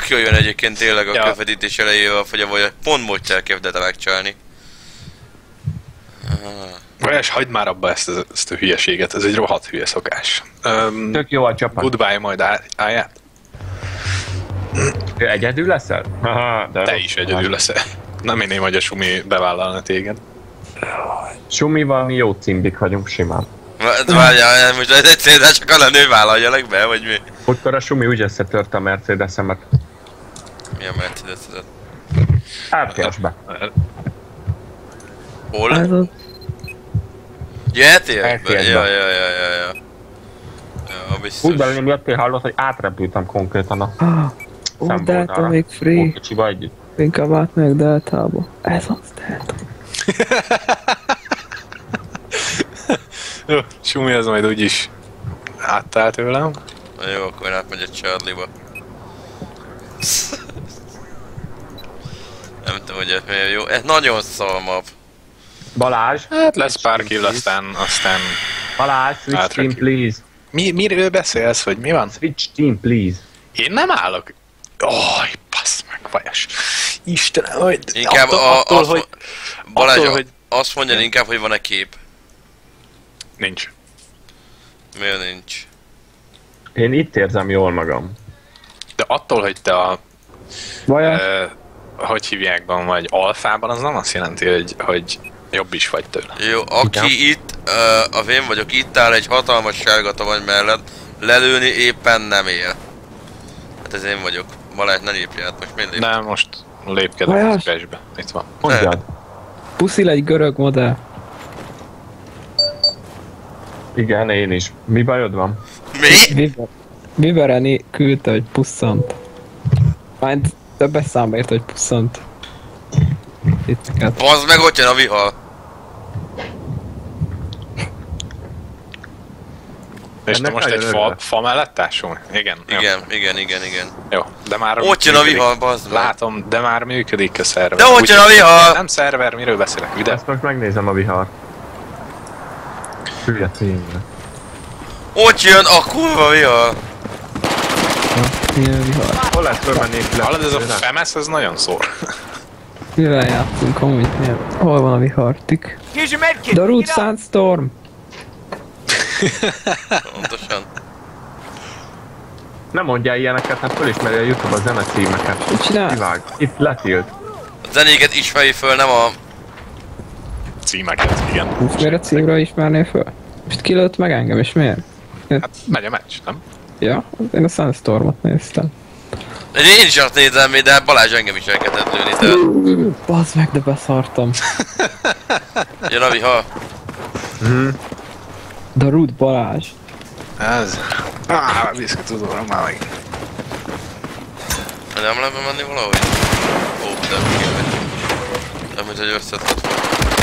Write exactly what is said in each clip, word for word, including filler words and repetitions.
tök jól jön egyébként tényleg a ja. közvetítés elejével, hogy a pont módszert kezdete megcsalni. Vajas, hagyd már abba ezt, ezt a hülyeséget, ez egy rohadt hülye szokás. Um, Tök jó a csapat. Goodbye, majd állját. Egyedül leszel? Aha, de Te is egyedül leszel. Nem én hogy a Sumi bevállalna téged. Sumival mi jó cimbik vagyunk simán. Várjál, most ez egy cél, csak a nő vállaljalak be, vagy mi? Akkor a Sumi úgy összetörte a Mercedesemet. Mi a Mercedes-et? er té es-be. Hol? Jöttél? er té es-be. Ja, ja, ja, ja, ja. Ja, biztos. Úgy belém jöttél, hallott, hogy átrepültem konkrétan a Ó, Delta még free. Kocsiba együtt. Inkább átmegyek Deltába. Ez az Delta. Jó, Sumi az majd úgyis áttál tőlem. Na jó, akkor én átmegy egy Charlie-ba. Nem tudom, hogy ez milyen jó. Ez nagyon szalmabb. Balázs! Hát lesz pár kill, aztán, aztán... Balázs, switch team please. Mi, miről beszélsz, hogy mi van? Switch team please. Én nem állok. Oj, passz meg, Vajas. Istenem, hogy... Inkább attól, a, attól, azt, hogy... Balázs, attól, hogy... azt mondja inkább, hogy van-e kép. Nincs. Miért nincs? Én itt érzem jól magam. De attól, hogy te a... Vajas? Uh, hogy hívjákban vagy alfában, az nem azt jelenti, hogy, hogy jobb is vagy tőle. Jó, aki igen. Itt, uh, a vén vagyok, itt áll egy hatalmas sárga tavany mellett, lelőni éppen nem él. Hát ez én vagyok. Balázs, ne lépj át, most miért lépj? Nem, most lépkedek a crashbe. Itt van. Mondjad. Puszil egy görög modell. Igen, én is. Mi bajod van? Mi? Vivereni küldte, hogy pusszant. Majd többes számba ért, hogy pusszant. Titkát. Bazd meg, ott jön a vihar! És te most egy fa, fa mellett társul? Igen. Igen, jó. igen, igen, igen. Jó, de már... Ott jön a vihar, bazd meg. Látom, de már működik a szerver. De ott jön a vihar! Nem szerver, miről beszélek? Videó? Ezt most megnézem a vihar. Hülye tényleg. Ott jön a kurva vihar! Milyen vihar? Hol lesz fölmenni épület? Hallod, ez a femesz, ez nagyon szór. Mivel játszunk amúgy? Milyen? Hol van a vihar? Tik. The Root Sandstorm! Pontosan. Nem mondjál ilyeneket, hát fölismeri a YouTube a zenecímeket. Mit csinálsz? Kivág. Itt letilt. A zenéket ismeri föl, nem a... Címeket, igen. Miért a címről ismernél föl? Most kilőtt meg engem, és miért? Hát megy a meccs, nem? Ja, én a Sandstormot néztem. Én is azt nézem, de Balázs engem is elkezdett lőni, de... Bazd meg, de beszartam. Jön a vihar. Mhm. The Root Balázs. Ez... Áh, viszki tudom már meg. Nem lehetne menni valahogy? Ó, de kimegy. Nem, mint hogy összetett volna.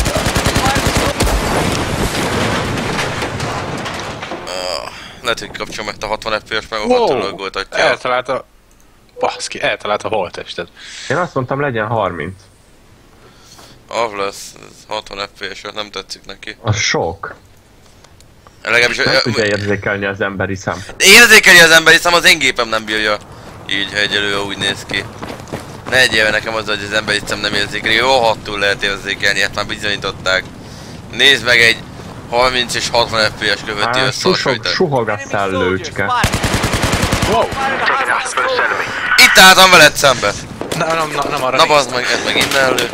Ah, lehet, hogy kapcsolom meg a hatvan ef pé es meg a hatszor goltatja. Eltalálta... Baszki, eltalálta a holttestet. Én azt mondtam, legyen harminc. Az lesz, hatvan ef pé es, nem tetszik neki. A sok. Legalábbis... Nem tudja érzékelni az emberi szem. Érzékeli az emberi szem, az én gépem nem bírja. Így, ha egyelőre úgy néz ki. Ne egyelve nekem az, hogy az emberi szem nem érzékeli, rohadtul lehet érzékelni, ezt már bizonyították. Nézd meg egy harminc és hatvan ef pé es közötti összehasonlítást. Suhog a szellőcske. Wow! Itt álltam veled szembe! Na, nem, na, nem arra Na bazd meg, ez meg innen elő.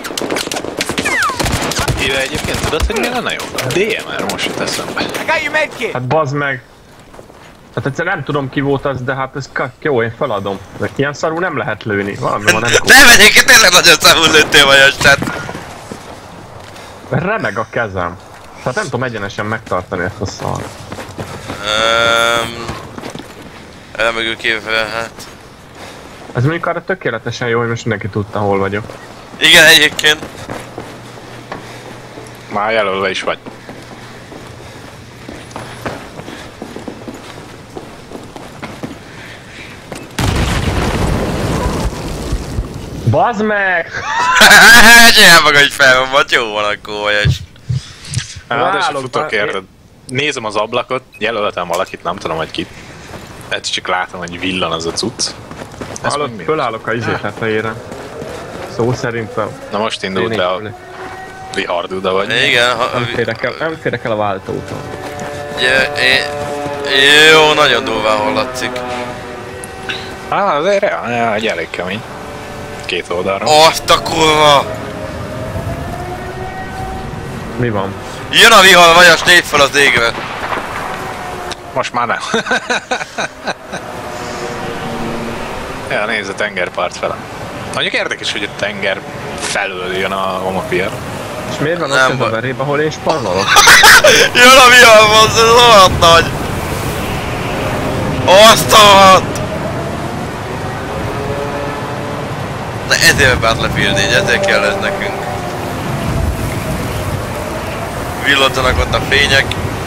Éve egyébként tudod, hogy mi lenne jó? dé em er most jut eszembe. Hát bazd meg! Hát egyszer nem tudom ki volt az, de hát ez kak, jó, én feladom. De ilyen szarú nem lehet lőni, valami van nem kó. Nem egyébként tényleg nagyon szarul lőttél Vajas, tehát... Remeg a kezem. Tehát nem tudom egyenesen megtartani ezt a szart. Um, Remegő képre, hát... Ez mondjuk arra tökéletesen jó, hogy most mindenki tudta, hol vagyok. Igen, egyébként. Már jelölve is vagy. Bazd meg! Csinálj maga, hogy felrombat, jó van akkor Vajas. Hát, és futok érted. Nézem az ablakot, jelöltem valakit, nem tudom, hogy kit. Hát csak látom, hogy villan az a cucc. Ez Hallod, még mi? fölállok a izé tetejére. Szó szerint a... Na most indult be a viharduda vagy. Igen, ha, Nem férek el, nem férek el a váltótól. ugye, én, jó, nagyon durván hallatszik. Á, azért ja, egy elég kemény. Két oldalra. Azt a kurva! Mi van? Jön a vihar, vajas, négy fel az égre! Most már nem. Ja, nézd a tengerpart fele. Mondjuk érdekes, hogy a tenger felől jön a homopier. És miért van Nem ott ez a baj. veréb, ahol én spannolok? Jön a vihar, az rohadt nagy! Azt a rohadt! Na ezért Battlefield négy, ezért kell ez nekünk. Villantanak ott a fények.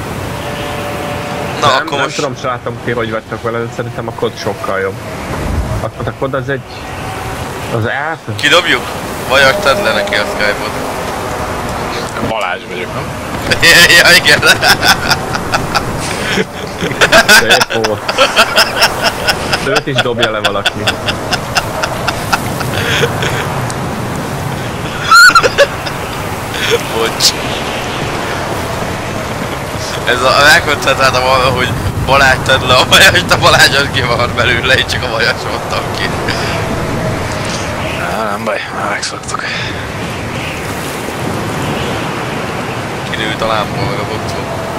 Na nem, akkor nem most... tudom, srácom, ti hogy vagytok vele, de szerintem a kod sokkal jobb. A, a kod az egy... Az át... Kidobjuk? Vajas, tedd le neki a Skype-ot. Balázs vagyok, nem? Ja, igen. Szép volt. Őt is dobja le valaki. Bocs. Ez a megkoncentráltam arra, hogy Balázs tedd le a vajast, a Balázs kivart belőle, én csak a vajas mondtam ki. Á, nem baj, már megszoktuk. Kinőtt a lámpa meg a boxon.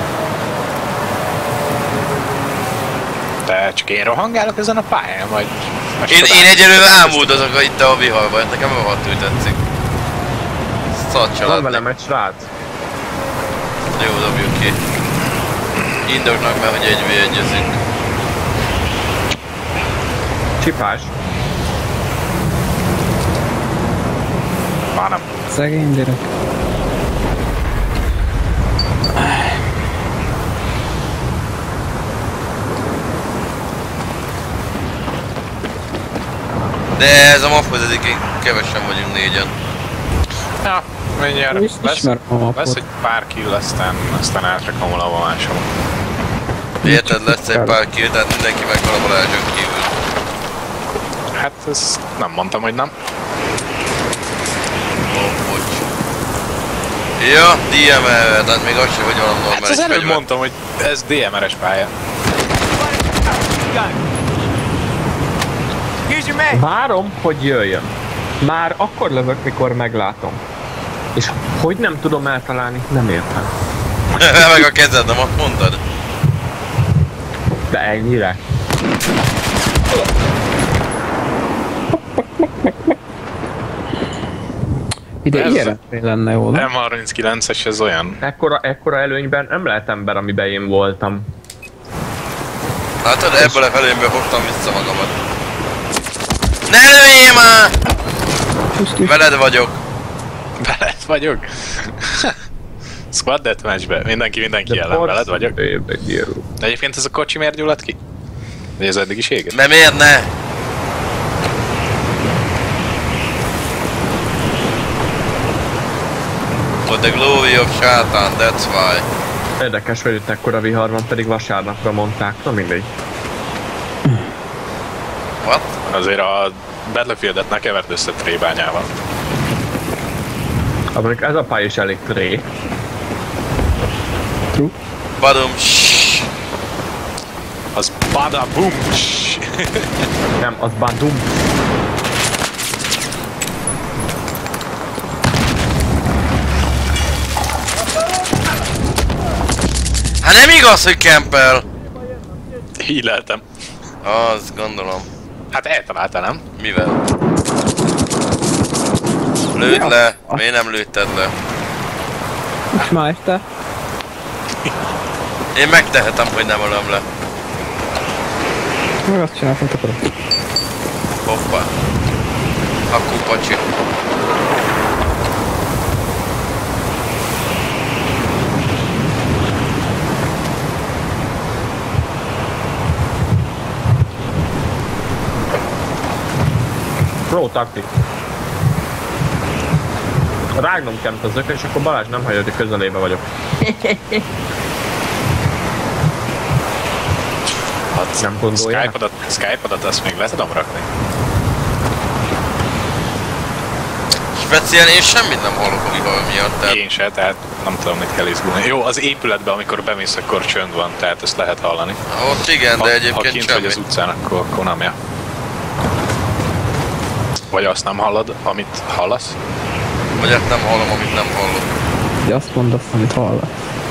De csak én rohangálok ezen a pályán, vagy... vagy Én, csodál- én egyelőre ámúldozok itt a viharban, nekem rohadtul tetszik. Szart Van család. velem egy srác. Jó, dobjuk ki. Indoknak meg, hogy egy vé egyezünk. Csipás. Már nem. Szegény gyerek. De ez a maphoz eddig kevesen vagyunk négyen. Ja, mindjárt. Is, Lesz, ismerem a mapot. lesz egy pár kill, aztán, aztán átrekomol a máshol. Érted, lesz egy pár kill, tehát mindenki meghal a Balázson kívül. Hát ezt nem mondtam, hogy nem. Ó, bocs. Ja, dé em er, tehát még az sem, hogy valami Hát normális az előbb fegyver. mondtam, hogy ez dé em er-es pálya. Várom, hogy jöjjön. Már akkor lövök, mikor meglátom. És hogy nem tudom eltalálni, nem értem. Meg a kezed, nem azt mondtad? De ennyire. Ide Ez- ilyen lenne jó, nem? em harminckilences ez olyan. Ekkora, ekkora előnyben nem lehet ember, amiben én voltam. Látod, ebből a felőmből fogtam vissza magamat. Ne lőjél már! Pusztus. Veled vagyok. Veled vagyok? Squad Deathmatchbe. Mindenki mindenki ellen. Veled vagyok. De egyébként ez a kocsi miért gyulladt ki? Vagy ez eddig is égett? De miért ne? For the glory of Sátán, that's why. Érdekes, hogy itt ekkora vihar van, pedig vasárnapra mondták. Na mindegy. What? Azért a Battlefieldet ne keverd össze trébányával. Hát mondjuk ez a pálya is elég tré. True. Badum. Az bada boom! Nem, az badum. Hát nem igaz, hogy campel. Híleltem. Az, gondolom. Hát eltalálta, nem? Mivel? Lőd le. Miért nem lőtted le? És már este. Én megtehetem, hogy nem ölöm le. Meg azt csináltam, hogy akarok. Hoppá. Akkor pacsi. Pro taktik. Rágnom kell az ökö, és akkor Balázs nem hallja, hogy közelébe vagyok. Hát, Nem gondolják? Skype-odat, Skype-odat azt még le tudom rakni. Speciál én semmit nem hallok a vihar miatt, tehát... Én se, tehát nem tudom, mit kell izgulni. Jó, az épületben, amikor bemész, akkor csönd van, tehát ezt lehet hallani. Ott igen, de ha, egyébként ha kint semmi. vagy az utcán, akkor, akkor nem, ja. Vagy azt nem hallod, amit hallasz? Vagy hát nem hallom, amit nem hallok. De azt mondd azt, amit hallasz.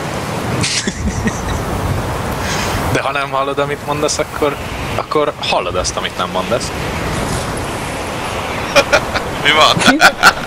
De ha nem hallod, amit mondasz, akkor, akkor hallod azt, amit nem mondasz. Mi van?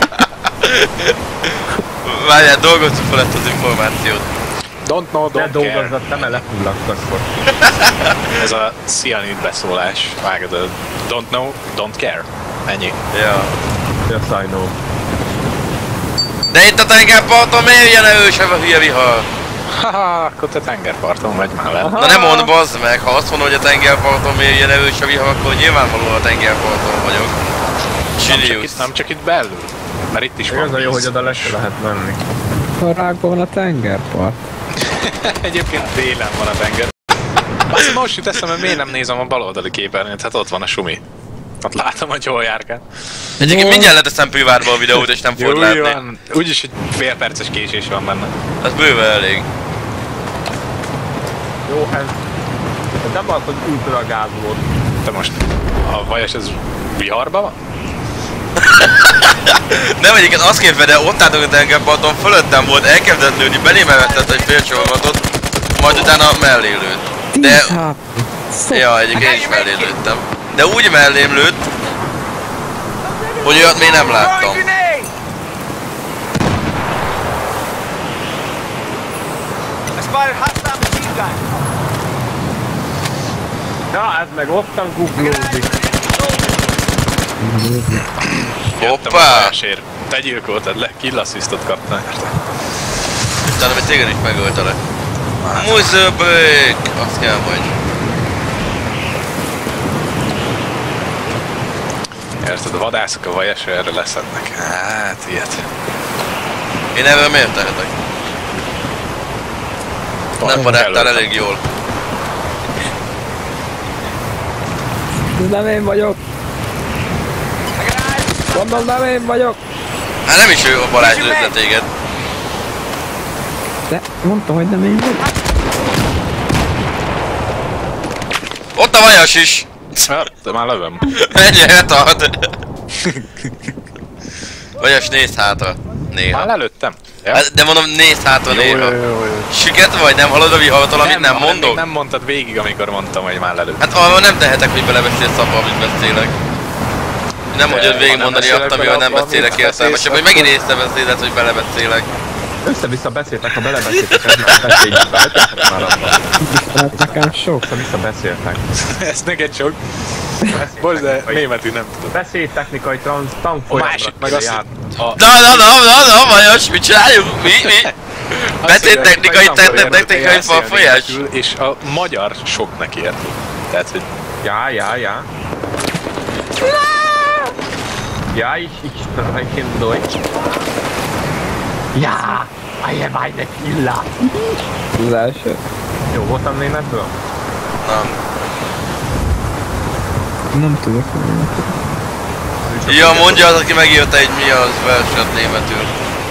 Várjál, dolgozzuk fel ezt az információt. Don't know, Ne don't care. dolgozzat, te me lefullaksz akkor. Ez a cyanid beszólás. Vágod a don't know, don't care. Ennyi. Ja. Yes, I know. De itt a tengerparton miért jön erős ez a hülye vihar? Haha, akkor te tengerparton vagy már. Na nem mondd, bazd meg, ha azt mondod, hogy a tengerparton miért jön erős a vihar, akkor nyilvánvalóan a tengerparton vagyok. Nem csak, Sirius. itt, nem csak itt belül. Mert itt is van Az a jó, víz. hogy oda le se lehet menni. A rákban van a tengerpart. Egyébként délen van a tenger. Azt most jut eszembe, miért nem nézem a baloldali képernyőt, hát ott van a sumi. Ott látom, hogy hol járkál. Egyébként mindjárt leteszem privátba a videót és nem fogod Jó, látni. van. Úgyis egy fél perces késés van benne. Ez bőven elég. Jó, ez... ez nem az, hogy ultra gáz volt. Te most a vajas ez viharban van? Nem, egyébként azt képve, de ott álltunk a tengerparton, fölöttem volt, elkezdett lőni, belém elvetett egy fél sorvatot, majd utána mellé lőtt. De... Hát, Ja, egyébként én is mellé lőttem. De úgy mellém lőtt, hogy olyat még nem láttam. Ja, ez meg ottan guglózik. Jöttem a Hoppá! vajasért. Te gyilkoltad le, kill assistot kaptál érte. Utána még téged is megöltelek. Muzzle break! Azt kell majd. Érted, a vadászok a vajasra erre leszednek. Hát, ilyet. Én erről miért tehetek? Nem vadáttál elég jól. ez nem én vagyok. Mondom, nem én vagyok. Hát nem is ő a Balázs lőtt le téged. De mondtam, hogy nem én vagyok. Ott a vajas is! Ja, de már lövöm. Mennyire tart! Vajas, nézd hátra. Néha. Már lelőttem. Ja. Hát, de mondom, nézd hátra Jó, néha. jó, jó, jó. Süket vagy? Nem hallod a vihartól, amit nem hanem még mondok? nem mondtad végig, amikor mondtam, hogy már lelőttem. Hát arra nem tehetek, hogy belebeszélsz abba, amit beszélek. Nem De hagyod ha végig nem mondani beszélek azt, amivel bele nem abba, beszélek amit értelmesebb, hogy beszélsz, megint észreveszéled, hogy belebeszélek. Össze-vissza beszéltek, ha belebeszéltek, ez már beszéljük be. Hagyjátok már abba. Hát nekem sok. Össze-vissza beszéltek. Ez neked sok. Bocs, de németül nem tudom. Beszédtechnikai trans A tanfolyamra másik meg azt, jár. hogy a... Na, na, na, na, na, Vajas, mit csináljuk? Mi, mi? Beszéd technikai, technikai falfolyás? És a magyar sok neki ért. Tehát, hogy Ja, ja, ja. Ja, ich, ich spreche Deutsch. Ja, I am eine Killer. Az első. Jó, voltam németből? Nem. Nem tudok. Ja, mondja az, aki megírta egy mi az verset németül.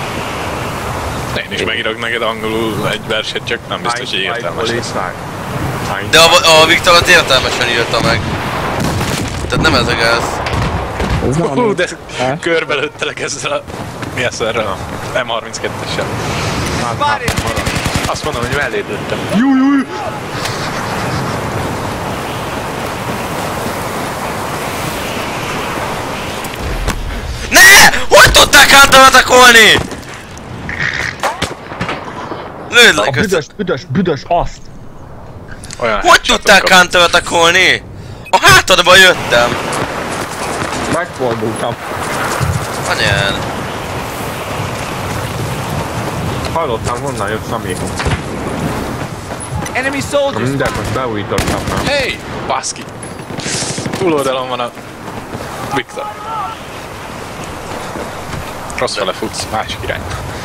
én is megírok neked angolul egy verset, csak nem biztos, hogy értelmes lesz. De a, a Viktor az értelmesen írta meg. Tehát nem ez a gáz. Ez nem Hú, de Hát? körbe lőttelek ezzel a... Mi az erre a M harminckettessel? Azt mondom, hogy mellé lőttem. Jú, jú, jú. Ne! Hogy tudták counter-attackolni? Lőd A le büdös, büdös, büdös azt. Olyan Hogy tudták counter-attackolni? A hátadba jöttem. Megfordultam. Anyán. Hallottam, honnan jött Sami. Enemy Na soldiers! mindent most beújítottam már. Hey! Baszki! Túloldalon van a Viktor. Rossz fele futsz, másik irány.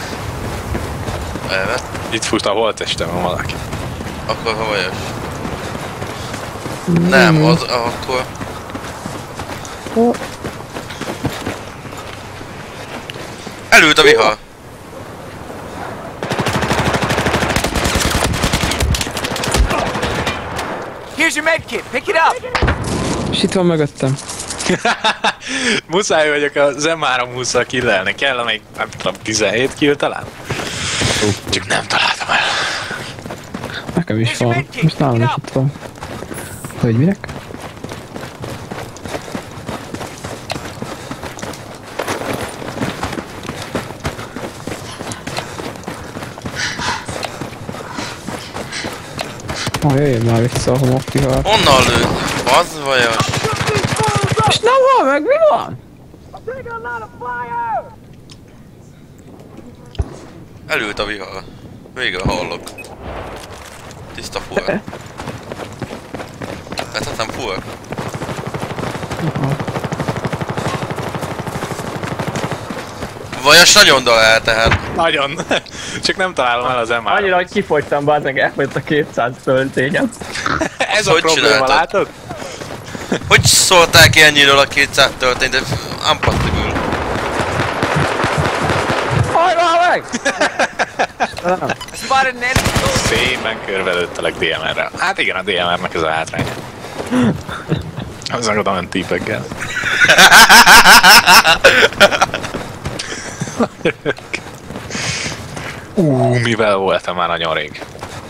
Elvet. Itt fut a holtestem van valaki. Akkor ha Vajas. Nem, az akkor... Elült a vihar. Here's your medkit. Pick it up. És itt van mögöttem. Muszáj vagyok az em háromhússzal killelni. Kell még, nem tudom, tizenhét kill talán? Csak nem találtam el. Nekem is van. Most nálam is itt van. Hogy minek? Ah, jöjjön már vissza a homokvihar. Onnan lőtt. Az vajon? És nem hal meg, mi van? Elült a vihar. Végre hallok. Tiszta full. Lehetetlen full. Vajas nagyon talál tehát. Nagyon. Csak nem találom el az em három. Annyira, hogy kifogytam, bazd meg, elfogyott a kétszáz töltényem. Ez a Hogy probléma, csináltad? látod? Hogy szólták ki ennyiről a kétszáz töltényt, de unpassable. Hajrá meg! Spotted an enemy. Szépen körvelőttelek dé em errel. Hát igen, a dé em er-nek ez a hátránya. Az meg oda ment típeggel. Ú, mivel voltam már nagyon rég.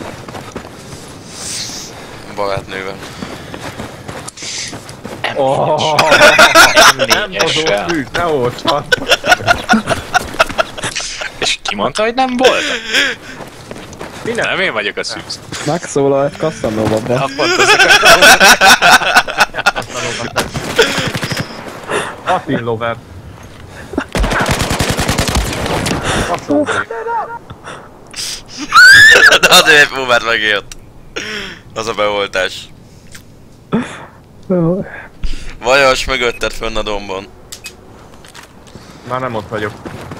Barátnővel. Oh, nem Négyessel. hozó ne olcsad. És ki mondta, hogy nem volt? Minden? Nem én vagyok a szűz. Megszólalt Casanova-ba. A pont az Latin lover. De azért próbált megért. Az a beoltás. Vajas mögötted fönn a dombon. Már nem ott vagyok.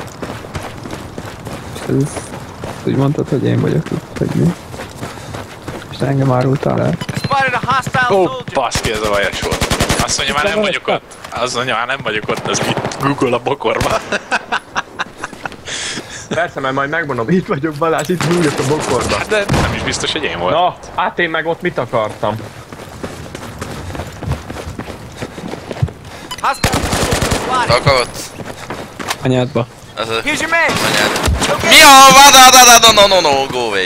Ez, úgy mondtad, hogy én vagyok itt, hogy mi. És engem árultál el. Spotted a hostile Ó, soldier. baszki, ez a vajas volt. Azt mondja, már nem vagyok ott. Azt mondja, már nem vagyok ott, az mit Google a bokorba. Persze, mert majd megmondom, itt vagyok Balázs, itt vagyok a bokorba. De nem is biztos, hogy én voltam. Na, hát én meg ott mit akartam? Hostile soldier spotted. Akarod? Anyádba. Ez a Here's your med. anyád. Mi a vada da da no no no go away.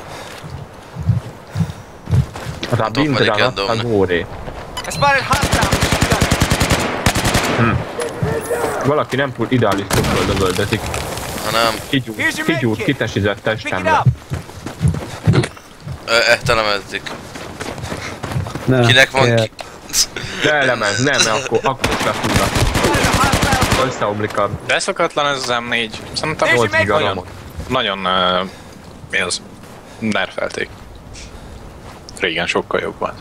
Hát a tudok bindra melyik a dobni. góri. I spotted hostile machine gunner. Valaki nem full ideális toppról lövöldözik. Ha nem. Kigyúrt, Here's your kigyúrt, medkit. kitesizett Pick it testemre. up. Ehtelemezik. Ne, Kinek van kér. ki... De elemez, nem, mert akkor, akkor is lefullak. Spotted a hostile soldier. Összeomlik a De szokatlan ez az em négy. Szerintem Nézd volt meg, nagyon, galamot. nagyon, uh, mi az? Nerfelték. Régen sokkal jobb volt.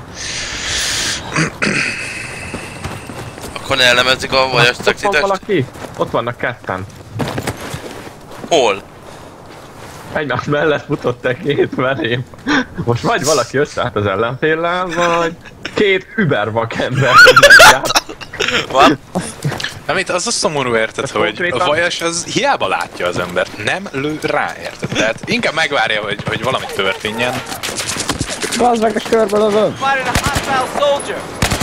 Akkor ne elemezik a vajas Ott van szexitest? valaki? Ott vannak ketten. Hol? Egymás mellett futott egy két velém. Most vagy valaki összeállt az ellenféllel, vagy két übervak ember. Van? Nem, itt az a szomorú, érted, Ez hogy konkrétan- a vajas az hiába látja az embert, nem lő rá, érted? Tehát inkább megvárja, hogy, hogy valami történjen. Bazd meg, a körbe lövöm! Spotted a hostile soldier.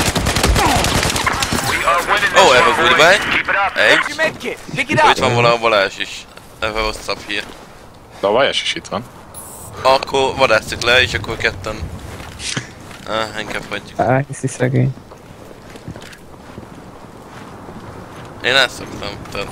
Oh, have a goodbye. Here's Egy. your medkit. Pick it Itt up. van valahol Balázs is. Have a what's up here. De a vajas is itt van. Akkor vadásszuk le, és akkor ketten... Ah, inkább hagyjuk. Elhiszi szegény. Én ezt szoktam, tehát...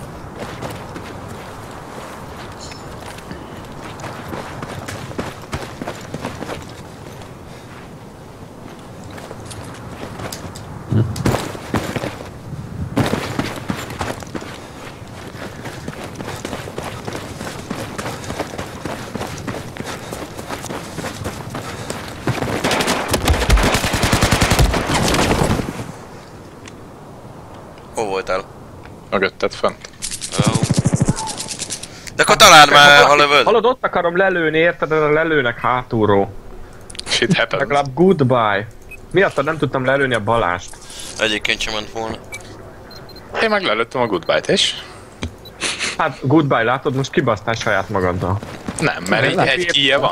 Hol voltál? Mögötted fönt. Oh. De akkor találd már, ha lövöd. Hallod, ott akarom lelőni, érted? De lelőnek hátulról. Shit happens. Legalább goodbye. Miattad nem tudtam lelőni a Balást. Egyébként sem ment volna. Én meg lelőttem a goodbye-t is. Hát goodbye, látod, most kibasztál saját magaddal. Nem, mert egy, egy kíje van.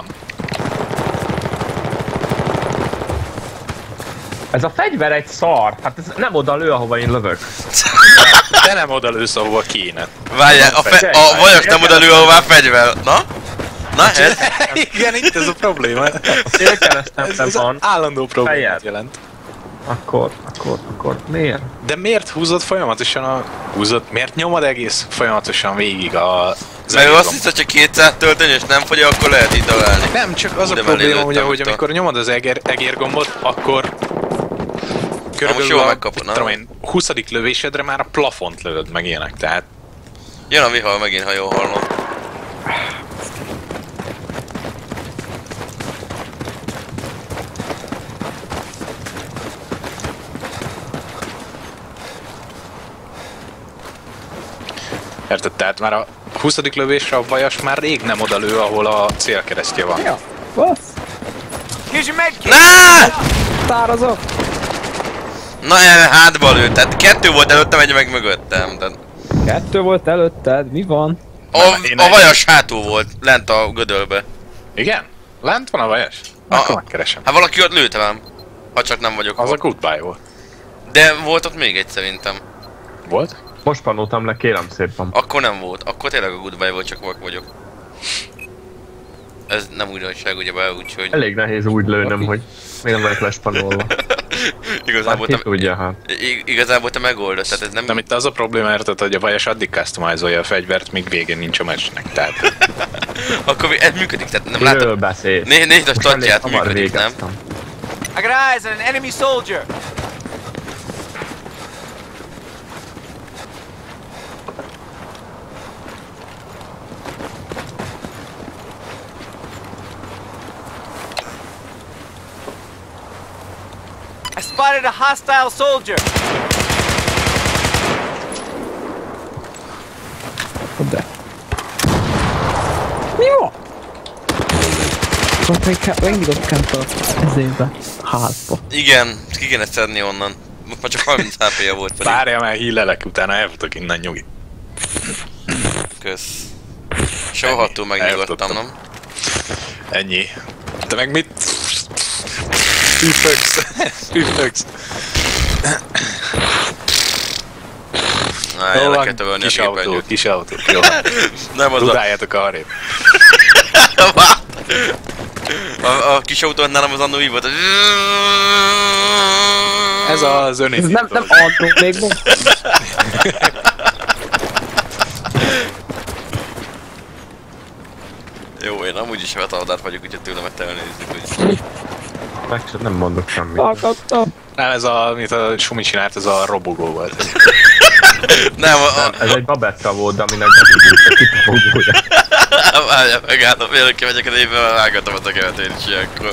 Ez a fegyver egy szar, hát ez nem oda lő, ahova én lövök. De nem oda lősz, ahova kéne. Várjál, a, fe- a vajos nem oda lő, ahová fegyver. Na? Na ez? Igen, itt ez a probléma. Célkeresztem Ez, ez van. állandó problémát Fejed. jelent. Akkor, akkor, akkor miért? De miért húzod folyamatosan a... Húzod? Miért nyomod egész folyamatosan végig a... Mert azt hisz, hogy csak kétszáz tölteni és nem fogy, akkor lehet így találni. Nem, csak az Hú, a de mellé probléma, ugye, lőttem hogy itt a- amikor nyomod az egér, egérgombot, akkor... most Körülbelül jól a, megkapod, mit tudom nem? én, huszadik lövésedre már a plafont lövöd meg ilyenek, tehát... Jön a vihar megint, ha jól hallom. Érted? Tehát már a huszadik lövésre a vajas már rég nem oda lő, ahol a célkeresztje van. Ja, basz. Here's your med kit. Na! Tárazok. Na, el hátba lőtt, tehát kettő volt előttem, egy meg mögöttem. Tehát Kettő volt előtted, mi van? a, én a egy- vajas hátul volt, lent a gödölbe. Igen? Lent van a vajas? A- Akkor megkeresem. Hát valaki ott lőtt velem. Ha csak nem vagyok Az a ott. goodbye volt. De volt ott még egy szerintem. Volt? Most panoltam le, kérem szépen. Akkor nem volt. Akkor tényleg a goodbye volt, csak vak vagyok. Ez nem újdonság ugyebár, úgyhogy... Elég nehéz úgy lőnöm, hogy még nem vagyok lespanolva. Igazából Hát ki te... tudja, hát. I- igazából te megoldod, tehát ez nem... Nem, itt az a probléma, érted, hogy a vajas addig customizolja a fegyvert, míg végén nincs a meccsnek, tehát... Akkor mi- ez működik, tehát nem Miről látod... beszélsz? Né- nézd a Most elég statját, hamar működik, nem? végeztem. I got eyes on an enemy soldier. I spotted a hostile soldier. De. Mi van? Ott még ke- mindig ott kent a ezébe, házba. Igen, ki kéne szedni onnan. Most már csak harminc há pé-je volt pedig. Várja már, hílelek, utána elfutok innen, nyugi. Kösz. Sohadtul megnyugodtam, nem? Ennyi. Te meg mit? Püfögsz. Püfögsz. Na, Jó el van, kell törölni a kis autó, képernyőt. kis autó. Jó. Nem az a... Dudáljátok arrébb. a... A kis autó nálam az annó így volt. Ez az Ez önindító. nem, nem adtunk még most. Jó, én amúgy is retardát vagyok, úgyhogy tőlem ezt elnézzük, hogy... Meg sem nem mondok semmit. Akadtam. Nem, ez a, amit a Sumi csinált, ez a robogó volt. Nem, a... a... Ez egy babetta volt, aminek bedugult a kipufogója. Várjál, megállom, mielőtt kimegyek az évvel, vágatom a tökemet én is ilyenkor.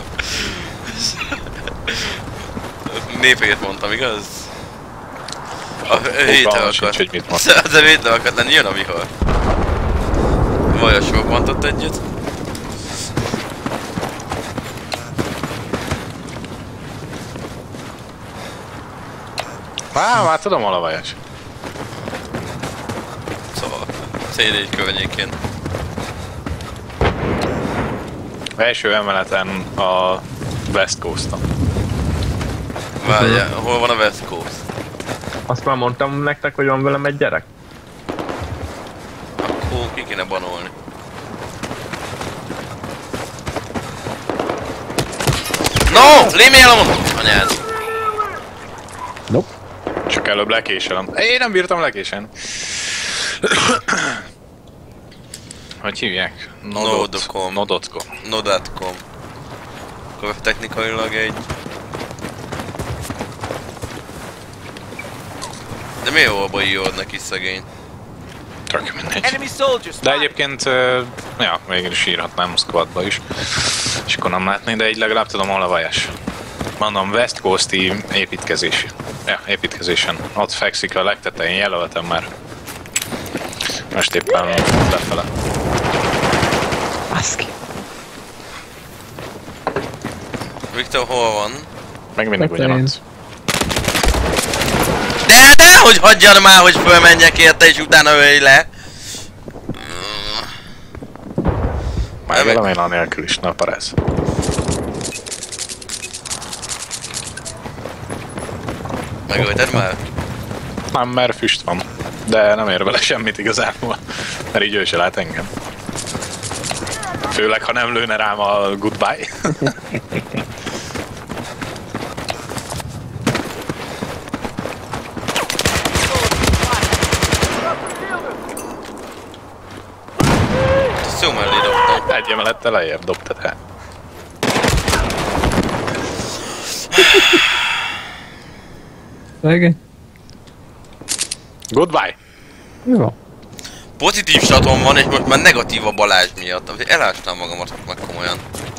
Népét mondtam, igaz? A hétre Fogalmam sincs, akart. hogy mit mondtam. Az a hétre akart lenni, jön a vihar. Vajas robbantott egyet. Á, már tudom, hol a vajas. Szóval, cé négy környékén. Első emeleten a West Coast-on. Várjál, hol van a West Coast? Azt már mondtam nektek, hogy van velem egy gyerek? Akkor ki kéne banolni. No! Lémi el a mondom! Anyád! Nope. Csak előbb lekéselem. Én nem bírtam lekéselni. Hogy hívják? Nodocom. Nodocom. Nodatcom. Akkor technikailag egy... De miért olba írod neki szegény? Tök mindegy. Enemy soldier De spotted. egyébként, ö, ja, mégis írhatnám squadba is. És akkor nem látni, de így legalább tudom, hol a vajas. Mondom, West Coast-i építkezés. Ja, építkezésen. Ott fekszik a legtetején, jelöltem már. Most éppen lefele. Baszki. Viktor, hol van? Meg mindig Tetején. ugyanaz. De, de, hogy hagyjad már, hogy fölmenjek érte, és utána ölj le! Meg a nélkül is, na paresz. Megölted már? Nem, mert füst van. De nem ér vele semmit igazából. Mert így ő se lát engem. Főleg, ha nem lőne rám a goodbye. Szó mellé dobtam. Egy emelettel lejjebb dobtad el. Szegény. Goodbye! Jó. Pozitív statom van, és most már negatív a Balázs miatt. Elástam magamat meg komolyan.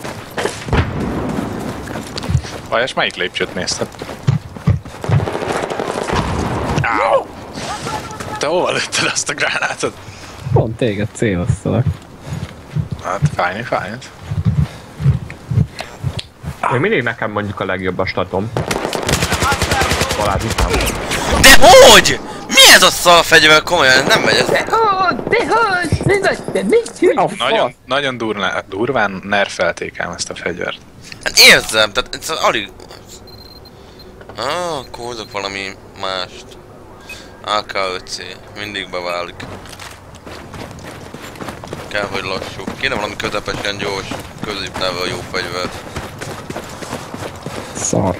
Vajas, melyik lépcsőt nézted? Áó! Te hova lőtted azt a gránátot? Pont téged céloztalak. Hát fájni, fájni. Még mindig nekem mondjuk a legjobb a statom. Balázs után. De hogy? Mi ez a szalfegyver? Komolyan, nem megy ez. Dehogy, dehogy, ne vagy te, mit csinálsz? Nagyon, nagyon durván, durván nerfelték ám ezt a fegyvert. Hát érzem, tehát ez alig... Ah, akkor hozok valami mást. á ká öt cé, mindig beválik. Kell, hogy lassú. Kéne valami közepesen gyors, középtávol jó fegyvert. Szar.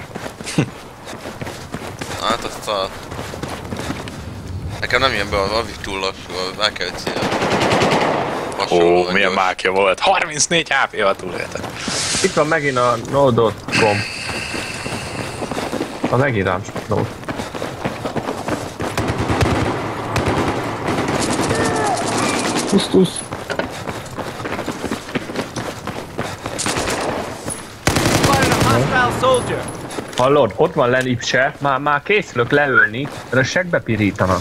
Hát azt a... Nekem nem jön be, az avik túl lassú, az á ká öt cé-re. Ó, milyen mákja volt. harmincnégy há pé-val túlélte. Itt van megint a no dot com. A megint rám spatló. Tusz, tusz. Spotted a hostile soldier. Hallod? Ott van Lenipse. Már, már készülök leölni, mert segbe pirítanak.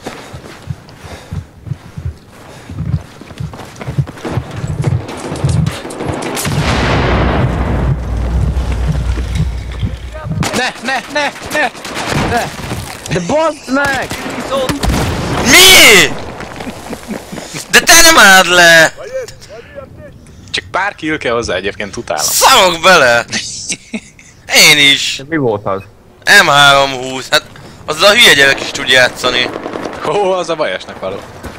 Ne, ne, ne, ne! De bazd meg! Mi? De te nem álld le! Csak pár kill kell hozzá, egyébként utálom. Szarok bele! Én is! Mi volt az? em háromszázhúsz, hát azzal a hülye gyerek is tud játszani. Ó, az a bajasnak való.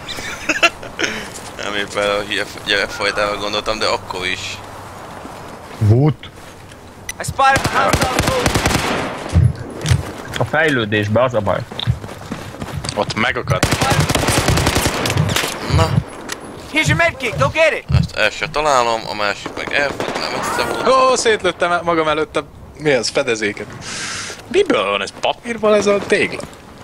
Nem éppen a hülye gyerekfajtára gondoltam, de akkor is. Wood. I spotted a hostile soldier. A fejlődésbe az a baj. Ott megakad. Na, Here's your medkit. Go get it. ezt el se találom, a másik meg elfut, nem össze volt. Ó, szétlőttem magam előtt a... Mi az? Fedezéket. Miből van ez? Papírból ez a tégla?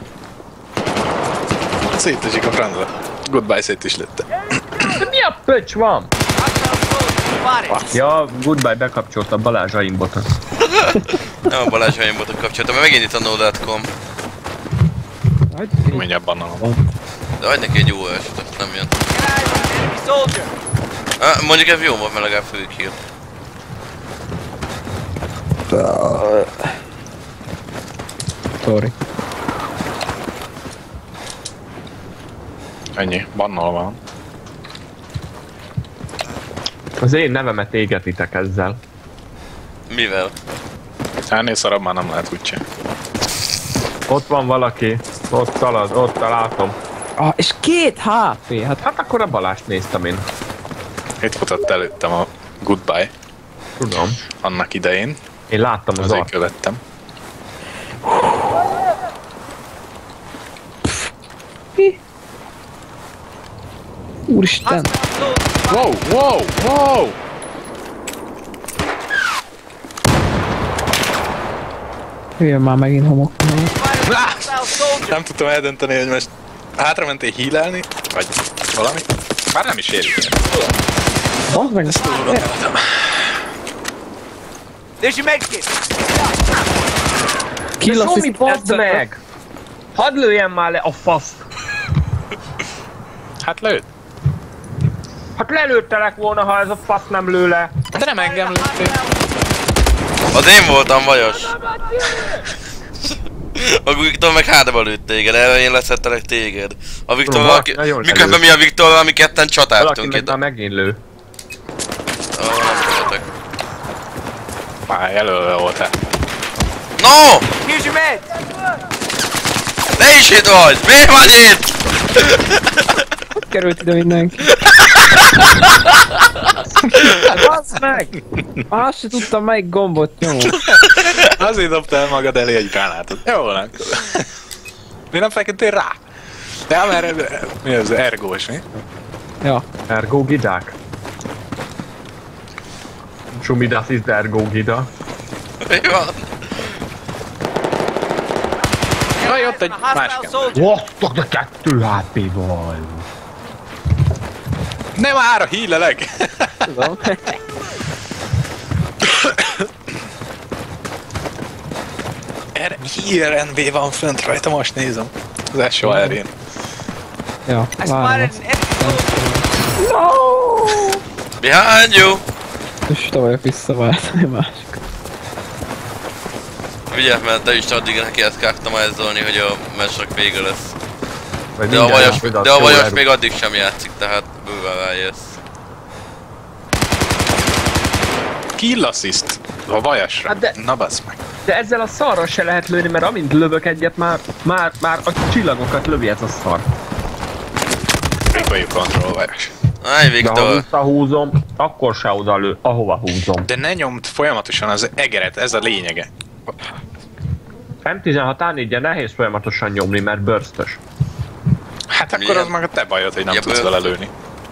Szétesik a francba. Goodbye szét is lőtte. De mi a pöcs van? Hostile soldier spotted. Ja, goodbye, bekapcsolta Balázs aimbotot. Nem a Balázs aimbot kapcsoltam, mert megint itt a no dot com. Mindjárt bannalom. De adj neki egy jó eset, azt nem jön. Get eyes on an enemy soldier. Ah, mondjuk ez jó volt, mert legalább főkill. Sorry. Ennyi. Bannal van. Az én nevemet égetitek ezzel. Mivel? Ennél szarabb már nem lehet úgyse. Ott van valaki. Ott szalad, ott látom. Ah, és két há pé, hát Hát akkor a Balást néztem én. Itt futott előttem a Goodbye Tudom. annak idején. Én láttam az Azért arc. követtem. mi? Úristen! Hostile soldier. Wow, wow, wow! Jöjjön már megint homok. Spotted a hostile soldier. Nem tudtam eldönteni, hogy most hátra mentél hílelni, vagy valami. Már nem is érjük. Bazd meg! There's your medkit. Kill assist, Somi, bazd meg! Hadd lőjen már le a faszt! Hát lőtt. Hát lelőttelek volna, ha ez a fasz nem lő le. De nem engem lőttél. Az én voltam vajos. A Viktor meg hátba lőtt téged, erre én leszettelek téged. A Viktor, Tudom, valaki... nagyon miközben lelőtt. mi a Viktorral, mi ketten Valaki csatáltunk meg itt. már megint lő. ahol nem tehetek. Már jelölve volt-e. No! Here's your med! Ne is itt vagy! Miért vagy itt? Hogy került ide mindenki? Bazd meg! Azt se tudtam melyik gombot nyomom. Azért dobtál magad elé egy gránátot. Jó van. Mi nem feküdtél rá? De mert mi az ergós, mi? Ja. Ergo gidák. Sumidas is ergo gida. Mi van? Jaj, ott egy Hostile másik. soldier! Wattak, de kettő há pé-val. Nem már a híleleg! Tudom. I R N B van fönt rajta, most nézem. Az es o er-én. Ja, I spotted várom. an enemy soldier! Behind you! És te vagyok visszaváltani a másik. Vigyázz, mert te is addig neki ezt customizolni, hogy a mesek vége lesz. Vagy De a minden vajas, nap de a jó vajas erő. még addig sem játszik, tehát bőven rájössz. Kill assist. A vajasra. Hát de- Na bassz meg. De ezzel a szarra se lehet lőni, mert amint lövök egyet, már, már, már a csillagokat lövi ez a szar. Recoil control vajas. Állj, De ha Viktor! visszahúzom, akkor se oda lő, ahova húzom. De ne nyomd folyamatosan az egeret, ez a lényege. em tizenhat á négyen nehéz folyamatosan nyomni, mert burst-ös. Hát akkor Milyen? az meg a te bajod, hogy nem Ja, tudsz bőr. vele lőni.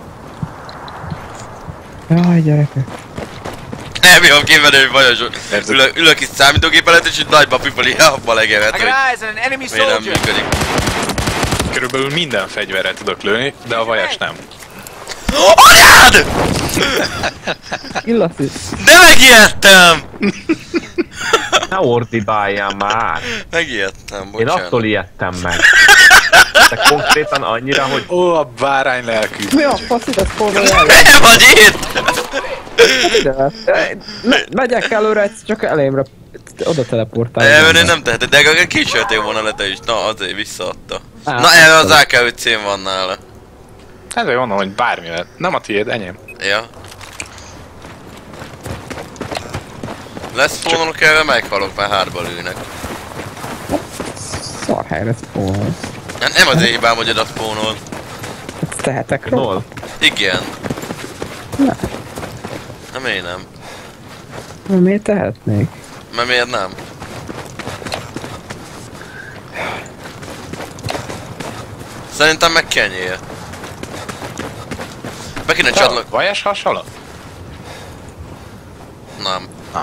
Jaj, gyerekek. Nem jó képzelni, hogy vajas. Érzed? Ülök, ülök itt számítógép előtt, és itt nagyba pipali a legeret, I hogy got eyes on an enemy miért nem soldier! működik. Körülbelül minden fegyverrel tudok lőni, de a vajas nem. Anyád! Illatis. De megijedtem! Ne ordibáljál már! Megijedtem, Én bocsánat. attól ijedtem meg. De konkrétan annyira, hogy Ó, a bárány lelkű. Mi a fasz ide spórolja el? Miért vagy itt? Ide. Me- Megyek előre, egyszer csak elémre oda teleportálj. Elvenni nem teheted, de akár kísértél volna le te is. Na, azért visszaadta. Á, Na, erre az á ká ötven van nála. Ezért mondom, hogy bármi lehet. Nem a tiéd, enyém. Ja. Lesz fónolok erre, meghalok, mert hátba lőnek. Szar helyre spórolsz. Hát nem az én hibám, hogy oda spónol. Ezt tehetek róla? nol. Igen. Ne. Nem én nem. Na, miért tehetnék? Mert miért nem? Szerintem meg kenyér. Be kéne csatlak... Vajas hasonló? Nem. Nem.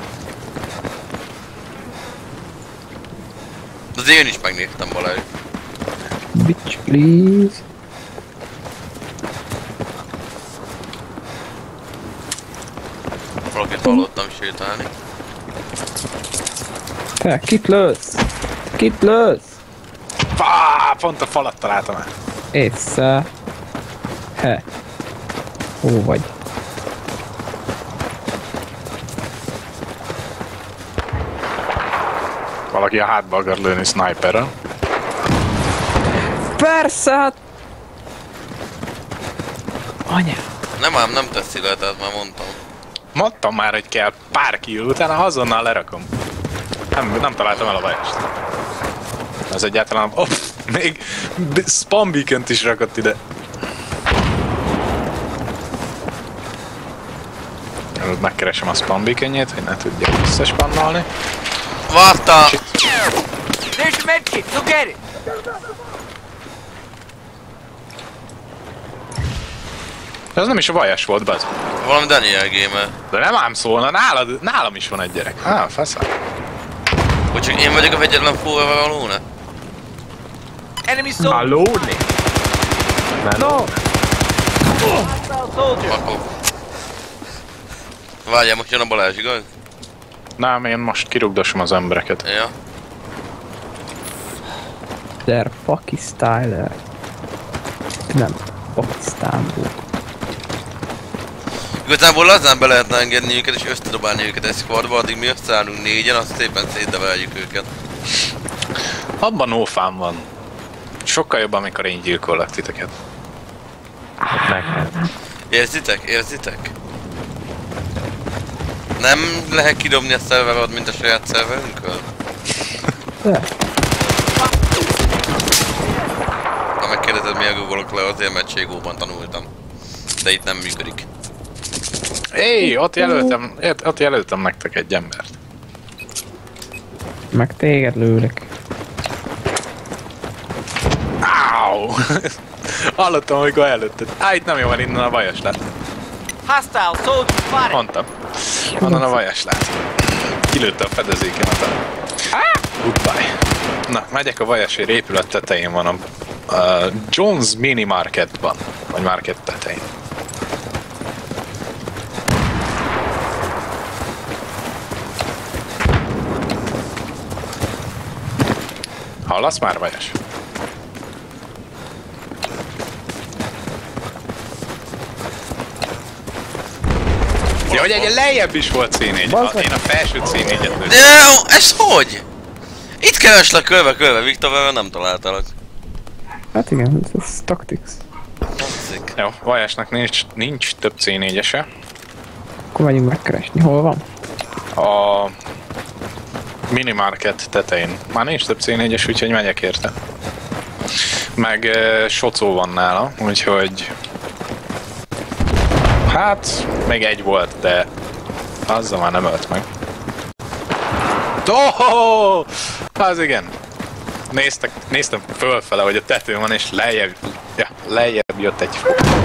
De azért én is megnéztem Balázs. Bitch, please. Valakit hallottam sétálni. Te, kit lősz? Kit lősz? Fá, pont a falat találtam el. Észre. He. Hol vagy? Valaki a hátba akar lőni sniperrel. Persze, hát... Anya. Nem ám, nem teszi le, tehát már mondtam. Mondtam már, hogy kell pár kill, utána azonnal lerakom. Nem, nem találtam el a vajast. Ez egyáltalán... Oh, még spam beacon-t is rakott ide. Előbb megkeresem a spam beacon-jét, hogy ne tudjak visszaspannolni. Várta! There's your medkit! Go get it! Ez nem is a vajas volt, bazd. Valami Daniel Gamer. De nem ám szólna, nálad, nálam is van egy gyerek. Ah, faszál. Hogy csak én vagyok a fegyetlen fóra valóna? Enemy soldier! Hallóni? No! Hostile soldier! Akkor. Várjál, most jön a Balázs, igaz? Nem, én most kirugdosom az embereket. Ja. Der Pakistyler. Nem, Pakisztánból. Igazából lazán be lehetne engedni őket és összedobálni őket egy squadba, addig mi összeállunk négyen, azt szépen szétdeveljük őket. Abban ófám van. Sokkal jobb, amikor én gyilkollak titeket. Neked. Érzitek? Érzitek? Nem lehet kidobni a szerverod, mint a saját szerverünkről? De. Ha megkérdezed, miért googolok le, azért mert Ségóban tanultam. De itt nem működik. Éj, ott jelöltem, ott jelöltem nektek egy embert. Meg téged lőlek. Áú! Hallottam, amikor előtted. Á, itt nem jó, mert innen a vajas lát. Hostile soldier spotted. Mondtam. Onnan a vajas lát. Kilőtte a fedezékemet a... Goodbye. Na, megyek a vajasért, épület tetején van a... a Jones Mini Marketban. Vagy Market tetején. Hallasz már, vajas? Ja, hogy egy lejjebb is volt cé négy. A, én a felső cé négyet lőttem. De ez hogy? Itt kereslek körbe-körbe, Viktor, mert nem találtalak. Hát igen, ez, ez tactics. Tetszik. Jó, vajásnak nincs, nincs több cé négyese. Akkor megyünk megkeresni, hol van? A minimarket tetején. Már nincs több cé négyes, úgyhogy megyek érte. Meg uh, socó van nála, úgyhogy... Hát, még egy volt, de azzal már nem ölt meg. Oh, az igen. Néztek, néztem fölfele, hogy a tetőn van, és lejjebb, ja, lejjebb jött egy...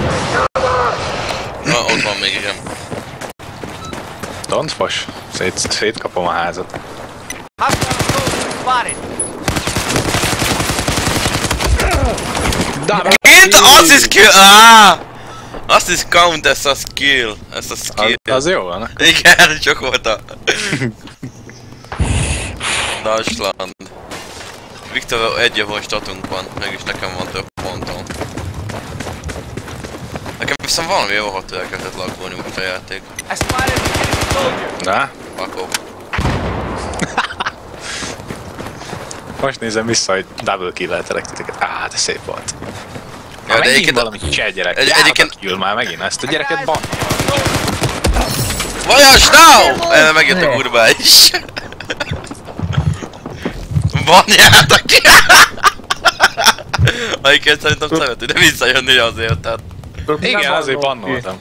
Na, ott van még, igen. Don't fos, Szét, szétkapom a házat. Hostile soldier spotted. Mint az is skill! Ah! Azt is count ez a skill. Ez a skill. Az, az jó van. Igen, csak volt a... Dasland. Viktor, egy javon statunk van, mégis nekem van több pontom. Nekem viszont valami jó, ha elkezdett laggolni most a játék. I spotted an enemy soldier. Na? Fuck off. Most nézem vissza, hogy double kill-eltelek titeket. Á, de szép volt. Ja, de megint egyébként... valami cseh gyerek. Egy, Egy, egyébként... kill már megint, ezt a gyereket ban. Vajas, now! Erre megjött a kurva is. Banjáltak ki! Ayiket szerintem szereti, de visszajönni azért, tehát... Igen, azért bannoltam.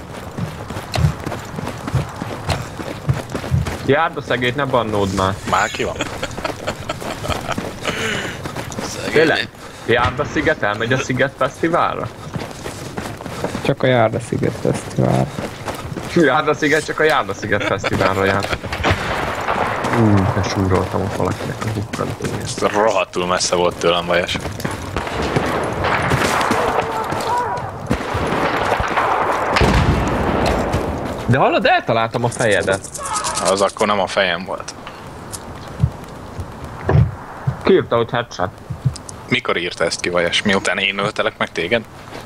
Járd a szegét, ne bannód már. Már ki van? Tényleg? Járd a sziget, elmegy a Sziget Fesztiválra? Csak a Járda Sziget Fesztivál. Járd a sziget, csak a Járd a Sziget Fesztiválra jár. Ú, de súroltam ott valakinek a bukkantóját. Ez rohadtul messze volt tőlem, vajas. De hallod, eltaláltam a fejedet. Az akkor nem a fejem volt. Kiírta, hogy headshot. Mikor írta ezt ki, vajas? Miután én öltelek meg téged?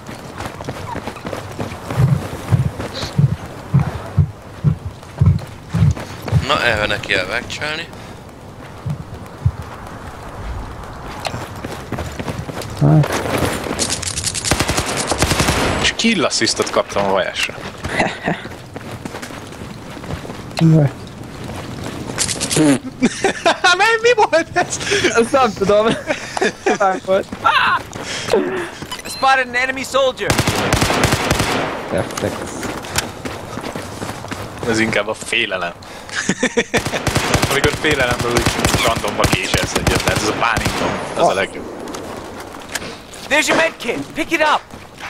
Na, erre neki kell megcsinálni. Hát, És kill assistot kaptam a vajásra. mi? Mi volt ez? Ezt nem tudom. Nem volt. I spotted an enemy soldier. Reflex. Ez inkább a félelem. Amikor félelemből úgy randomba késelsz egyet, tehát ez a pánikban, az a legjobb. There's your med kit. Pick it up.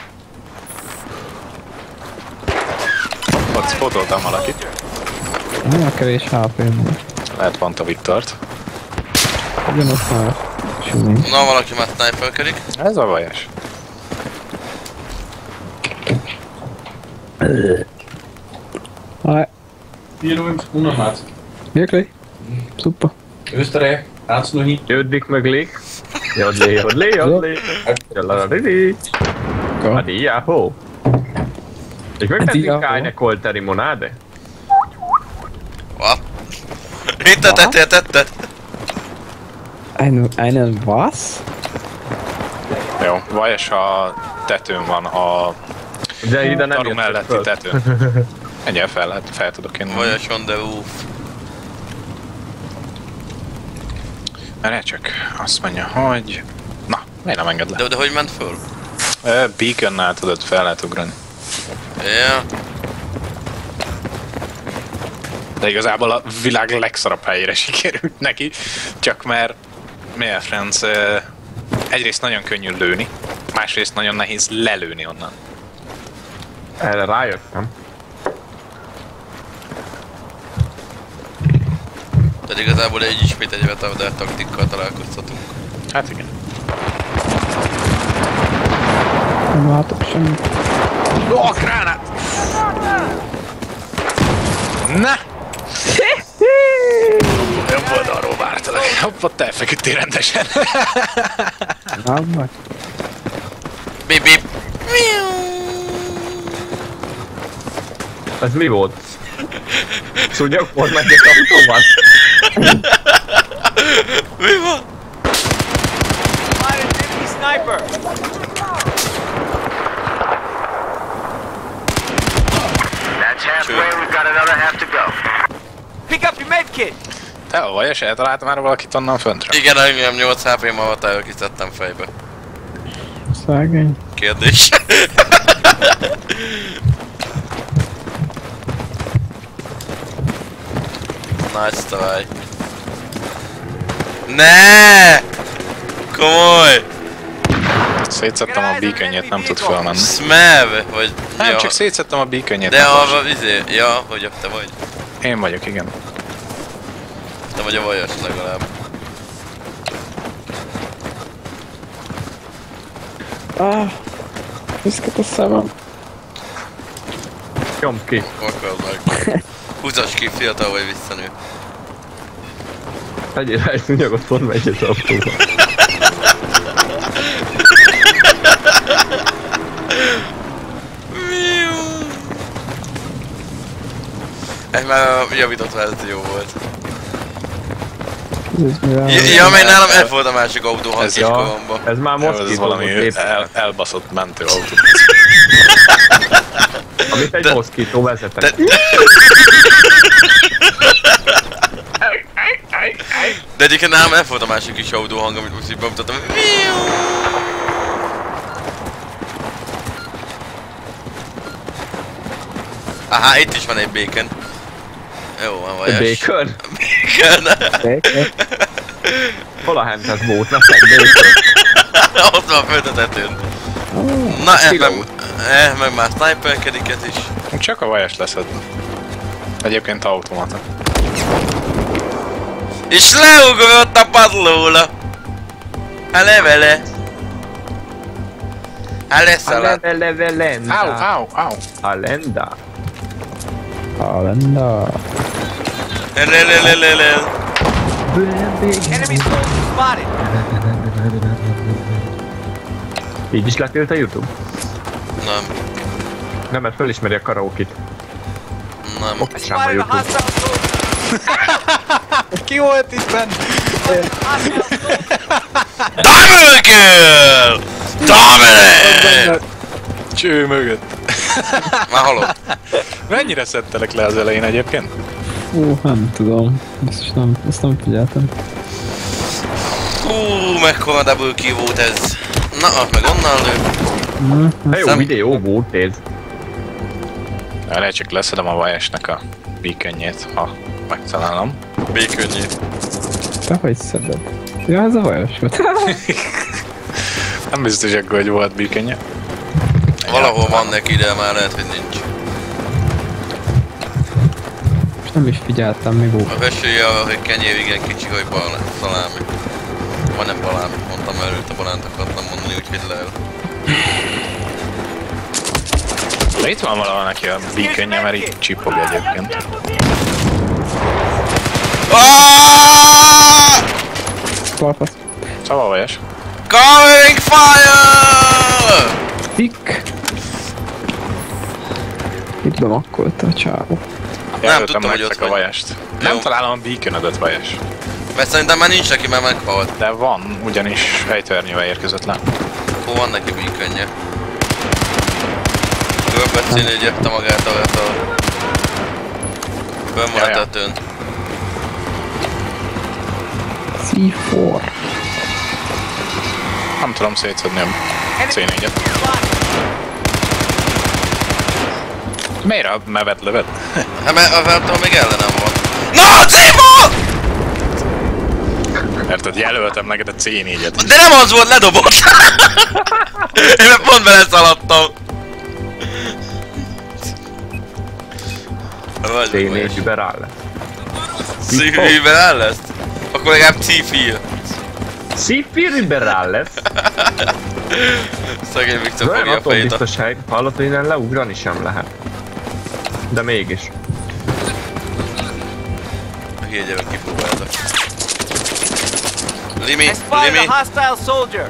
Ott spotoltam valakit. Nem a kevés há pé-m. Lehet pont a Viktort. Ugyanott már. Semmi. Na, valaki már sniperkedik. Ez a vajas. Nej. Bliver du en hundrede? Virkelig? Super. Østerdag, Artsnuhi. Jodlik möglik. Jodli, jodli, jodli. Jallaradidi. Adi, jáhó. És megtettünk eine Colter limonade? What? Mit tettél, tetted? Einen, einen was? Jó, vajas a tetőn van, a De ide nem taru jöttek melletti föl. tetőn. Egyel fel, lehet, fel tudok én. Vajas on the roof. Erre csak azt mondja, hogy... Na, miért nem enged le? De, de hogy ment föl? Uh, Beaconnál tudod fel lehet ugrani. Ja. De igazából a világ legszarabb helyére sikerült neki. Csak mert... Miért, Franz? Uh, egyrészt nagyon könnyű lőni, másrészt nagyon nehéz lelőni onnan. Erre rájöttem. Tehát igazából egy ismét egy retardál taktikkal találkoztatunk. Hát igen. Nem látok semmit. Ó, oh, gránát! Na! Jobb oldalról vártalak. Hopp, ott elfeküdtél rendesen. Nem vagy. Bip bip. Ez mi volt? Szúnyog volt meg egy autóban? Mi van? Spotted an enemy sniper. That's halfway, we've got another half to go. Pick up your med kit. Te a vajas, eltaláltam már valakit onnan föntre? Igen, engem nyolc há pé-m avatáról kiszedtem fejbe. Szegény. Kérdés. Nice try. Ne! Komoly! Szétszettem a beaconjét, nem tud felmenni. Smev, vagy... Nem, ja. csak szétszettem a beaconjét. De a... izé... Ja, hogy te vagy. Én vagyok, igen. Te vagy a vajas legalább. Ah, viszket a szemem. Nyomd ki. Akad meg. Húzas ki, fiatal vagy visszanő. Tegyél rá egy szúnyogot, pont megy az autóba. Ez már a javított verzió volt. Ez mivel? Ja, ja, meg nálam F volt a másik autó Ez hangos ja. koromba. Ez már Ez moszkító valami volt el, elbaszott mentőautó. amit egy De- moszkító vezetett. De... De egyébként nálam F volt a másik kis autó hang, amit most így bemutattam. Aha, itt is van egy bacon. Jó, van vajas. Bacon? Bacon. Hol a hentez bótnak egy bacon? Ott van föld a tetőn. Na, eh, meg, eh, meg már sniperkedik ez is. Csak a vajas leszed. Egyébként automata. És leugrott a padlóra. A levele. A A leszaladt. leve lenda. Au, au, au. A lenda. A lenda. Lelelelelele. Enemy soldier spotted. Így is letilt a YouTube? Nem, Nem, mert felismeri a karaokit. nem. Okásám a Spotted a YouTube. hostile soldier. Ki volt itt benn? Hostile soldier. Double kill! Double! Cső mögött. Már halott. Mennyire szedtelek le az elején egyébként? Ó, nem tudom. Biztos nem, ezt nem figyeltem. Hú, mekkora double kill volt ez. Na, meg onnan lő. De jó Szem- videó volt ez. Erre csak leszedem a vajasnak a beaconjét, ha megtalálom. Békönnyét. Te hogy szeded? Ja, ez a vajas volt. Nem biztos akkor, hogy volt beaconje. Valahol van neki, de már lehet, hogy nincs. Nem is figyeltem, mi volt. A esélye, hogy kenyér igen kicsi, hogy bal szalámi. Vagy nem balámi, mondtam előtt a balánt akartam mondani, úgyhogy leel. De itt van valahol neki a beaconje, mert így csipog egyébként. Ah! Talpasz. Szóval vajas. Covering fire! Tik. Itt bemakkolta a csávó. Nem tudtam, hogy ott a vagy. vajast. Nem Jó. találom a beaconödöt, vajas. Mert szerintem már nincs neki, mert meghalt. De van, ugyanis fejtörnyűvel érkezett le. Akkor van neki beaconje. Görbet színű gyepte magát a retard. Fönn van a tetőn. C négy. Nem tudom szétszedni a C négyet. Miért a mevet lövet? Hát mert a feltől még ellenem van. Na, Cimo! Érted, jelöltem neked a C négyet. De nem az volt, ledobott! Én meg pont beleszaladtam. C négy überáll lesz. C überáll lesz? Akkor legalább C négy. C négy überáll lesz. Szegény Viktor Olyan fogja a attól fejét. biztos hely, hallott, hogy innen leugrani sem lehet. De mégis. A hülye gyerek kipróbálta. Limi, I spotted Limi. a hostile soldier.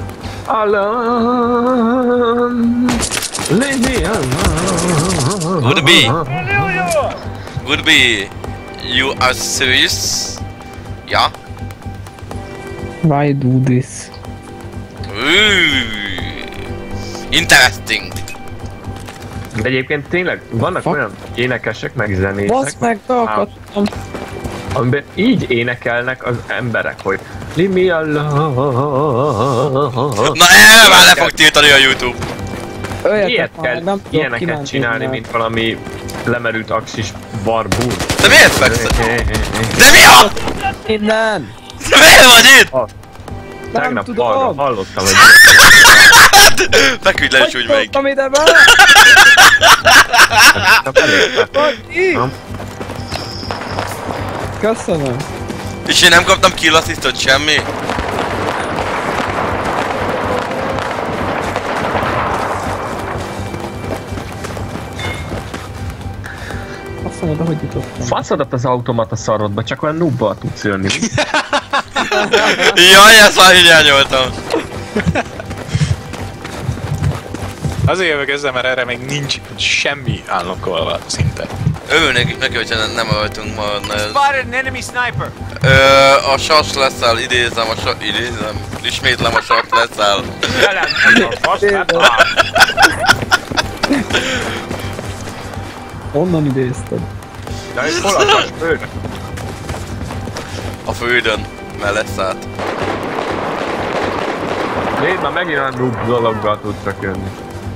Alone. Leave me alone. Would be. Would be. You are serious? Yeah? Why do this? Ooh. Interesting. De egyébként tényleg vannak Fuck. olyan énekesek, meg zenészek, Basz meg, beakadtam. amiben így énekelnek az emberek, hogy Leave me alone. Na erre már le fog tiltani a YouTube. Öljetek Ilyet már, kell, meg, nem tudok ilyeneket kimenni csinálni, innen. mint valami lemerült axis barbún. De miért fekszel? De mi a? Innen! De miért vagy itt? Nem Tegnap tudom! arra hallottam, hogy Feküdj le és úgy meg. Hogy ide be? Hogy így? Nem. Köszönöm. És én nem kaptam kill assistot, semmi? Azt mondod, hogy jutottam. faszadat az automata szarodba, csak olyan nubbal tudsz jönni. Jaj, ezt már hiányoltam. Azért jövök ezzel, mert erre még nincs semmi állokolva szinte. Örülnék is neki, hogyha nem öltünk maradna ez. Spotted an enemy sniper. Ö, a sas leszáll, idézem a sas... idézem? Ismétlem a sas leszáll. Jelentem a faszt, Onnan idézted. de ez hol a fasfőd? A földön, mert leszállt. Nézd már, megint olyan noob dologgal tudsz csak jönni.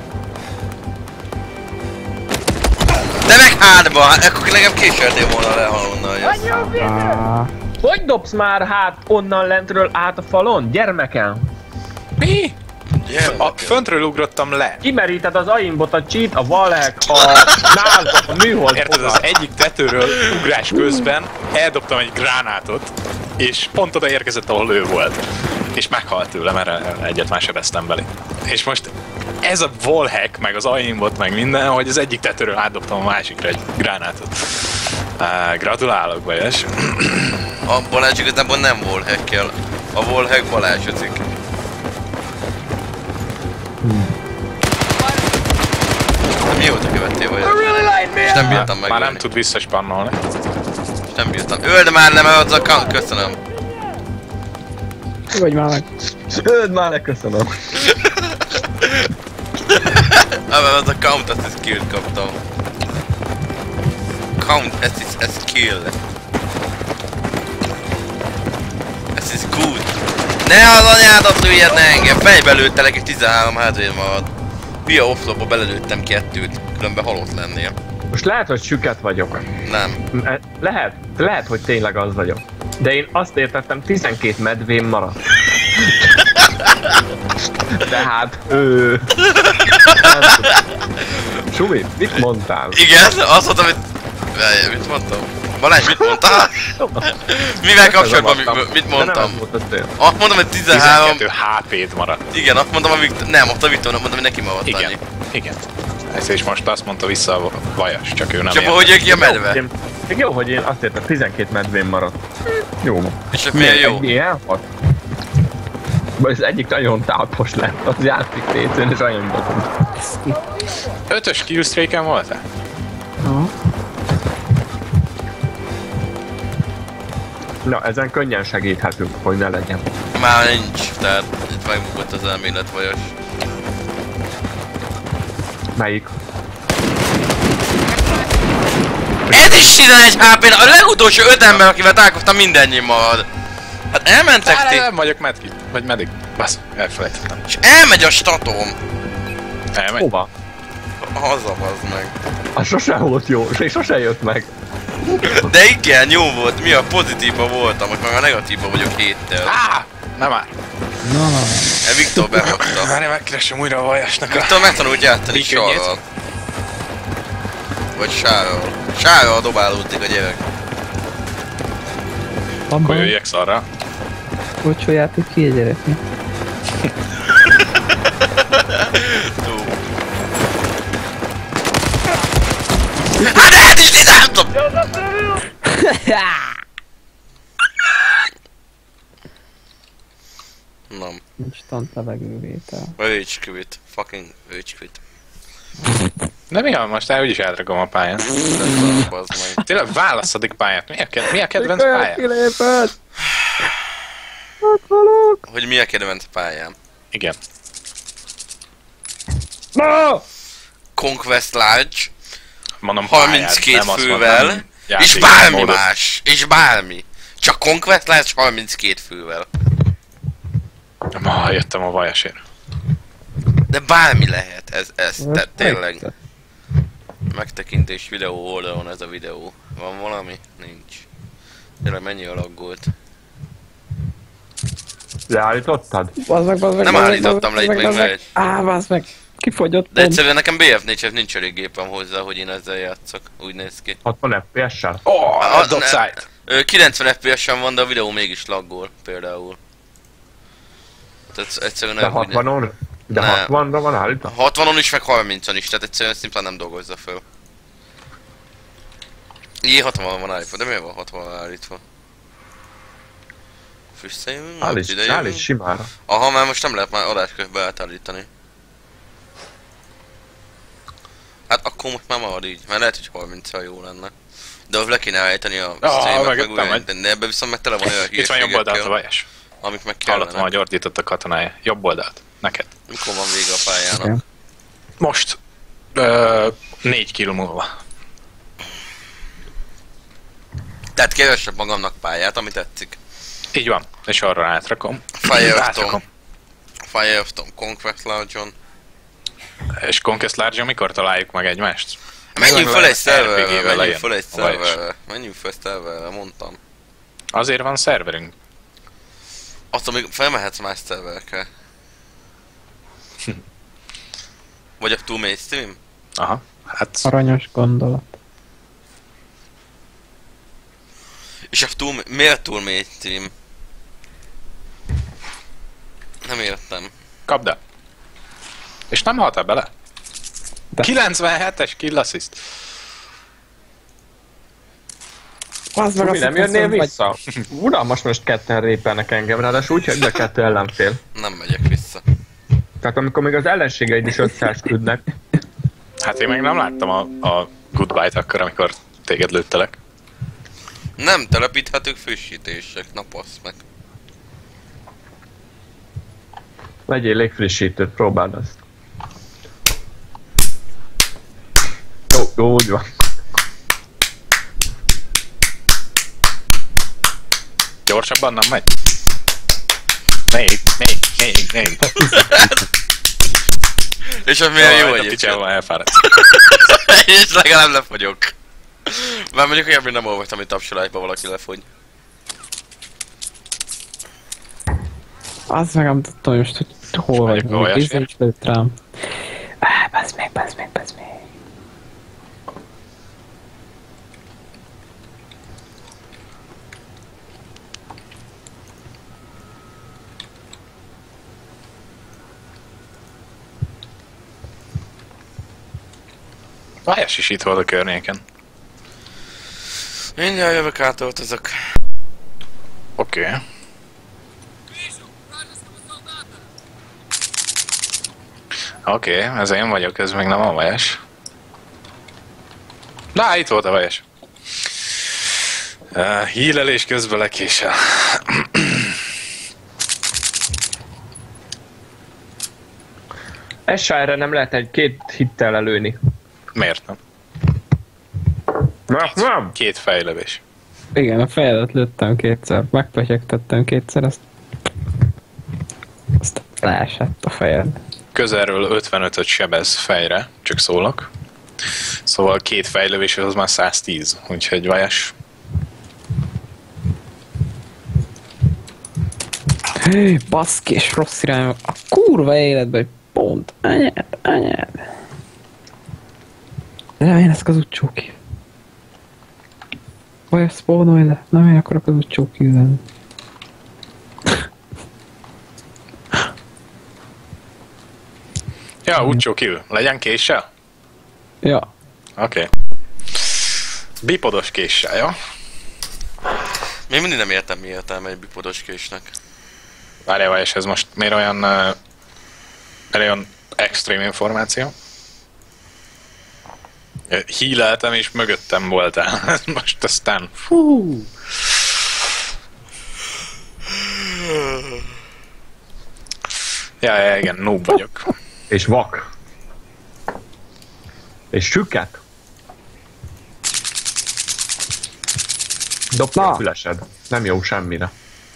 De meg hátba, hát akkor nekem késeltél volna le, ha onnan jössz. Ah, Hogy dobsz már hát onnan lentről át a falon, gyermekem? Mi? Gyermek. A föntről ugrottam le. Kimeríted az aimbot, a cheat, a valek, a názak, a műhold. Érted, az egyik tetőről ugrás közben eldobtam egy gránátot, és pont oda érkezett, ahol ő volt. És meghalt tőle, mert egyet már sebeztem belé. És most ez a wallhack, meg az aimbot, meg minden, hogy az egyik tetőről átdobtam a másikra egy gránátot. Uh, gratulálok, Bajas. A Balázs igazából nem wallhack-kel. A wallhack Balázsozik. De mióta követtél vagy? És nem bírtam meg. Már nem tud visszaspannolni. És nem bírtam. Öld már le, mert az a kan... Köszönöm. vagy már meg. Öld már le, köszönöm. Ah, mert az a count assist kill kaptam. Count assist as kill. Ez is good. Ne az anyádat lőjed, ne engem! Fejbe lőttelek és tizenhárom hátrébb marad. Pia offlopba belelőttem kettőt, különben halott lennél. Most lehet, hogy süket vagyok. Nem. Le- Lehet, lehet, hogy tényleg az vagyok. De én azt értettem, tizenkét medvém maradt. De hát, ő... Sumi, mit mondtál? Igen, azt mondtam, hogy... Várjál, mit mondtam? Balázs, mit mondtál? Mivel kapcsolatban mi, mit De nem mondtam? ez volt a cél. Azt mondom, hogy tizenhárom... tizenkettő há pé-t maradt. Igen, azt mondtam a Viktor... Nem, azt a Viktornak mondtam, hogy neki maradt Igen, annyi. igen. Ez és most azt mondta vissza a Vajas, csak ő nem És értett. akkor hogy jön ki a medve? Én, még jó, hogy én azt értem, tizenkét medvém maradt. Jó. És akkor milyen jó? Egy ilyen hat? Ez egyik nagyon tápos lett, az játék pécén, és nagyon botult. Ötös killstreaken volt-e? Na, ezen könnyen segíthetünk, hogy ne legyen. Már nincs, tehát itt megbukott az elmélet Vajas. Melyik? Ez is tizenegy há pé, a legutolsó öt ember, akivel találkoztam, mindennyi marad. Hát elmentek ti? Nem vagyok medkit, vagy medik. Basz, elfelejtettem. És elmegy a statom. Elmegy. Hova? Hazavazd meg. Az sose volt jó, és sose jött meg. De igen, jó volt, mi a pozitívban voltam, akkor a negatívban vagyok héttel. Á! Nem már. Na, na, na. E Viktor behozta. Várj, megkeresem újra a vajasnak a... Viktor megtanult játszani Mi könnyét? sarral. Vagy sárral. Sárral dobálódik a gyerek. Akkor Abban jöjjek szarra. olcsó játék ki a gyereknek. Hát hát is tizentom! Nem. Instant levegővétel. Rage quit. Fucking rage quit. De mi van most? El úgyis elragom a pályán. Bazd meg. Tényleg válaszadik pályát. Mi a, ked mi a kedvenc pályát? kilépett! Ott valók! Hogy mi a kedvenc pályám? Igen. No! Conquest Large, Mondom pályát, harminckét nem azt fővel, mondtam, és játék bármi módot. más, és bármi. Csak Conquest Large harminckét fővel. Ma jöttem a vajasért. De bármi lehet, ez, ez, Most te, tényleg. megte- Megtekintés videó oldalon ez a videó. Van valami? Nincs. Tényleg mennyi alaggolt? Leállítottad? Bazd meg, bazd meg, Nem bazd meg, állítottam le, bazd itt meg, még bazd meg. megy. Á, bazd meg! Kifogyott De pont. egyszerűen nekem bé ef négyhez nincs elég gépem hozzá, hogy én ezzel játszok. Úgy néz ki. hatvan ef pé es-sel? Ó, oh, Ah, a dobszájt! ne- ö, kilencven ef pé es-en van, de a videó mégis laggol, például. Tehát egyszerűen De nem úgy- hatvanon? De Nem. hatvanra van állítva? hatvanon is, meg harmincon is, tehát egyszerűen szimplán nem dolgozza föl. Jé, hatvanon van állítva, de miért van hatvanon állítva? Visszajövünk? Állíts, Ide jövünk? állíts simára. Aha, mert most nem lehet már adás közben átállítani. Hát akkor most már marad így, mert lehet, hogy harminccal jó lenne. De le kéne állítani a Ah, streamet, meg megöttem úgy, de ebbe viszont meg tele van olyan Itt van jobb oldalt a hírségekkel, vajas. amik meg Hallottam, kellene. hogy ordított a katonája. Jobb oldalt. Neked. Mikor van vége a pályának? Igen. Most. Ö, négy kiló múlva. Tehát keresek magamnak pályát, ami tetszik. Így van. És arra átrakom. Fireton, Átrakom. Fireton, Conquest Large-on. És Conquest Large-on mikor találjuk meg egymást? Menjünk Meg föl le- egy szerverre, er pé gével menjünk lejön föl egy a vajas. szerverre. Menjünk föl egy szerverre, mondtam. Azért van szerverünk. Azt, amíg felmehetsz más szerverekre. Vagy a túl mainstream? Aha. Hát Aranyos gondolat. És a túl... Miért túl mainstream? Nem értem. kapd el. És nem haltál bele? De. kilencvenhetes kill assist. Bazd meg, Tomi, azt nem hiszem, jönnél vagy- vissza? Uram, most most ketten répelnek engem, ráadásul úgy, hogy de kettő ellenfél. Nem megyek vissza. Tehát amikor még az ellenségeid is összeesküdnek, Hát én meg nem láttam a, a goodbye-t akkor, amikor téged lőttelek. Nem telepíthetők frissítések, na passz meg. vegyél légfrissítőt, próbáld azt. Jó, jó, úgy van. Gyorsabban nem megy? Még, még, még, még. És az milyen jó a egyébként. picsával elfáradt. És legalább lefogyok. Már mondjuk olyan, hogy nem olvastam, hogy tapsolásba valaki lefogy. Az meg nem tudtam most, hogy hol vagy. megyek a vajasért. Bizony is lőtt rám. Á, bazd meg, bazd meg, bazd meg. Vajas is itt volt a környéken. Mindjárt jövök, átöltözök. Oké. Okay. Oké, okay, ez én vagyok, ez még nem a vajas. Na, itt volt a vajas. Uh, hílelés közben lekésel. es á erre nem lehet egy két hittel lelőni. Miért nem? Nem, nem! Két fejlövés. Igen, a fejedet lőttem kétszer, megpetyegtettem kétszer, azt... Azt leesett a fejed. Közelről ötvenötöt sebez fejre, csak szólok. Szóval két fejlövés az már száztíz, úgyhogy vajas. Hé, baszki, és rossz irányba. A kurva életben, hogy pont. Anyád, anyád. De nem én ezt az utcsóki. Vagy ezt spónolj le. Nem én akarok az utcsóki üzenni. Ja, úgycsó kill. Legyen késsel? Ja. Oké. Okay. Bipodos késsel, jó? Még mindig nem értem, mi értelme egy bipodos késnek. Várjál, várjál, és ez most miért olyan... Uh, miért olyan extrém információ? Híleltem és mögöttem voltál. Most aztán... Fú. Ja, ja, igen, noob vagyok. És vak. És süket. Dobta a fülesed. Nem jó semmire.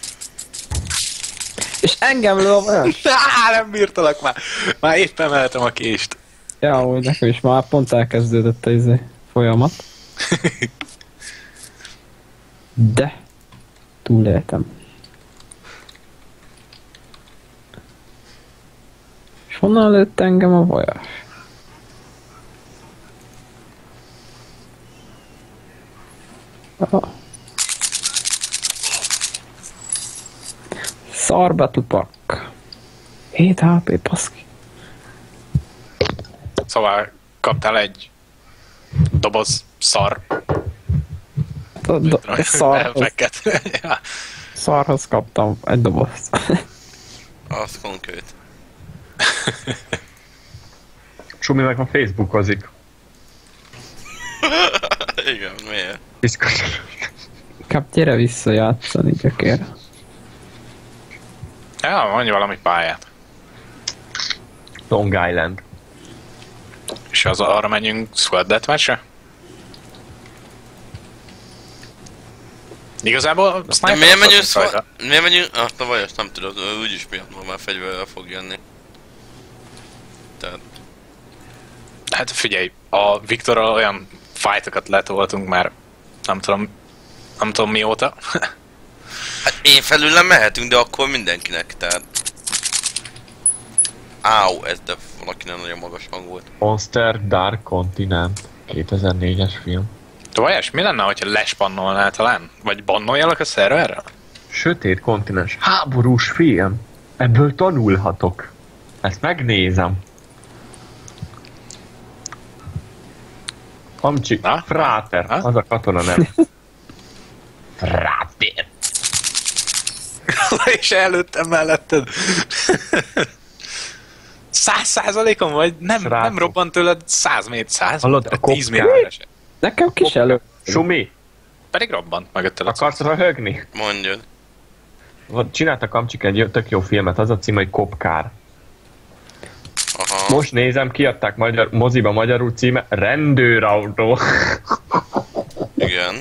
És engem lő a vajas. Á, nem bírtalak már. Már éppen emeltem a kést. Ja, úgy nekem is már pont elkezdődött ez a folyamat. De túléltem. És honnan lőtt engem a vajas? Ah. Szarbetupak. hét há pé, baszki. Szóval kaptál egy doboz szar. A do- szarhoz, elveket. Ja. szarhoz kaptam egy dobozt. Az konkrét. Sumi meg a Facebookozik. Igen, miért? Piszkos. Inkább gyere vissza játszani, gyökér. Ja, mondj valami pályát. Long Island. És az arra menjünk Squad Deathmatch-re? Igazából... De miért menjünk szó... Miért menjünk... Ah, na vagy azt nem tudod, úgyis miatt már fegyverrel fog jönni. Tehát... Hát figyelj, a Viktorral olyan fightokat letoltunk már, nem tudom, nem tudom mióta. Hát én felül mehetünk, de akkor mindenkinek, tehát... Áú, ez de valakinek nagyon magas hang volt. Monster Dark Continent. kétezer-négyes film. De vajas, mi lenne, hogyha lespannolnál talán? Vagy bannoljalak a szerverre? Sötét kontinens. Háborús film. Ebből tanulhatok. Ezt megnézem. Amcsi, Na? Fráter. Na? Az a katona nem. Fráter. És előttem melletted. Száz százalékon vagy? Nem, nem robbant tőled száz méter, száz Hallod, méter, a tíz kopkár? méterre se. Nekem kis elő. Sumi, Pedig robbant mögötted a akarsz röhögni? Mondjad. Csináltak Amcsik egy tök jó filmet, az a cím, hogy Kopkár. Aha. Most nézem, kiadták magyar, moziba magyarul címe, Rendőrautó. Igen.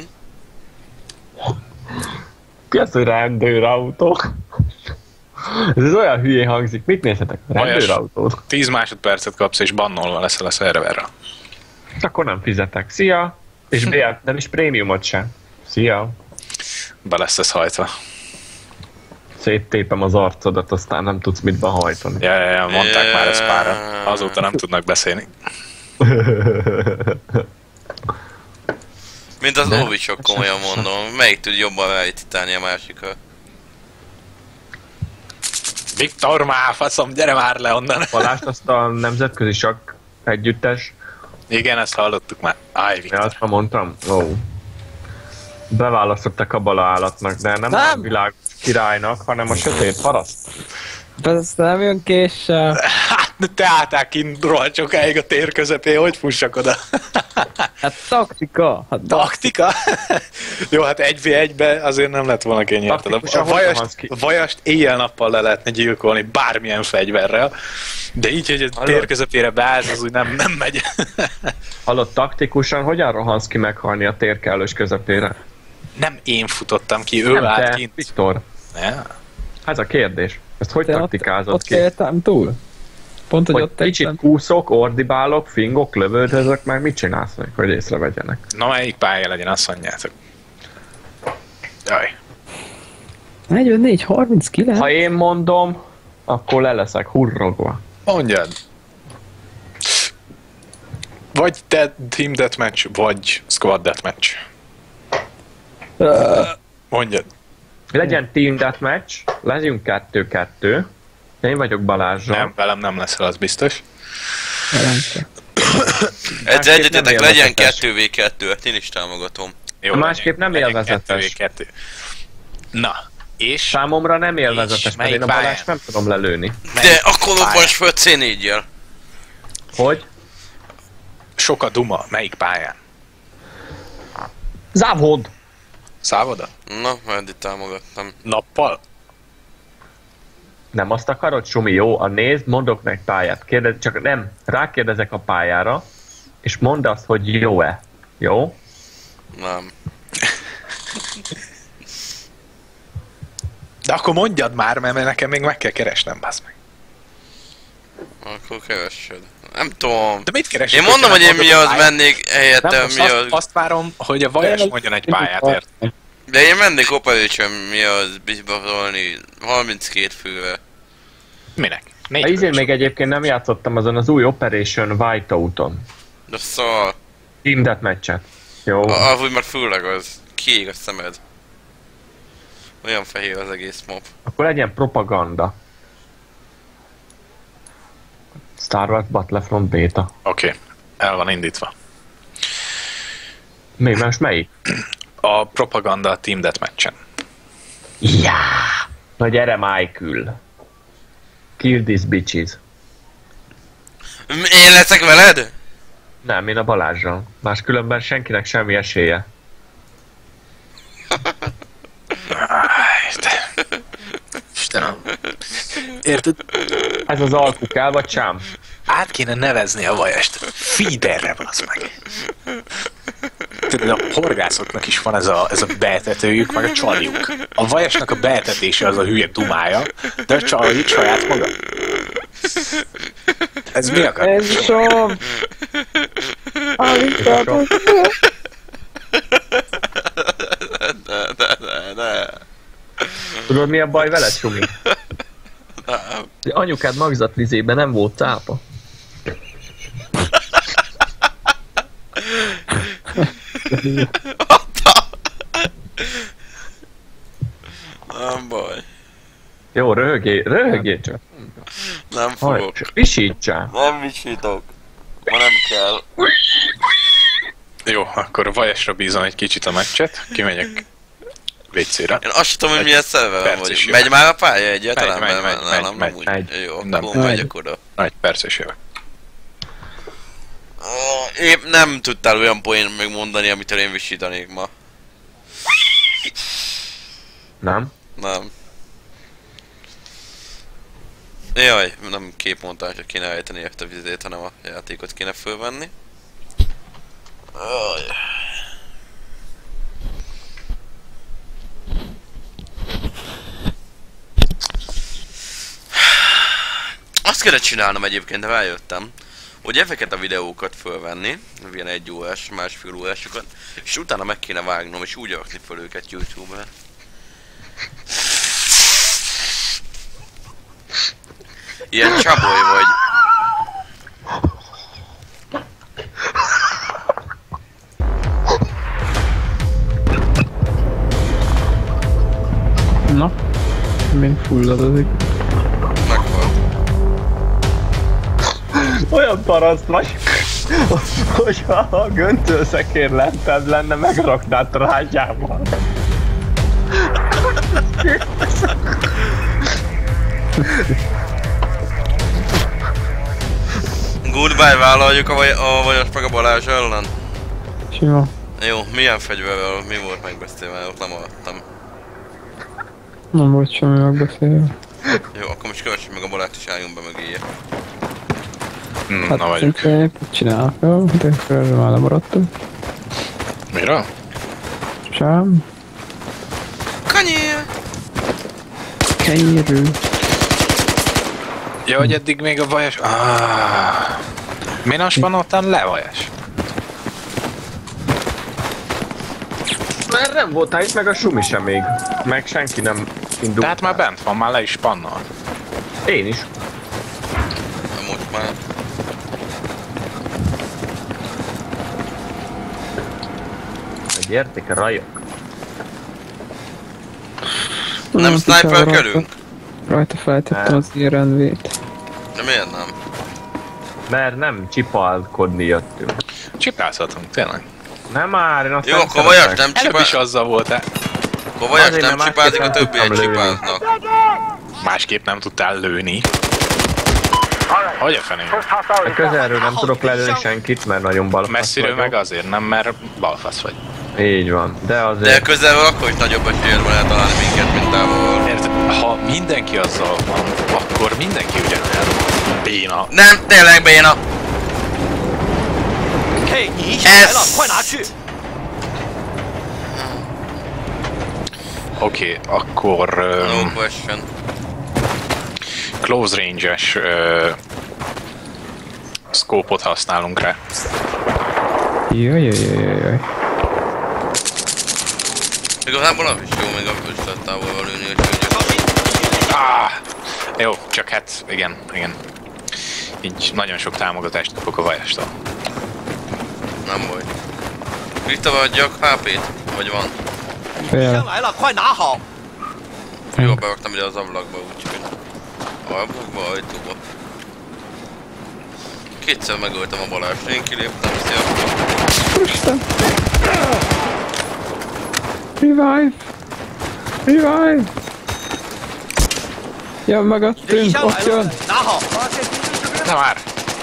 Ki az, hogy rendőrautó? Ez olyan hülyén hangzik. Mit nézhetek? Rendőrautót? tíz másodpercet kapsz és bannolva leszel a szerverre. Akkor nem fizetek. Szia! És bé el, nem is prémiumot sem. Szia! Be lesz ez hajtva. Széttépem az arcodat, aztán nem tudsz mit behajtani. Ja, ja, ja, mondták már ezt pára. Azóta nem tudnak beszélni. Mint az Ovicsok, komolyan mondom. Melyik tud jobban rájtítani a másikat? Viktor, már faszom, gyere már le onnan! Balást azt a nemzetközi sakk együttes. Igen, ezt hallottuk már. Áj, Ja, Viktor. azt ma mondtam. Ó. Beválasztottak a bala állatnak, de nem, Nem. a világ királynak, hanem a sötét paraszt. Ez nem jön késsel. Hát De te álltál kint rohadt sokáig a tér közepén, hogy fussak oda? Hát taktika! Hát Taktika? Jó, hát egy vé egybe azért nem lett volna kényelmetlen. A vajast, a vajast éjjel-nappal le lehetne gyilkolni bármilyen fegyverrel, de így, hogy a tér közepére beállsz, az úgy nem, nem megy. Hallott, taktikusan hogyan rohansz ki meghalni a tér kellős közepére? Nem én futottam ki, ő Nem állt te, kint. Viktor. Ja. Ez a kérdés. Ezt hogy te taktikázod ott, ott ki? éltem túl? Pont, hogy, Hogy ott kicsit tettem. kúszok, ordibálok, fingok, lövöldözök, meg mit csinálsz még, hogy észrevegyenek? Na, melyik pálya legyen, azt mondjátok. Jaj. negyvennégy harminckilenc? Ha én mondom, akkor le leszek hurrogva. Mondjad. Vagy te Team Deathmatch, vagy Squad Deathmatch. Uh, Mondjad. Legyen team deathmatch, legyünk kettő-kettő. Én vagyok Balázsral. Nem, velem nem leszel, az biztos. Ez nem egyetetek, legyen élvezetes. kettő vé kettő, hát én is támogatom. Jó, Másképp nem legyen élvezetes. kettő vé kettő. Na, és... Számomra nem élvezetes, mert melyik én a pályán? Balázs nem tudom lelőni. De akkor lobbass föl cé négyjel. Hogy? Sok a duma, melyik pályán? Závod! Szávoda? Na, majd itt támogattam. Nappal? Nem azt akarod, Sumi? Jó, a nézd, mondok meg pályát. Kérdez, csak nem, rákérdezek a pályára, és mondd azt, hogy jó-e. Jó? Nem. De akkor mondjad már, mert nekem még meg kell keresnem, bassz meg. Akkor kevessed. Nem tudom. De mit keresek? Én mondom, hogyha hogy nem én mi mondod a az pályát? mennék helyette, Nem, most mi azt, az... azt várom, hogy a Vajas mondjon egy pályát, ért? De én mennék Operation, mi az bizbatolni harminckét fővel. Minek? A Négy izén fős. még egyébként nem játszottam azon az új Operation Whiteout-on. De szar. Team Deathmatch-et. Jó. Ah, úgy meg főleg az. Kiég a szemed. Olyan fehér az egész mob. Akkor legyen propaganda. Star Wars Battlefront Beta. Oké, okay. El van indítva. Mi, most melyik? A propaganda a Team Deathmatch-en. Ja. Na gyere, Michael. Kill these bitches. Én leszek veled? Nem, én a Balázsral. Máskülönben senkinek semmi esélye. Istenem. Érted? Ez az alkukál, vagy csám? Át kéne nevezni a Vajast. Feederre van az meg. Tudod, a horgászoknak is van ez a, ez a beetetőjük, meg a csaljuk. A Vajasnak a beetetése az a hülye dumája, de a csaljuk saját maga. Ez mi akar? Ez som! Állítatok! De, de, de, de. Tudod, mi a baj veled, Sumi? Nem. Anyukád magzatvizében nem volt cápa. Nem baj. Jó, röhögé, röhögé csak. Nem Haj, fogok. visítsál. Nem visítok. Ma nem kell. Jó, akkor a Vajasra bízom egy kicsit a meccset. Kimegyek vécére. Én azt sem tudom, hogy milyen szerve perc van, is vagy. jön. Megy már a pálya egyáltalán? Megy, Mert megy, már megy, nálam megy, nem úgy. megy. Jó, Nem. akkor megyek oda. Na, egy perc és jövök. Ah, Épp nem tudtál olyan poén megmondani, amitől én visítanék ma. Nem? Nem. Jaj, nem képmontásra kéne ejteni ezt a vizét, hanem a játékot kéne fölvenni. Jaj. Azt kellett csinálnom egyébként, de rájöttem, hogy ezeket a videókat fölvenni, ilyen egy órás, másfél órásokat, és utána meg kéne vágnom, és úgy rakni föl őket YouTube-ra. Ilyen csaboly vagy. Na, még fulladozik. Megvan. Olyan paraszt vagy, hogyha a göntőszekér lentebb lenne, megraknád trágyával. Várj, vállaljuk a, vaj a Vajas meg a Balázs ellen? Sima. Jó, milyen fegyverrel, mi volt megbeszélve, ott nem hallottam. Nem volt semmi megbeszélve. Jó, akkor most kövessük meg a Balást és álljunk be mögéje. Hmm, Hát na vagyunk. szintén csinálok, jó? De erről már lemaradtunk. Miről? Sem. Kanyér! Kenyérű. Ja, hogy eddig még a Vajas... Ah. Mi nem spannoltál le, Vajas? Mert nem voltál itt, meg a Sumi sem még. Meg senki nem indult. Tehát már bent van, már le is spannol. Én is. Na most már. Gyertek a rajok. Nem sniperkelünk? Rajta feltettem az érendvét. De miért nem? Mert nem csipalkodni jöttünk. Csipázhatunk, tényleg. Nem már, én azt Jó, nem akkor Vajas szeretek. nem Előbb is csipál... azzal volt-e. Akkor Vajas Azért, nem mert csipázik, a másképp nem többiek tudtam lőni. csipáznak. Másképp nem tudtál lőni. Hogy a fenék? A közelről nem tudok lelőni senkit, mert nagyon balfasz Messziről vagyok. meg azért nem, mert balfasz vagy. Így van, de De azért... közelről akkor is nagyobb esélyed van eltalálni minket, mint távolról. Érted? Ha mindenki azzal van, akkor mindenki ugyanolyan béna. Nem, tényleg béna! 嘿，你一下来了， Ez- 快拿去！ Oké, okay, akkor... No Um, question. close range-es uh, scope-ot használunk rá. Jaj, jaj, jaj, jaj, jaj. Igazából az is jó, még akkor is lehet távolról lőni, úgyhogy... Ah, jó, csak hát igen, igen. Így nagyon sok támogatást kapok a Vajastól. Nem baj. Vissza adjak há pét? Vagy van? 敌 Fél. 枪来了，快拿好！ Jó, beraktam ide az ablakba, úgyhogy... A ablakba, ajtóba. Kétszer megöltem a Balást, én kiléptem, sziasztok. Isten! Revive! Revive! Jön 敌 mögöttünk, 枪来 ott 了 jön! ， 拿好！ Na már!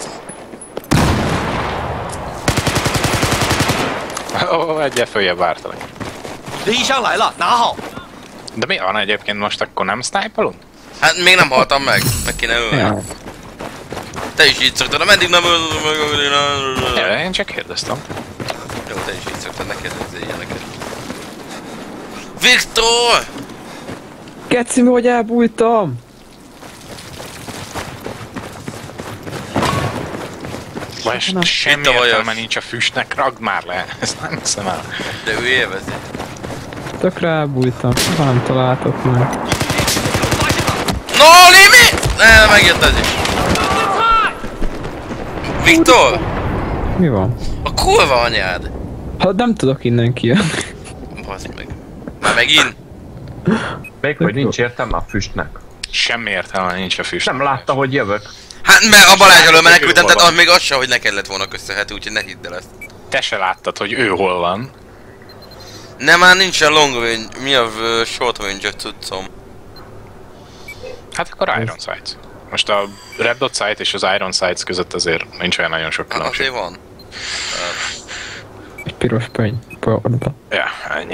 Ó, oh, egyel följebb vártalak. 敌枪来了，拿好！ De mi van egyébként most, akkor nem sniperolunk? Hát még nem haltam meg, meg kéne ölni. Ja. Te is így szoktad, meddig nem ölöd meg... Ja, én csak kérdeztem. Jó, te is így szoktad, ne kérdezzél ilyeneket. Viktor! Geci, mi hogy elbújtam? Vagy Na, semmi itt a Vajas. értelme nincs a füstnek, ragd már le. Ezt nem hiszem el. De ő élvezi. Tökre elbújtam, nem találtok meg. No, Limi! Ne, megjött ez is. Viktor! Mi van? A kurva anyád! Hát nem tudok innen kijönni. Baszd meg. Már megint? Még hogy nincs értelme a füstnek. Semmi értelme nincs a füstnek. Nem látta, hogy jövök. Hát mert a Balázs elől menekültem, tehát az még az se, hogy neked lett volna köszönhető, úgyhogy ne hidd el ezt. Te se láttad, hogy ő hol van. Nem, már nincsen long range, mi a uh, short range-öt cuccom. Hát akkor Iron Sights. Most a Red Dot Sight és az Iron Sights között azért nincs olyan nagyon sok Hát különbség. azért van. Egy piros pöny. Porda. Ja, ennyi.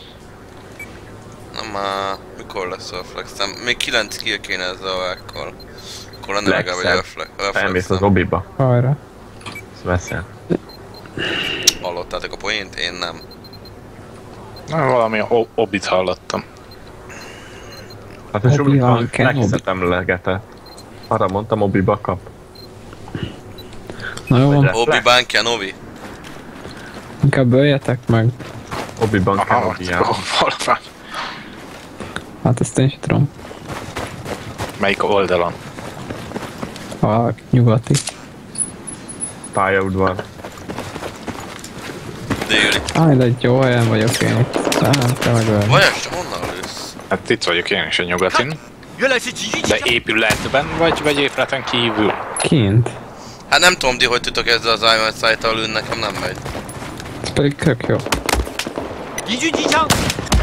Na már, mikor lesz a reflexem? Még kilenc kill kéne ezzel a vákkal. Akkor lenne legalább egy Legszebb. refle- Elmész az reflexem. obiba. Hajrá. Ezt veszel. Hallottátok a poént? Én nem. Na, valami o- obit hallottam. Hát a Obi-Wan Sumiban Kenobi. legszebb legetett. Arra mondtam, obiba kap. Na jó van, Reflex. Obi-Wan Kenobi? inkább öljetek meg. Obiban Aha, Kenobi. hol van? Hát ezt én is tudom. Melyik oldalon? A nyugati. Pályaudvar. Déli. Á, mindegy, jó helyen vagyok én itt. Á, te meg ölni. Vajas, honnan lősz? Hát itt vagyok én is a nyugatin. 原来是集聚 De 机枪， épületben vagy, vagy épületen kívül? Kint. Hát nem tudom, ti hogy tudtok ezzel az Iron Sight-tal lőni, nekem nem megy. Ez pedig tök jó. 敌军机枪，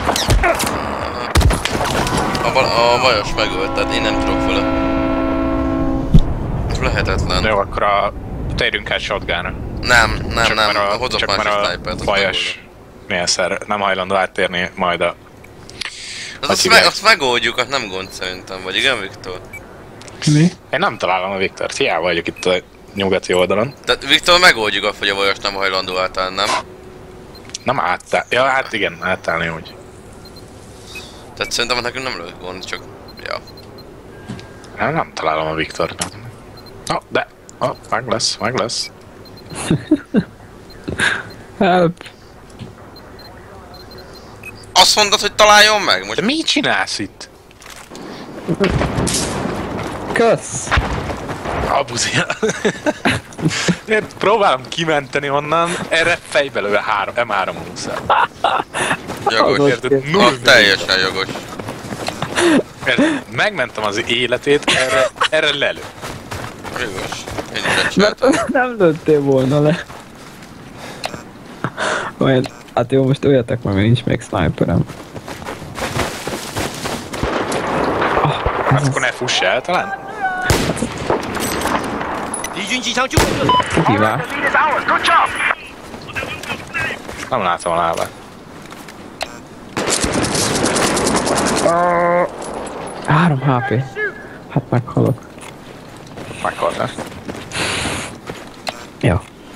A, bal- a Vajas megölt, tehát én nem tudok vele. Ez lehetetlen. Jó, akkor a Térjünk át shotgunra. Nem, nem, Csak nem, mert a, hozok csak másik mert a sniper-t. azt bajas milyen szer nem hajlandó áttérni majd a... Az azt, meg, azt megoldjuk, az nem gond szerintem, vagy igen, Viktor? Mi? Én nem találom a Viktort, hiába vagyok itt a nyugati oldalon. Tehát Viktor megoldjuk azt, hogy a vajas nem hajlandó átállni, nem? Nem átáll... Ja, hát igen, átállni úgy. Tehát szerintem nekünk nem lesz gond, csak... Ja. Nem, nem találom a Viktort. Oh, de... Oh, meg lesz, meg lesz. Help! Azt mondod, hogy találjon meg? Most De mit csinálsz itt? Kösz! Abuzia. Én próbálom kimenteni onnan, erre fejbe lő három, em három húszal. jogos, Érted? Null az teljesen jogos. Érted? Megmentem az életét, erre, erre lelő. Jogos. Én is ezt csináltam. Mert nem lőttél volna le. Olyan, hát jó, most öljetek meg, mert nincs még sniperem. Hát akkor ne fuss el talán? Kihívás. The lead is ours. Good job. Nem látom a lábát. három há pé. Hát meghalok. Meghaltál. Jó.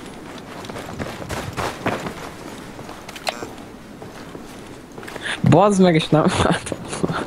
Bazd meg, és nem látom.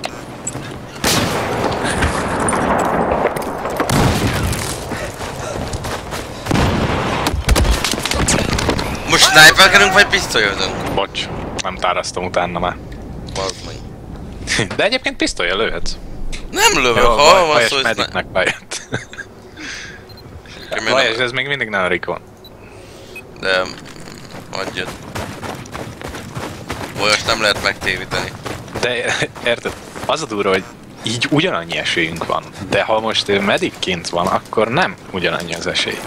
Most sniperkedünk vagy pisztolyozunk? Bocs, nem tárasztom utána már. Bazd meg. De egyébként pisztolya lőhetsz. Nem lövök, Jó, ha vaj, van vajas szó, hogy mediknek bejött. sniper. Vajas, ez még mindig nem Rikon. De... Adjad. Vajas nem lehet megtévíteni. De érted, az a durva, hogy így ugyanannyi esélyünk van. De ha most ő medikként van, akkor nem ugyanannyi az esély.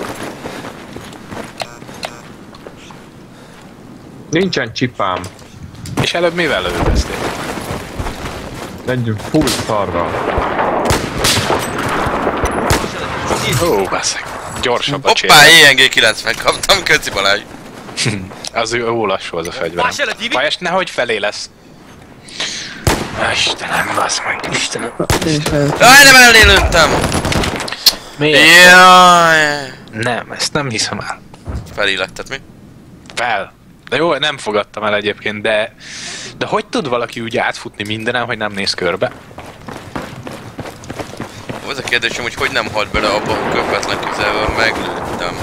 Nincsen csipám. És előbb mivel lövöldöztél? Egy full szarra. Ó, baszeg. Gyorsabb a Hoppá, csér. é en gé kilencven kaptam, Köci Balázs. Az jó lassú az a fegyverem. Vajas, nehogy felé lesz. Istenem, basz meg, Istenem. Jaj, nem elé lőttem! Miért? Jaj! Nem, ezt nem hiszem el. Felilletted mi? Fel. De jó, nem fogadtam el egyébként, de... De hogy tud valaki úgy átfutni mindenem, hogy nem néz körbe? Az a kérdésem, hogy hogy nem halt bele abba, hogy köpetlen közelből meglőttem.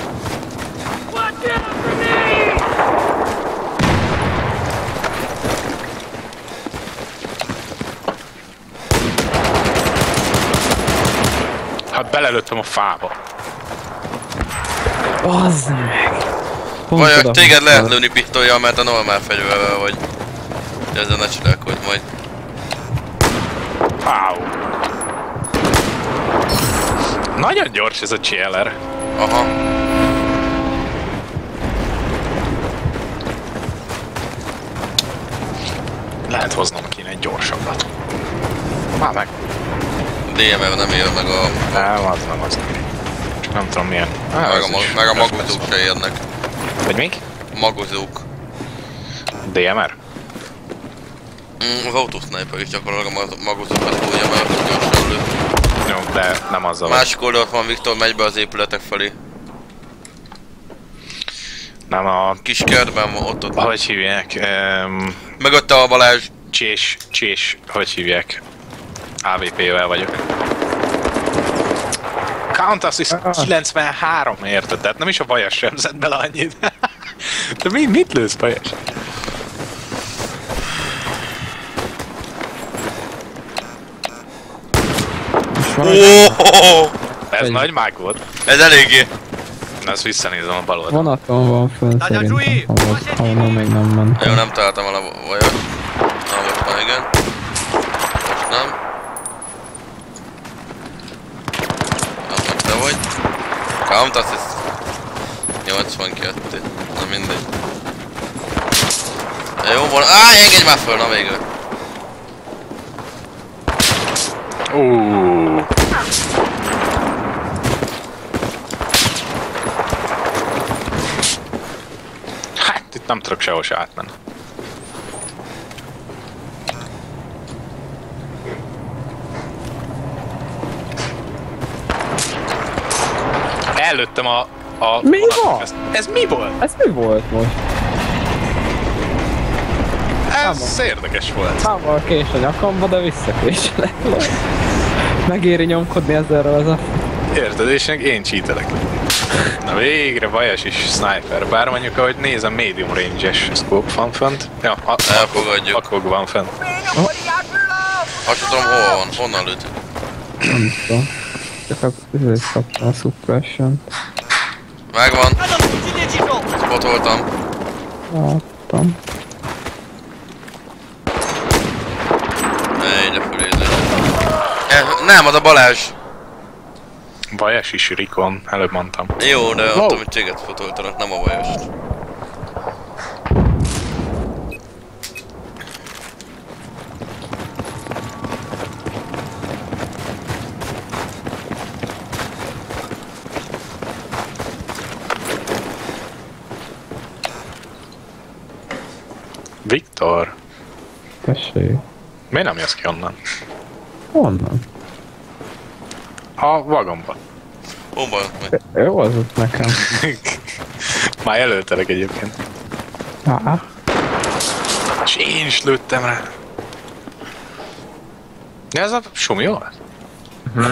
Hát belelőttem a fába. Bazd meg! Pont Vajon oda téged húztál. lehet lőni pisztollyal, mert a normál fegyverrel vagy. De ezzel ne csodálkozz majd. Wow. Nagyon gyors ez a cséler. Aha. Lehet hoznom kéne egy gyorsabbat. Már meg. dé em er nem ér meg a... Nem, az nem, az nem. Csak nem tudom milyen. Á, Meg ez a, is- mag- meg a ez magozók persze. se érnek. Vagy még? Magozók. dé em er? Mm, az autosniper is gyakorlatilag a mag- magozókat lója, mert az gyorsan lő. Jó, de nem azzal. Másik oldalt van, Viktor megy be az épületek felé. Nem a... Kis kertben van, ott ott. Hogy hívják? Um, Mögötte a Balázs. Csés, csés, hogy hívják? á vé pé-vel vagyok. Count Assist kilencvenhárom, érted? Tehát nem is a Vajas sem szed bele annyit. De mi, mit lősz, Vajas? Oh, Ez Egy- nagy mág volt. ez eléggé. Na, ezt visszanézem a bal oldalt. Vonaton van fönt szerintem, ahol, ahol még nem mentem. Jó, nem találtam el a vajat. Na, most már igen. Most nem. Na, most te vagy. Count assist. nyolcvankettő. Na mindegy. Jó van. Áj, engedj már föl, na végül. Uuuuh. Nem tudok sehol se átmenni. Előttem a... a Mi vonat- van? Ez, ez mi volt? Ez mi volt most? Ez érdekes volt. Számmal kés a nyakamba, de visszakéselek. Megéri nyomkodni ezzelről az a... Érted, és én cheatelek. Na végre Vajas is sniper, bár mondjuk ahogy nézem medium range-es scope van fent. Ja, a, Elfogadjuk. akkor van fent. Azt tudom, hol van, honnan lőtt. Nem tudom. Csak a üzőt kaptam a suppression. Megvan. Spotoltam. Láttam. Egyre föléző. Nem, az a Balázs. Vajas is Rikon, előbb mondtam. Jó, de wow. Tudom, hogy téged fotoltanak, nem a Vajost. Viktor, Tessék. miért nem jössz ki onnan? Honnan? A vagomba. Bomba meg. Jó az ott nekem. Már jelöltelek egyébként. Há. És én is lőttem rá. Ja, ez a sumi volt? Mhm.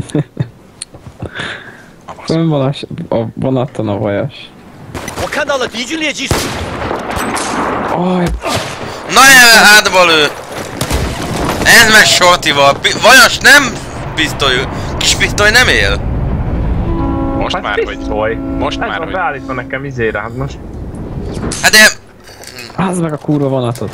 Fönn van a, s- a vonaton a Vajas. 我看到了敌军劣迹。 Aj, Na jelen hátba lő! Ez meg sortival. Pi- Vajas nem pisztoly. Kis pisztoly nem él. Most Hát már, hogy... pisztoly. Most Ez már, van hogy... beállítva nekem izére, hát most... Hát de... házd meg a kurva vonatot.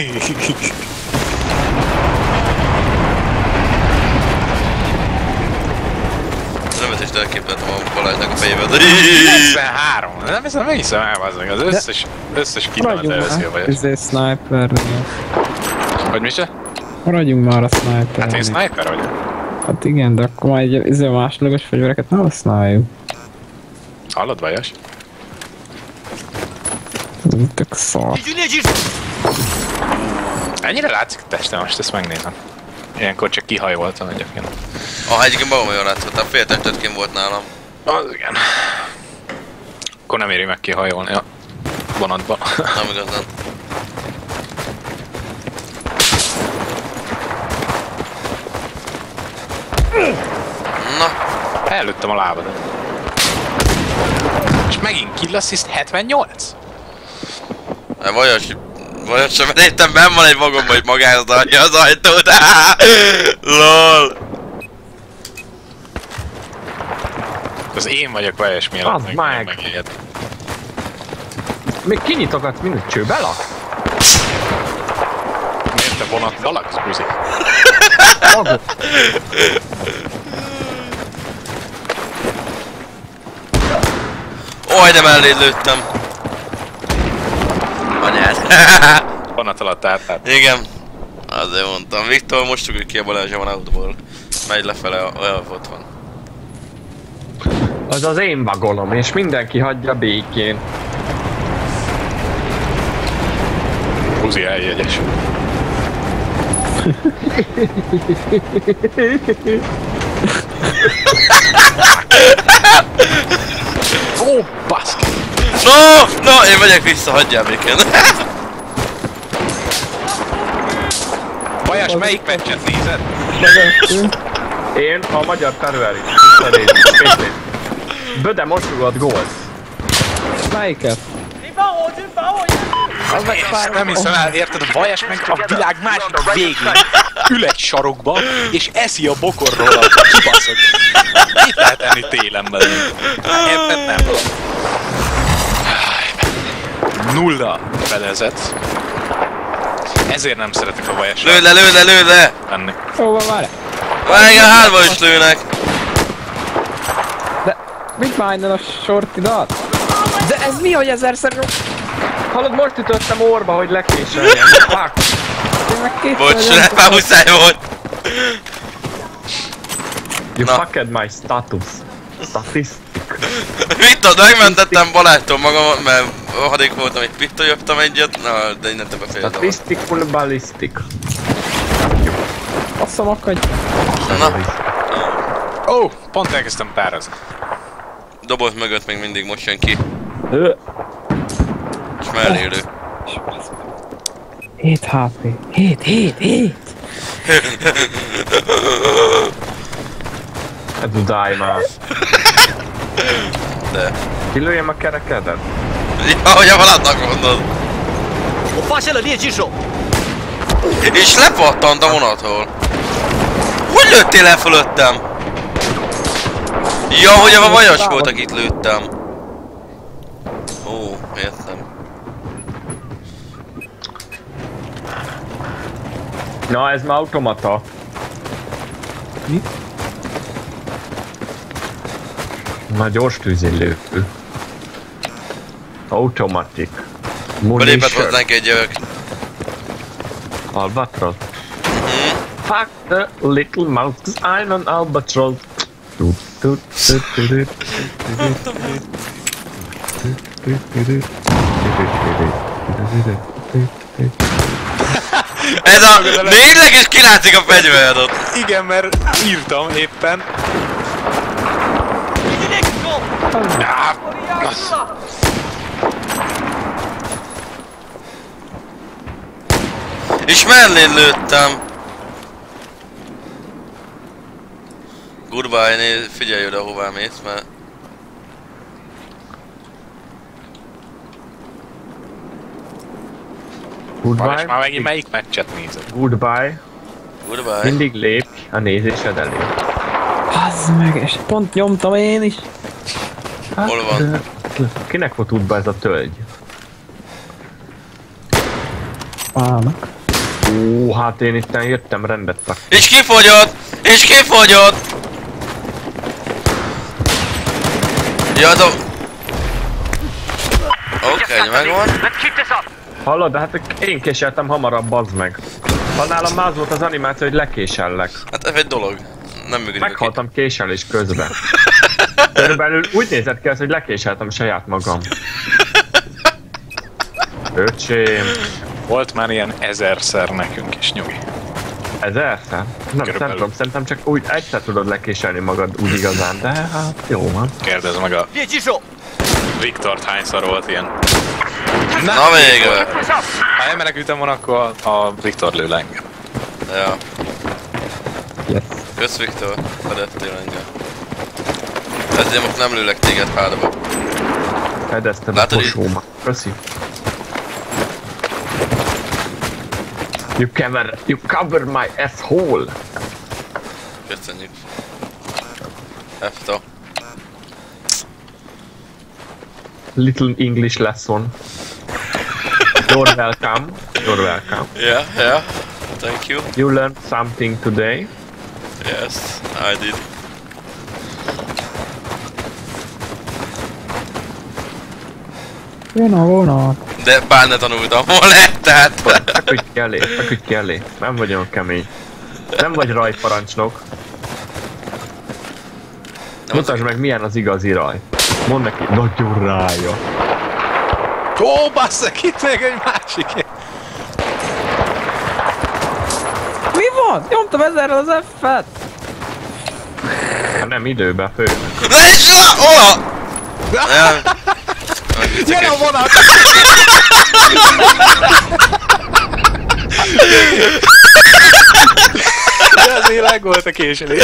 Nem ezt is elképzeltem a Balázsnak a fejével, de... hetvenhárom! Nem hiszem, nem hiszem el, az meg. Az összes, összes kitemet Maradjunk elveszi a már. Vajas. Ezért snipernél. Hogy mi se? Maradjunk már a snipernél. Hát én sniper vagyok. Hát igen, de akkor már egy ezzel másodlagos fegyvereket nem használjuk. Hallod, Vajas? Ez tök szar. 敌军劣迹。 Ennyire látszik a testem, most ezt megnézem. Ilyenkor csak kihajoltam egyébként. Ah, egyébként magam olyan látszott, a fél testetként volt nálam. Az igen. Akkor nem éri meg kihajolni a vonatba. Nem igazán. Na, Előttem a lábadat. És megint kill assist hetvennyolc? hát Vajas... Vajas sem elértem, benn van egy magomba, hogy magához adja az ajtót. Lol. Az én vagyok Vajas mielőtt Az meg, meg. megijedt. Még kinyitogatsz mindig csőbe lak? Miért te vonatba laksz, Kuzi? Oj, de mellé lőttem. Anyád. Vonat alatt ártát. Igen. Azért mondtam. Viktor, most ugrik ki a Balázsa van autóból. Megy lefele, olyan ott van. Az az én vagonom, és mindenki hagyja békén. Kuzi eljegyes. Ó, baszki! No! No! Én megyek vissza, hagyjál békén. Vajas, melyik meccset nézed? Én a magyar terület. Visszanézni. Böde mosogat gólt. Melyiket? 你放我，真放我！ Az meg ezt nem hiszem el, érted? A Vajas meg a világ másik végén ül egy sarokba, és eszi a bokorról a kibaszok. Mit lehet enni télen belül? Ebben nem. Nulla fedezet. Ezért nem szeretek a Vajasra Lőd le, lőd le, lőd le! lenni. Hova várj? Várj, a hátba is lőnek! De mit bánjál a sortidat? De ez mi, hogy ezerszer... Hallod, most ütöttem orba, hogy lekéseljen. Fuck. Én meg két Bocs, nem, már muszáj volt! You Na. fucked my status. Statisztik. Viktor, megmentettem Balázstól magamat, mert rohadék voltam, egy pittolyogtam egyet, na, de innentől befejezem. Statistical ballistic. Basszom, akadj! Na, Ó, oh, pont elkezdtem párazni. doboz mögött még mindig most jön ki. Ö, És mellélő. hét há pé. hét, hét, hét! Ez a die már. De. Kilőjem a kerekedet? Ja, hogy a Valadnak mondod. 我发现了猎击手， És lepattant a vonatról. Hogy lőttél el fölöttem? Ja, hogy a vajas volt, akit lőttem. Ó, értem. Na, ez már automata. Mi? Na, gyors tűzillő. Automatic. Belépett hozzánk egy jövök. Albatross. Fuck the little mouse, I'm an albatross. Ez a... Négyleg is kilátszik a fegyvered. Igen, mert írtam éppen. És mellén lőttem. Goodbye, nézd, figyelj oda, hová mész, mert... És Goodbye. már megint melyik meccset nézed? Goodbye. Goodbye. Mindig lépj a nézésed elé. Bazd meg, és pont nyomtam én is. Hol van? Kinek volt útba ez a tölgy? Ának. Ó, hát én itten jöttem rendet tak. És kifogyott! És kifogyott! Ja, do... Oké, okay, megvan. Let's keep this up. Hallod, de hát én késeltem hamarabb, bazd meg. Ha nálam az volt az animáció, hogy lekésellek. Hát ez egy dolog. Nem működik. Meghaltam késelés közben. Körülbelül úgy nézett ki az, hogy lekéseltem saját magam. Öcsém. Volt már ilyen ezerszer nekünk is, nyugi. Ezerszer? Nem, nem tudom, szerintem csak úgy egyszer tudod lekéselni magad úgy igazán, de hát jó van. Kérdezd meg a 猎击手， Viktort, hányszor volt ilyen. Na végre! Ha én menekültem volna, akkor a, a Viktor lő le engem. Ja. Yes. Kösz Viktor, fedettél engem. Ezért most nem lőlek téged hátba. Fedezted a Látod, posómat. Köszi. You cover, you cover my asshole. Köszönjük. Efta. Little English lesson. You're welcome. You're welcome. Yeah, yeah. Thank you. You learned something today. Yes, I did. Jön a vonat. De bár ne tanultam volna, tehát... Feküdj ki elé, feküdj ki elé. Nem vagy olyan kemény. Nem vagy rajparancsnok. Mutasd meg, milyen az igazi raj. Mondd neki, nagyon rája. Ó, basszak, itt még egy másik. Mi van? Nyomtam ezerrel az F-et! Hát nem időbe, fő. Ne is la! Ola! Nem. Gyere a vonat! De azért leg volt a késelés.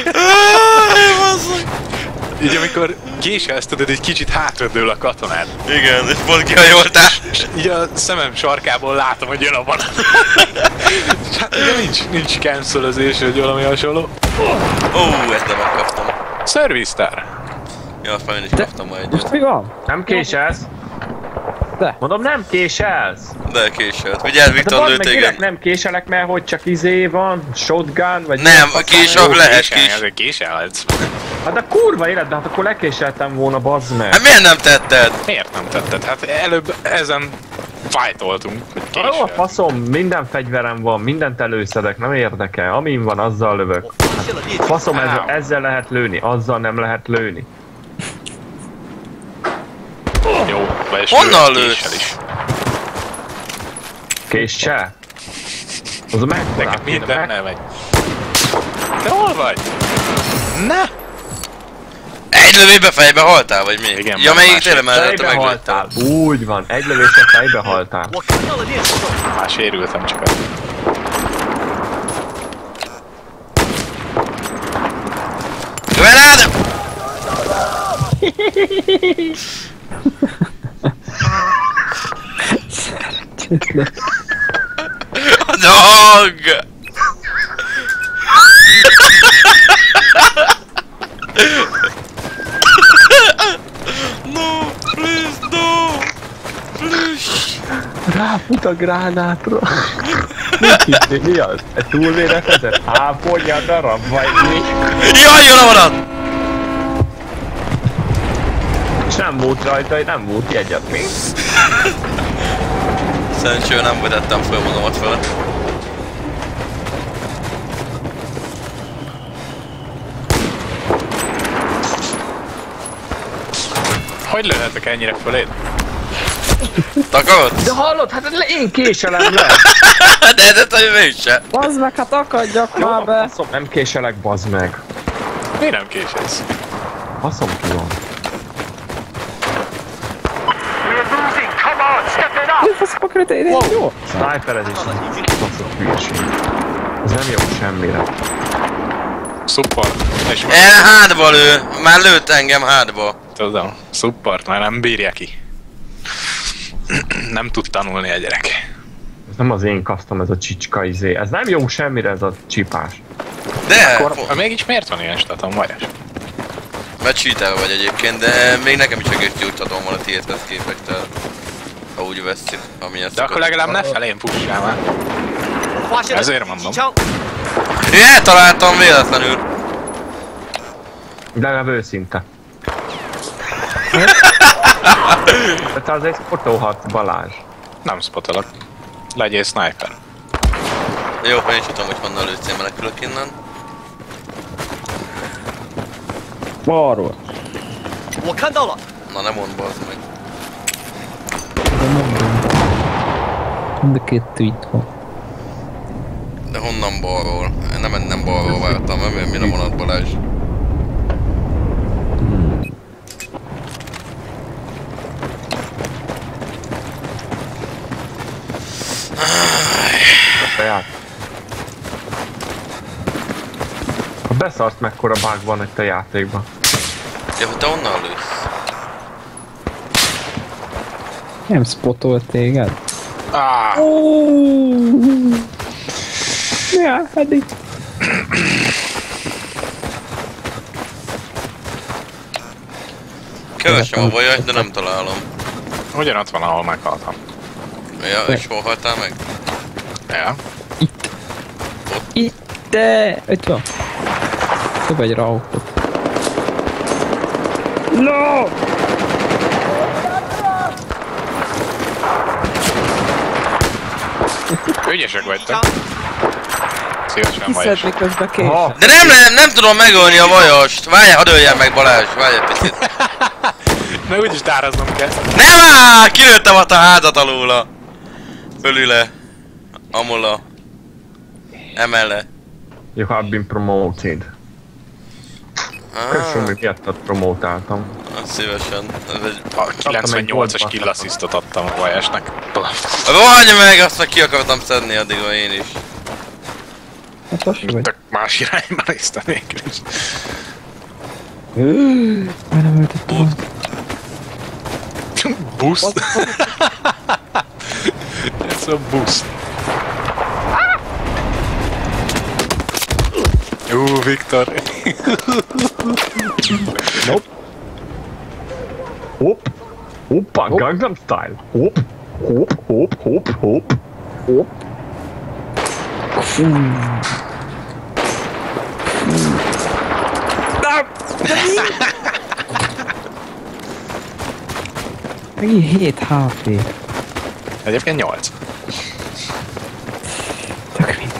Így amikor késelsz, tudod, egy kicsit hátradől a katonád. Igen, és pont kihajoltál. És így a szemem sarkából látom, hogy jön a vonat. És hát ugye nincs, nincs cancelözés, vagy valami hasonló. Ó, ezt nem megkaptam. Service-tár. Ja, azt már én is De- kaptam ma egyet. Most mi van? Nem késelsz? De. Mondom, nem késelsz. De késelt. Vigyázz, De Viktor bazd lő meg, téged. direkt nem késelek, mert hogy csak izé van, shotgun, vagy... Nem, mi a kés faszája? a lehet Késelni, kis. azért késelhetsz. Hát de kurva élet, de hát akkor lekéseltem volna, bazd meg. Hát miért nem tetted? Miért nem tetted? Hát előbb ezen fájtoltunk, hogy Jó, a késel. faszom, minden fegyverem van, mindent előszedek, nem érdekel, amin van, azzal lövök. 发现了猎击手， Faszom, ezzel, Áú. ezzel lehet lőni, azzal nem lehet lőni. Vagy Honnan lőtt lősz? késsel is. Késsel? Az a megkorát Neked kéne, minden meg... nem megy. Te hol vagy? Na! Egy lövésbe fejbe haltál, vagy mi? Igen, ja, már melyik másik. tényleg mellette Fejbe meglőttem. haltál. Úgy van, egy lövésre fejbe haltál. Már sérültem csak az. Grenade! A dog! No, please, no! Please! Ráfut a gránátra. Mit hitték, mi az? Egy túlvérezhetett? Ápolja a darab, vagy mi? Jaj, jön a vonat! És nem volt rajta, nem volt jegyet még. Szerencsére nem vetettem föl magamat fel. Hogy lőhetek ennyire föléd? Takarodsz? De hallod, hát én késelem le. De ez a jövő se. Bazd meg, hát akadjak Jó, már be! faszom, nem késelek, bazd meg. Miért nem késelsz? Faszom ki van. We're losing. Come on, step it up. Mi fasz pakrét, én jó? Sniperezés, faszom hülyeség. Ez nem jó semmire. Support. És már El hátba lő. Már lőtt engem hátba. tudom, support már nem bírja ki. Nem tud tanulni a gyerek. Ez nem az én kasztom, ez a csicska izé. Ez nem jó semmire, ez a csipás. De, Akkor ha mégis miért van ilyen statom vajas? mert cheater vagy egyébként, de még nekem is egész jó csatom van a tiédhez képest, tehát, ha úgy vesszük, amilyen De akkor legalább ne felén pussál már. Ezért mondom. Én eltaláltam véletlenül. De legalább őszinte. De te azért spotolhatsz, Balázs. Nem spotolok. Legyél sniper. Jó, én is tudom, hogy honnan lőtsz, én menekülök innen. Balról. Na nem mondd, bazd meg. De mondom. Mind a kettő itt van. De honnan balról? Nem, nem balról vártam, nem mi a vonat, Balázs. Saját. Ha beszarsz, mekkora bug van itt a játékban. Ja, hogy te honnan lősz? Nem spotolt téged? Ah, Ja, hát így. Keresem a vajas, de nem találom. ugyanott van, ahol meghaltam. Ja, és hol haltál meg? Ja. Itt, de... Itt van. Több egy raukot. No! Ügyesek vagytok. Szívesen Kiszed vajas. miközben Ha, késel. De nem, nem, nem tudom megölni a vajast. Várjál, hadd öljen meg, Balázs, várj egy picit. Na úgyis dáraznom kell. Nem áll! Kilőttem a házat alóla. Fölüle. Amula. Emelle. you have been promoted. Köszönöm, Ah, hogy miattat promotáltam. szívesen. Ez egy... A kilencvennyolcas kill assistot adtam a vajásnak. Rohanj meg, azt meg ki akartam szedni addig én is. Hát az vagy. Tök más irányba néztem végül is. Már nem öltött volna. Busz? Ez a busz. Jó, Viktor. Nope. Hopp. Hoppa, Gangnam Style. Hopp. Hopp, hopp, hopp, hopp. Hopp. Megint hét há pé. Egyébként nyolc. Tök mind.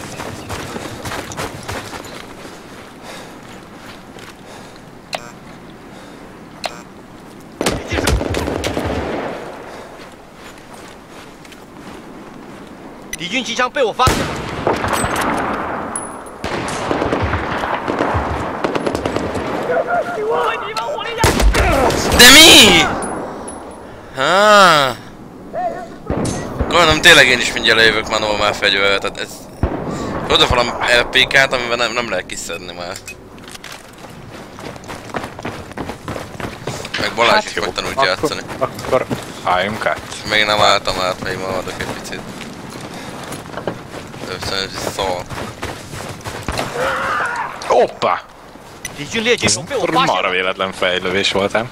军机枪被我发现。 De mi? Ah. Gondolom tényleg én is mindjárt lejövök már normál fegyverrel, tehát ez... Oda valami er pé kát, amivel nem, nem lehet kiszedni már. Meg Balázs hát is meg tanult akkor, játszani. Akkor álljunk át. Még nem álltam át, még maradok egy picit. Össze ez is szar. Hoppá! 敌军猎击手被我发现 Marra 了。 véletlen fejlövés voltam.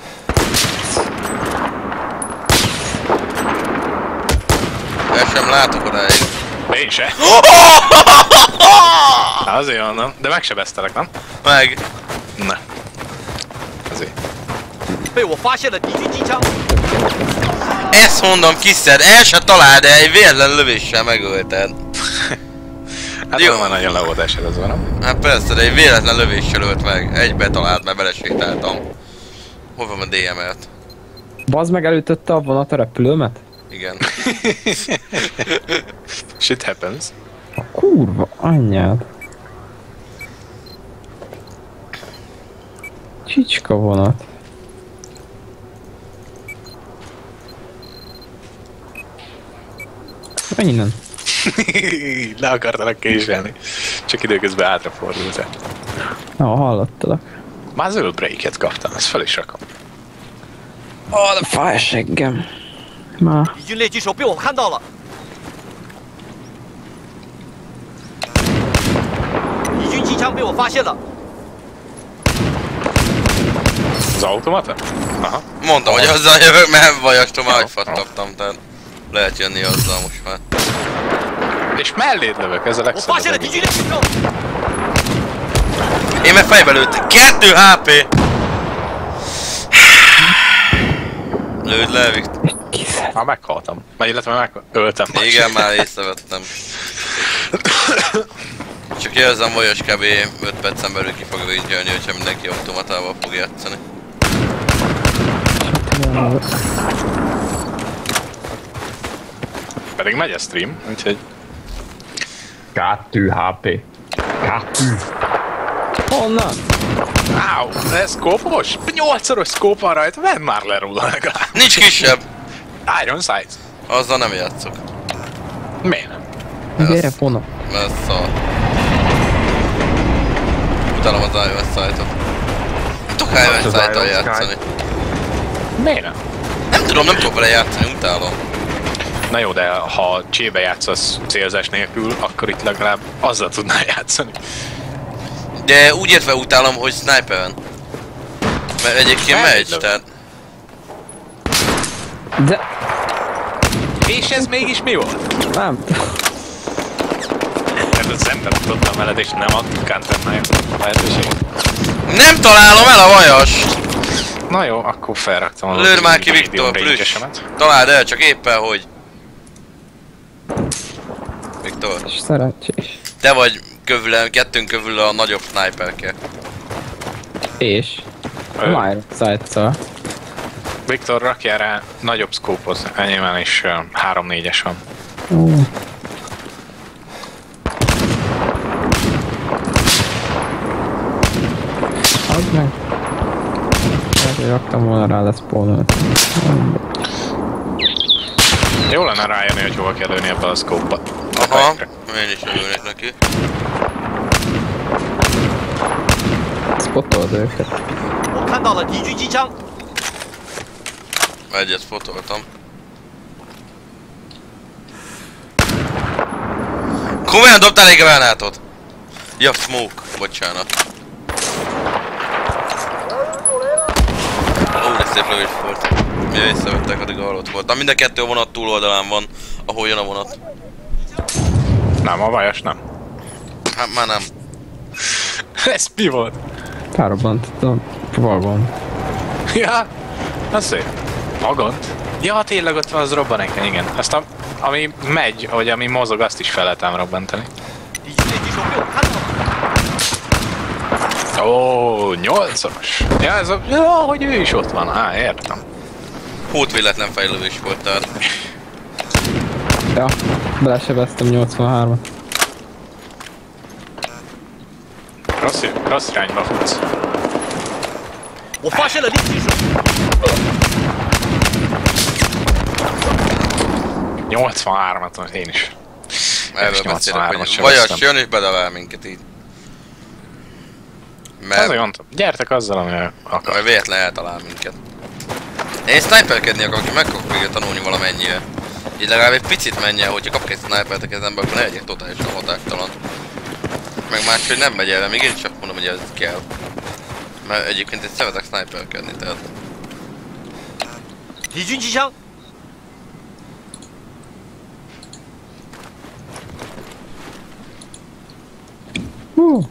El sem látok odáig. Én se. Azért mondom, de megsebeztelek, nem? Meg. Ne. Azért. 被我发现了敌军机枪。 Ezt mondom, kiszed, el se talál, de egy véletlen lövéssel megölted. Hát jó. már nagyon leoldás ez van, nem? Hát persze, de egy véletlen lövéssel ölt meg. Egybe talált, mert belesétáltam. Hol van a dé em er-t? Bazd meg, elütötte a vonat a repülőmet? Igen. Shit happens. A kurva anyjád. Csicska vonat. Menj innen. Le akartalak késelni. Csak időközben hátrafordultál. Na, hallottalak. Már zöld breaket kaptam, ezt fel is rakom. Ó, de fáj a seggem. Már. 敌军猎击手被我看到了。敌军机枪被我发现了。 Az automata? Aha. Mondtam, hogy azzal jövök, mert vajastom, ágyfat kaptam, tehát lehet jönni azzal most már. És melléd lövök, ez a 我发现了 legszebb. 敌军猎击手。 Én meg fejbe lőttem. Kettő há pé! Lőd le, Viktor. Már meghaltam. Már illetve megöltem. Igen, már észrevettem. Csak érzem, Vajas kb. öt percen belül ki fog vingyelni, hogyha mindenki automatával fog játszani. Pedig megy a stream, úgyhogy... Kettő há pé. Kettő. Honnan? Áú, ez szkópos? nyolcszoros szkóp van rajta, vedd már le róla legalább. Nincs kisebb! Iron Sight. Azzal nem játszok. Miért nem? Gyere, vonat. Mert ez szar. Utálom az Iron Sight-ot. Nem tudok Iron az Sight-tal Iron játszani. Miért nem? Nem tudom, nem tudok vele játszani, utálom. Na jó, de ha csébe játszasz célzás nélkül, akkor itt legalább azzal tudnál játszani. De úgy értve utálom, hogy sniperen. Mert egyébként megy, Lövöm. tehát... De... És ez mégis mi volt? Nem. Ezt szemben tudtam veled, és nem ad counter lehetőséget. Nem találom el a vajast! Na jó, akkor felraktam az Lőd már ki, medium Viktor, plüss! range-esemet. Találd el, csak éppen hogy. Viktor, Szerencsés. te vagy kövülem, kettőnk kövül a nagyobb sniperke. És? Ö. Nem Iron Sight-szal. Viktor, rakjál rá nagyobb szkópot, enyémben is három négyes van. Ó. Add meg. Lehet, hogy raktam volna rá leszpólnőt. Jó lenne rájönni, hogy hol kell lőni ebbe a szkópba. Aha, én is örülnék neki. Spotold őket. 我看到了敌军机枪。 Egyet fotoltam. Komolyan dobtál egy gránátot? Ja, smoke, bocsánat. Ó, de szép lövés volt. Ja, észrevettek, addig alatt voltam. Mind a kettő a vonat túloldalán van, ahol jön a vonat. Nem, a vajas nem. Hát már nem. Ez mi volt? Felrobbantottam. Vagon. Ja, az szép. Magont? Ja, tényleg ott van az robbanéken, igen. Azt a, ami megy, vagy ami mozog, azt is fel lehet ám robbantani. 敌军猎击手被我看到了。 Ó, nyolcszoros. Ja, ez a... Ja, hogy ő is ott van. Á, értem. Hót véletlen fejlődés volt, tehát. Ja, belesebeztem nyolcvanhármat. Rossz, rossz irányba futsz. nyolcvanhármat, én is. Erről beszélek, hogy vajas jön és bedavál minket így. Mert... Azért mondtam, gyertek azzal, amivel akar. Majd véletlen eltalál minket. Én sniperkedni akarok, hogy meg akarok végre tanulni valamennyire. Így legalább egy picit menjen, hogyha kapok egy snipert a kezembe, akkor ne legyek totálisan hatástalan. Meg máshogy nem megy el, még én csak mondom, hogy ez kell. Mert egyébként egy szeretek sniperkedni, tehát... Hú.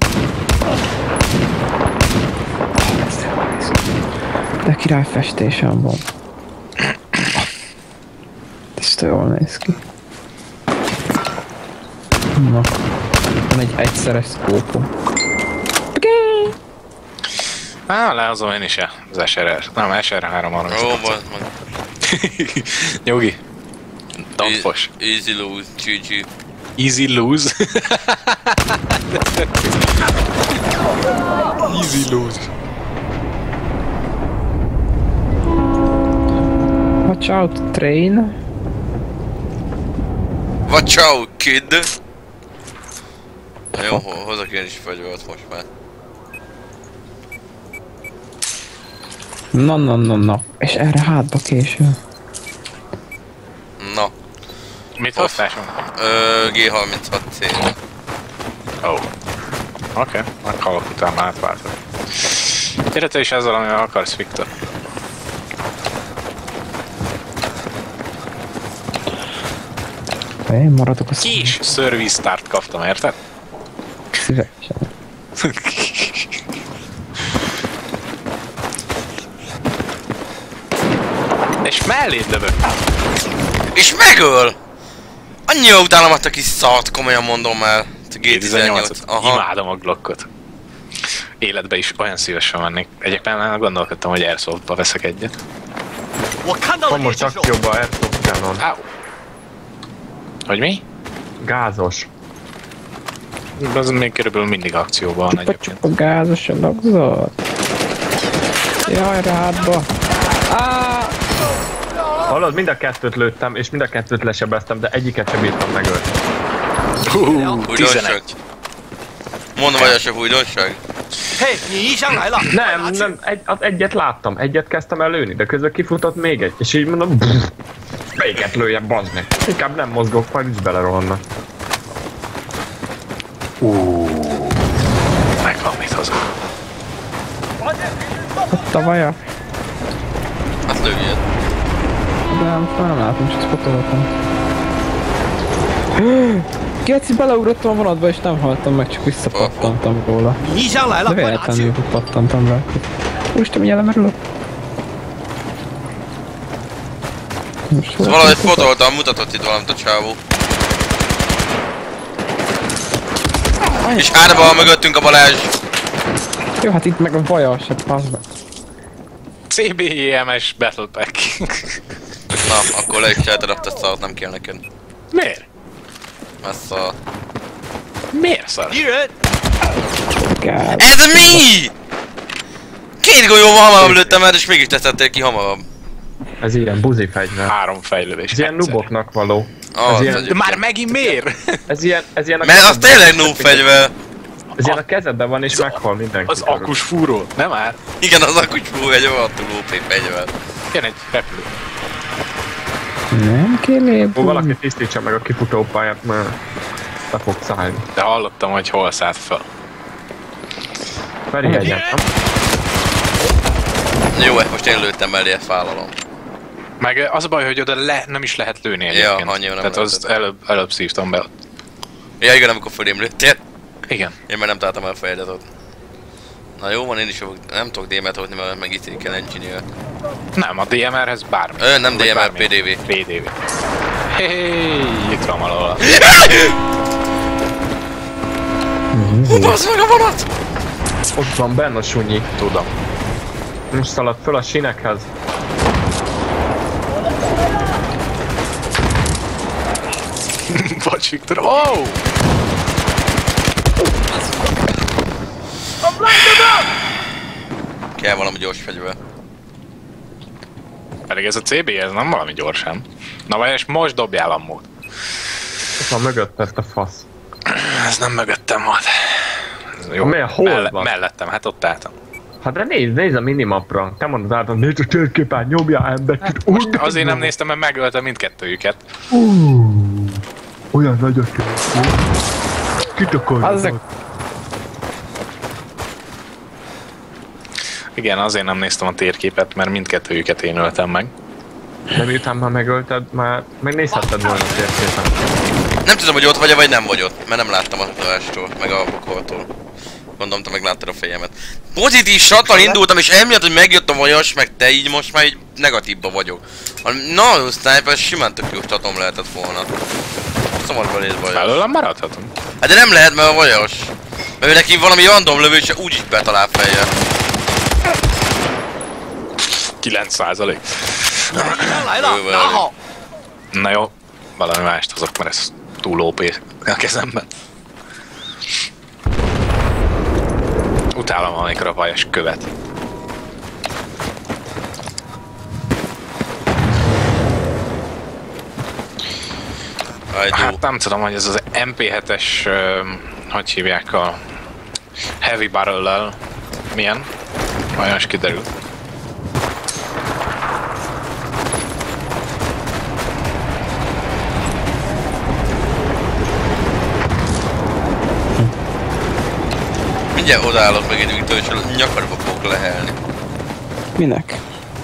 De király festésem van. Ez jól néz ki. Na. Van egy egyszeres szkópom. Á, lehozom én is -e, az es er er. Nem, es er három harminc. Ó, volt meg. Nyugi. Don't push. Easy lose, gé gé. Easy lose. Easy lose. Watch out, train. Watch out, kid! Jó, hozok én is fegyvert most már. Na, na, na, na. És erre hátba késő. Na. Mit hoztásunk? Ö, gé harminchat cé. Ó. Oh. Oké, okay. Meghalok utána már átváltok. Gyere te is ezzel, amivel akarsz, Viktor. Én maradok a Kis service start kaptam, érted? Szívesen. És melléd lövök. És megöl! Annyira utálom azt a kis szart, komolyan mondom el. gé tizennyolc. Aha. Imádom a Glockot. Életbe is olyan szívesen mennék. Egyébként már gondolkodtam, hogy Airsoftba veszek egyet. Van most akcióban Airsoft Cannon. Áú. Hogy mi? Gázos. Az még körülbelül mindig akcióban van egyébként. A gázos a lagzat. Jaj, rádba. Áááá! Hallod, mind a kettőt lőttem, és mind a kettőt lesebeztem, de egyiket sem bírtam megölni. Hú, tizenegy. Mondom, hogy ez a újdonság? Nem, nem, egy, az egyet láttam, egyet kezdtem el lőni, de közben kifutott még egy, és így mondom, pff, melyiket lőjem, bazd meg. Inkább nem mozgok, majd is belerohannak. Uuuuh. Megvan mit hozzá. Ott a vaja. Azt lőjed. De most már nem látom, csak spotoltam. Geci, beleugrottam a vonatba és nem haltam meg, csak visszapattantam róla. De véletlenül pattantam rá. Úristen, mindjárt lemerülök. Valahogy fotoltam, mutatott itt valamit a csávó. És hárba van mögöttünk a Balázs. Jó, hát itt meg a vajas, hát pazd meg. cé bé é em es Battle Pack. Na, akkor le is csináltad azt a szart, nem kell neked. Miért? Ez a... Miért szar? Ez mi? Két golyóval hamarabb lőttem el, és mégis teszettél ki hamarabb. Ez ilyen buzi fegyver. Három fejlődés. Ez ilyen nuboknak való. Oh, ez ilyen... De már megint miért? Ez ilyen, ez ilyen a mert az tényleg noob fegyver. Ez ilyen a kezedben van és meghal mindenki. Az akus fúró, nem áll? Igen, az akus fúró egy olyan túl ó pé fegyver. Jön egy repülő. Nem kell lébb. Ó, valaki tisztítsa meg a kifutópályát, mert le fog szállni. De hallottam, hogy hol szállt fel. Feri hegyen, nem? Jó, most én lőttem elé, ezt vállalom. Meg az a baj, hogy oda le, nem is lehet lőni egyébként. Ja, annyira nem tehát azt előbb, előbb szívtam be ott. Ja, igen, amikor fölém lőttél. Igen. Én már nem találtam el a fejedet ott. Na jó van, én is fogok, nem tudok dé em et hozni, mert meg itt kell engineer. Nem, a dé em erhez bármi. Ö, nem dé em er, pé dé vé. pé dé vé. Hé, itt van valahol. Hú, bassz meg a vonat! Ott van benne a sunyi. Tudom. Most szaladt föl a sinekhez. Bocs, Viktor. Oh! Kell valami gyors fegyver. Pedig ez a cé bé, ez nem valami gyorsan. Na vagy és most dobjál a mód. Ott van mögötted a fasz. Ez nem mögöttem volt. Jó, Miért? Hol melle- van? mellettem, hát ott álltam. Hát de nézd, nézd a minimapra. Te mondod át, nézd a térképen, nyomja embert. Most azért nem néztem, mert megöltem mindkettőjüket. Olyan nagy a térkép. Kit akarja? Azok... Igen, azért nem néztem a térképet, mert mindkettőjüket én öltem meg. De miután már megölted, már megnézhetted volna a térképen. Nem tudom, hogy ott vagy-e, vagy nem vagy ott, mert nem láttam a tolástól, meg a bokoltól. Gondolom, te meg láttad a fejemet. Pozitív sattal indultam, és emiatt, hogy megjött a vajas, meg te így most már így negatívba vagyok. A nagyon sniper simán tök jó csatom lehetett volna. Szomorban néz vajas. Belőlem maradhatunk. Hát de nem lehet, mert a vajas. Mert ő neki valami random lövés, úgyis betalál fejjel. kilenc százalék. Bőven elég. Na jó, valami mást hozok, mert ez túl ó pé a kezemben. Utálom, amikor a vajas követ. Hát nem tudom, hogy ez az em pé hetes, uh, hogy hívják a Heavy Barrel-lel milyen. Vajon is kiderül. Mindjárt odaállok meg egy Viktor, és a nyakarba fogok lehelni. Minek?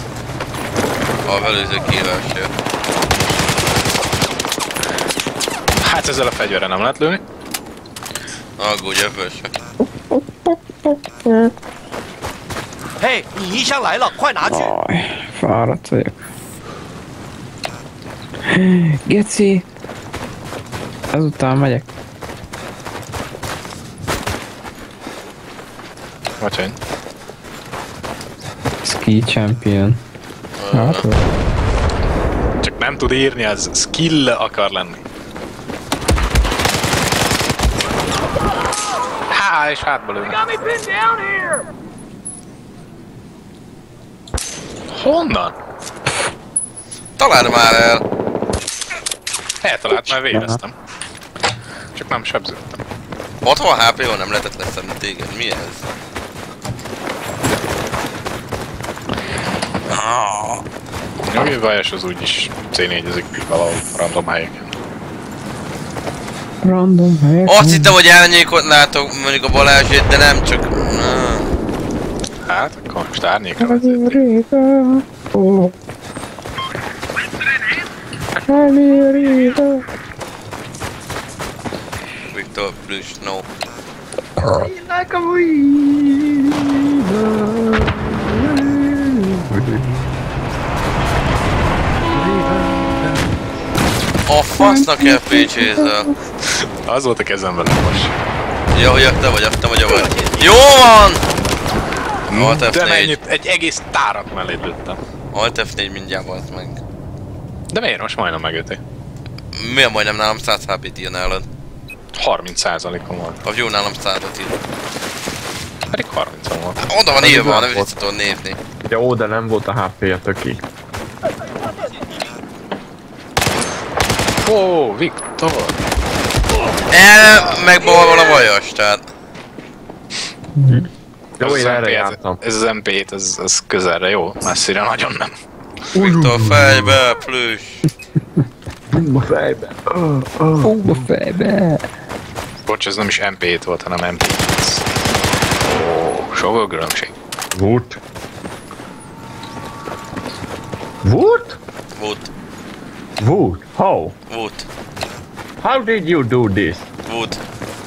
A velőző kívásért. Hát ezzel a fegyverre nem lehet lőni. Aggódj, ebből se. Hey, 你衣箱来了，快拿去！ Aj, fáradt vagyok. Geci! Ezután megyek. Vagy hogy? Ski champion. Hát, Csak nem tud írni, az skill akar lenni. Há, és hátba lőni. Honnan? Találd már el! Eltalált, mert véreztem. Csak nem sebződtem. hatvan há pé-val nem lehetett leszedni téged, mi ez? Jó, vajas az úgyis cé négyezik valahol random helyeken. random helyek. Azt hittem, hogy árnyékot látok, mondjuk a Balázsét, de nem csak... Hát, akkor most árnyékra Az vezetni. réga. Ó. Králi réga. Viktor, plusz, no. Like a weed. A fasznak el pé csézzel. Az volt a kezemben most. Jó, jöttem vagy, jöttem vagy, vagy. Jó van! Alt De ef négy. mennyit, egy egész tárat mellé lőttem. Alt ef négy mindjárt volt meg. De miért most majdnem megölték? Miért majdnem nálam száz há pét ír nálad? harminc százalékon volt. A view nálam százat ír. Pedig harmincon volt. Hát oda van Ez írva, nem nem volt. vissza tudod nézni. Jó, de nem volt a há pé-je töki. Ó, Viktor! El, megbalval a vajas, tehát. Jó, Ez én az erre em pé, jártam. ez az em pé hét, ez, ez közelre jó, messzire nagyon nem. Viktor fejbe, plüss. A fejbe. Oh, oh. Fú, a fejbe. Bocs, ez nem is em pé hét volt, hanem em pé hét. Ó, sokkal különbség. Wood. Wood? Wood, Wood. How? wood, How did you do this? wood.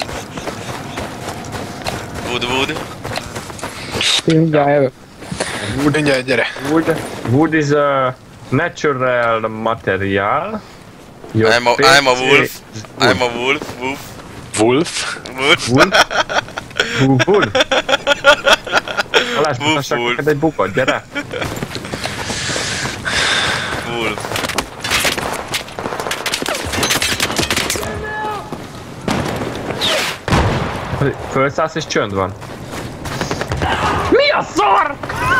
Wood, wood. Mindjárt jövök. Mindjárt, gyere! Wood. Wood is a natural material. Your I'm a, face I'm a wolf. is wood. I'm a wolf, wolf, Wolf? wolf. Wolf? Wolf? Wolf? Balázs, Wolf, mutassak wolf. neked egy bukot, gyere! Wolf. Fölszállsz és csönd van. Mi a szar?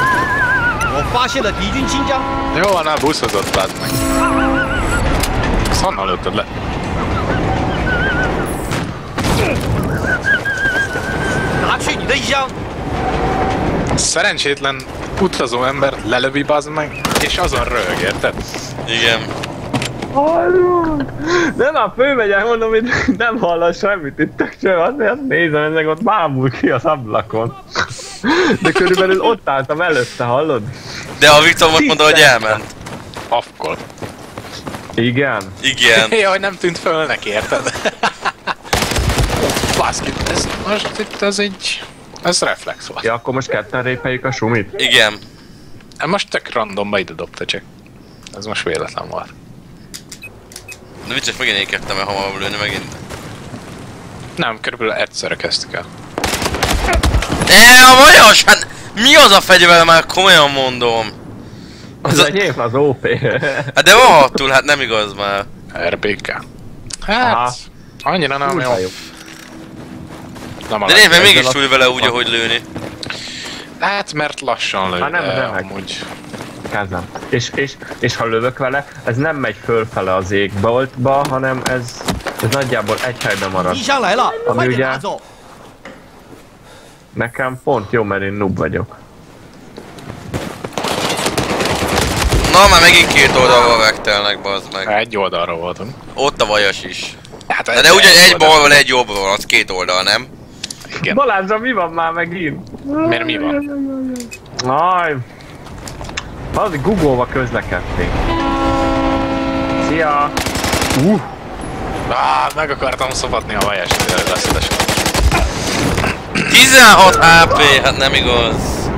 Jó van, a buszozott, bázd meg. Ezt honnan lőtted le? Szerencsétlen utazó ember lelövi, bazd meg, és azon röhög, érted? Igen. De már fölmegyek, mondom, hogy nem hallak semmit itt csak azért nézem, ezek ott bámul ki az ablakon. De körülbelül ott álltam előtte, hallod? De a Viktor most mondta, hogy elment. Afkol. Igen. Igen. Jaj, nem tűnt föl neki, érted? Baszki, ez most itt az egy... Ez reflex volt. Ja, akkor most ketten répeljük a sumit? Igen. Hát most tök randomba ide dobta csak. Ez most véletlen volt. De vicces, megint én kezdtem el hamarabb lőni megint. Nem, körülbelül egyszerre kezdtük el. Eee, a vajas! Hát mi az a fegyver, már komolyan mondom. Az a... enyém az ó pé. Hát de rohadtul, hát nem igaz már. er bé ká. Hát, aha, annyira nem jó. Nem de nézd meg, mégis túl vele úgy, ahogy lőni. Hát, mert lassan lő. Hát nem remek. Amúgy. Kezdem. És, és, és ha lövök vele, ez nem megy fölfele az égboltba, hanem ez, ez nagyjából egy helyben marad. Ami ugye nekem pont jó, mert én noob vagyok. Na, már megint két oldalról vektelnek, bazd meg. Egy oldalra voltunk. Ott a vajas is. Hát, de, de ugyan egy balról, egy jobbról, az két oldal, nem? Igen. Balázsra, mi van már megint? Miért mi van? Aj. Az Google-ba közlekedtünk. Szia! Uh. Ah, meg akartam szobatni a vajast, leszedesen. tizenhat há pé, hát nem igaz.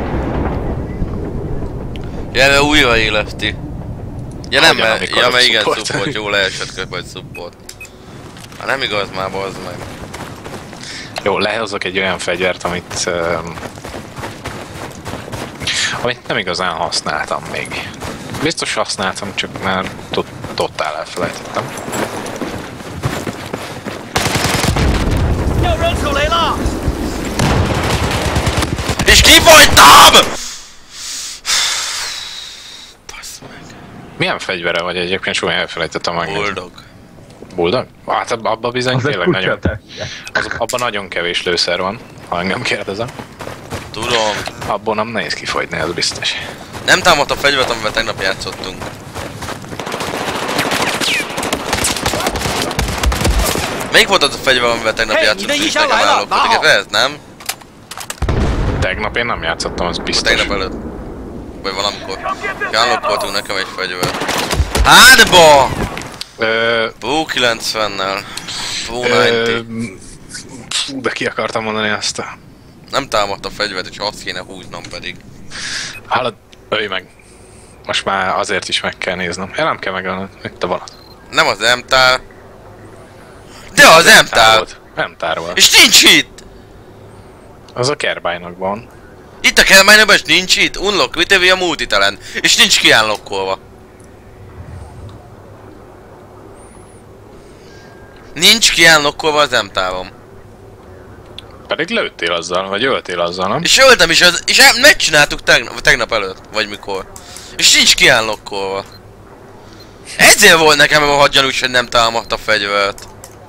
Jelve újra éleszti. Ja nem, Hogyan, mert, ja, mert igen, support. support, jó leesett közben, hogy support. Hát nem igaz már, bazd meg. Jó, lehozok egy olyan fegyvert, amit... Um, amit nem igazán használtam még. Biztos használtam, csak már tot totál elfelejtettem. És kifogytam! Basz meg. Milyen fegyvere vagy egyébként, soha elfelejtettem meg. Boldog. Bulldog? Hát abban bizony Az tényleg egy nagyon... kutyatech. Az, abban nagyon kevés lőszer van, ha engem kérdezem. Tudom. Abból nem nehéz kifogyni, ez biztos. Nem támadt a fegyvert, amivel tegnap játszottunk. Melyik volt az a fegyver, amivel tegnap Hey, játszottunk, ide és is nekem állj, állok? Ez nem? Tegnap én nem játszottam, az biztos. Tegnap előtt. Vagy valamikor. Állokkoltunk nekem egy fegyver. Hátba! Ö... Bó kilencvennel. Bó Ö... kilencven. Fú, de ki akartam mondani azt a... Nem támadt a fegyvert, és azt kéne húznom pedig. Hallod, ölj meg. Most már azért is meg kell néznem. Ja, nem kell megölnöd, itt a vonat. Nem az emtár. De az emtár! volt. Emtár volt. És nincs itt! Az a Kerbájnak van. Itt a Kermányban, és nincs itt. Unlock, vitévi a multitelen. És nincs kiánlokkolva. Nincs kiánlokkolva az emtárom. Pedig lőttél azzal, vagy öltél azzal, nem? És öltem is, az, és el- megcsináltuk tegnap, tegnap előtt, vagy mikor. És nincs kiánlokkolva. Ezért volt nekem a hadgyanús, hogy nem támadt a fegyvert.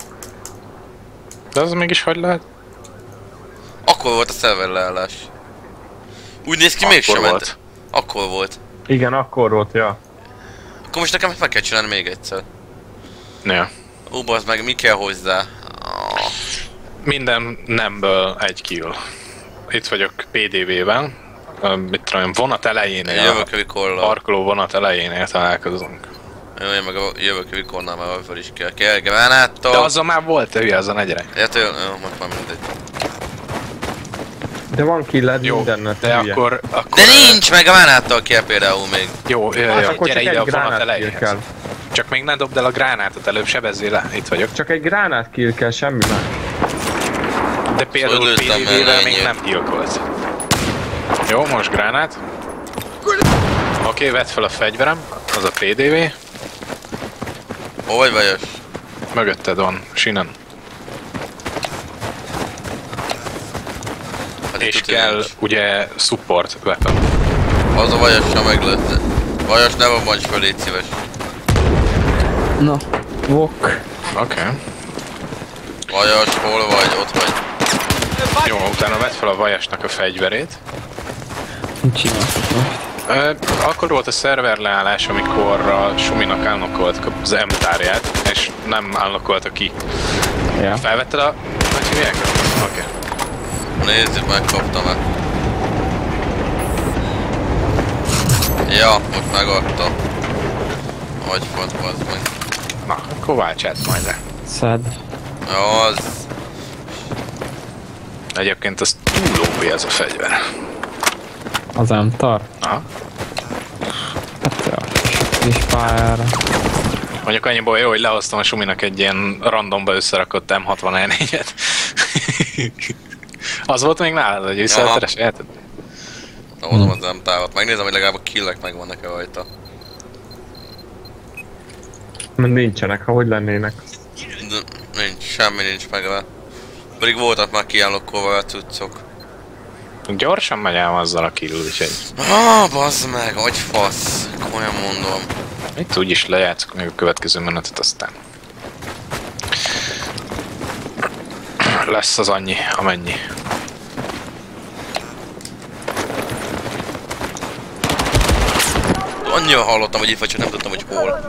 De az mégis hogy lehet? Akkor volt a szerver leállás. Úgy néz ki, Akkor mégsem ment. volt. Akkor volt. Igen, akkor volt, ja. Akkor most nekem meg kell csinálni még egyszer. Ja. Ó, bazd meg, mi kell hozzá? Oh. Minden nemből egy kill. Itt vagyok pé dé vé-vel. Mit tudom, vonat elejénél, Jövök a Vikorral. parkoló vonat elejénél találkozunk. Jó, én meg a jövök Vikornál, mert fel is kell. Kell gránáttal. De azzal már volt, te hülye, azon egyre. Ja, tőle, jó, most már mindegy. De van killed Jó, mindennek. de akkor, akkor... De nincs, meg gránáttal kell például még. Jó, jöjj, Hát jöjj, akkor gyere csak ide a egy vonat gránát kill elejéhez. kell. Csak még ne dobd el a gránátot, előbb sebezzél le, itt vagyok. Csak egy gránát kill kell, semmi más. De például Hogy pé lőttem dé vé-vel el még ennyi? nem gyilkolt. Jó, most gránát. Oké, vedd fel a fegyverem, az a pé dé vé. Hol vagy vajos? Mögötted van, sinen. És kell nincs. Ugye support weapon. Az a vajassal meg lesz. Vajas, ne van fel, légy szíves. Na, walk. Oké. Okay. Vajas, hol vagy? Ott vagy. Jó, utána vedd fel a vajasnak a fegyverét. Mit csinálsz most? Uh, akkor volt a szerver leállás, amikor a Suminak állnokoltak az M-tárját, és nem állnokolta ki. Ja. Felvetted a... Hogy hívják? Oké. Okay. Nézzük, megkaptam-e. Ja, most megadta. Hogy font, bazd meg. Na, akkor váltsát majd le. Szed. Ja, az... Egyébként az túl ó pé ez a fegyver. Az M-tar? Aha. Hát ja, kis pályára. Mondjuk annyiból jó, hogy lehoztam a Suminak egy ilyen randomba összerakott M hatvan E négyet. Az volt még nálad, hogy visszavetted a sajátot? Na, hozom az M-távat. Megnézem, hogy legalább a killek megvannak-e rajta. Mert nincsenek, ha hogy lennének. De nincs, semmi nincs meg vele. Pedig voltak már kiállokkolva a cuccok. Gyorsan megy ám azzal a kill, úgyhogy... Ah, bazd meg, hogy fasz. Komolyan mondom. Itt úgyis lejátszok még a következő menetet, aztán... Lesz az annyi, amennyi. Annyira hallottam, hogy itt vagy, csak nem tudtam, hogy hol.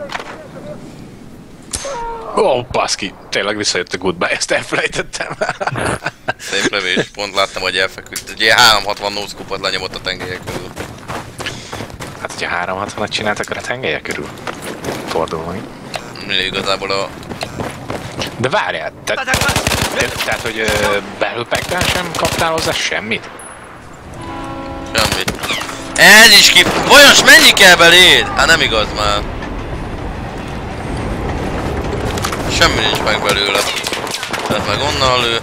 Ó, oh, baszki, tényleg visszajött a goodbye, ezt elfelejtettem. Szép lövés, pont láttam, hogy elfeküdt. Egy ilyen háromszázhatvan no-scope-ot lenyomott a tengelyek körül. Hát, hogyha háromszázhatvanat csináltak, akkor a tengelyek körül fordul meg. Igazából a... De várjál, te... tehát, hogy uh, belülpekben sem kaptál hozzá semmit? Semmit. Ez is ki... Vajas, mennyi kell beléd? Hát nem igaz már. Semmi nincs meg belőle. Tehát meg onnan lő.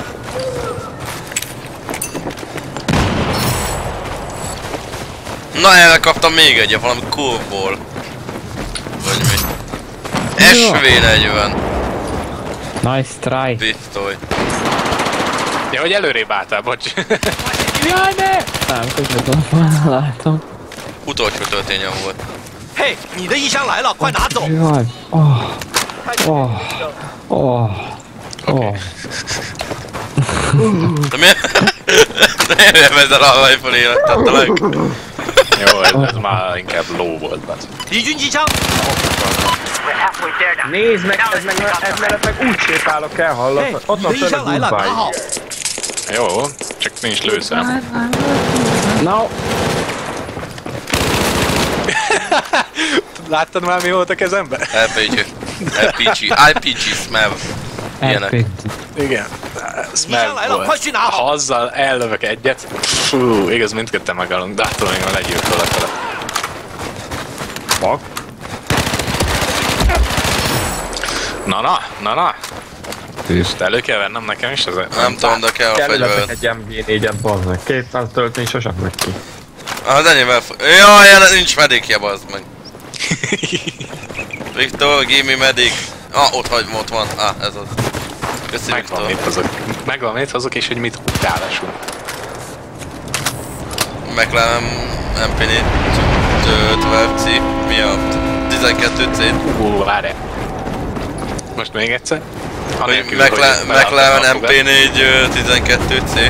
Na, erre kaptam még egyet, valami kurvból. Vagy mi? es vé negyven. Nice try. Pisztoly. Ja, hogy előrébb álltál, bocs. Jaj, ne! Nem, közben látom. Utolsó történjem volt. Hey, 你的衣箱来了，快拿走！ Jaj, oh, oh, oh, oh. De miért? De miért ezzel a rifle élettettelek? Jó, ez, ez már inkább ló volt, bazd. 敌军机枪， We're halfway there now. Nézd meg, ez meg, ez mellett meg úgy sétálok el, hallod? 嘿， Ott 你 van 的衣 fönn a 箱来了，拿 goodbye. 好。 Jó, csak nincs lőszám. No. Láttad már, mi volt a kezemben? el pé gé. el pé gé. i pé gé smell. Ilyenek. Igen. Smell volt. Ha azzal ellövök egyet, fú, igaz, mindketten megállunk, de attól még már legyűrtölök vele. Fuck. Na na, na na. Te elő kell vennem nekem is ezzel? Nem tudom, de kell a Kellett fegyveret. egy em gé négyen, bazd meg. kétszáz töltni sosem megy ki. Az enyémvel fog... Jaj, nincs medikje, bazd meg. Viktor, give me medic. Ah, ott hagy, ott van. Ah, ez az. Köszi, Megvan Viktor. mit hozok. Megvan mit hozok és hogy mit ráadásul. McLaren em pé tizenkettő C. Mi a tizenkettő C? Ú, várjál. Most még egyszer. Hogy McLaren em pé négy tizenkettő C.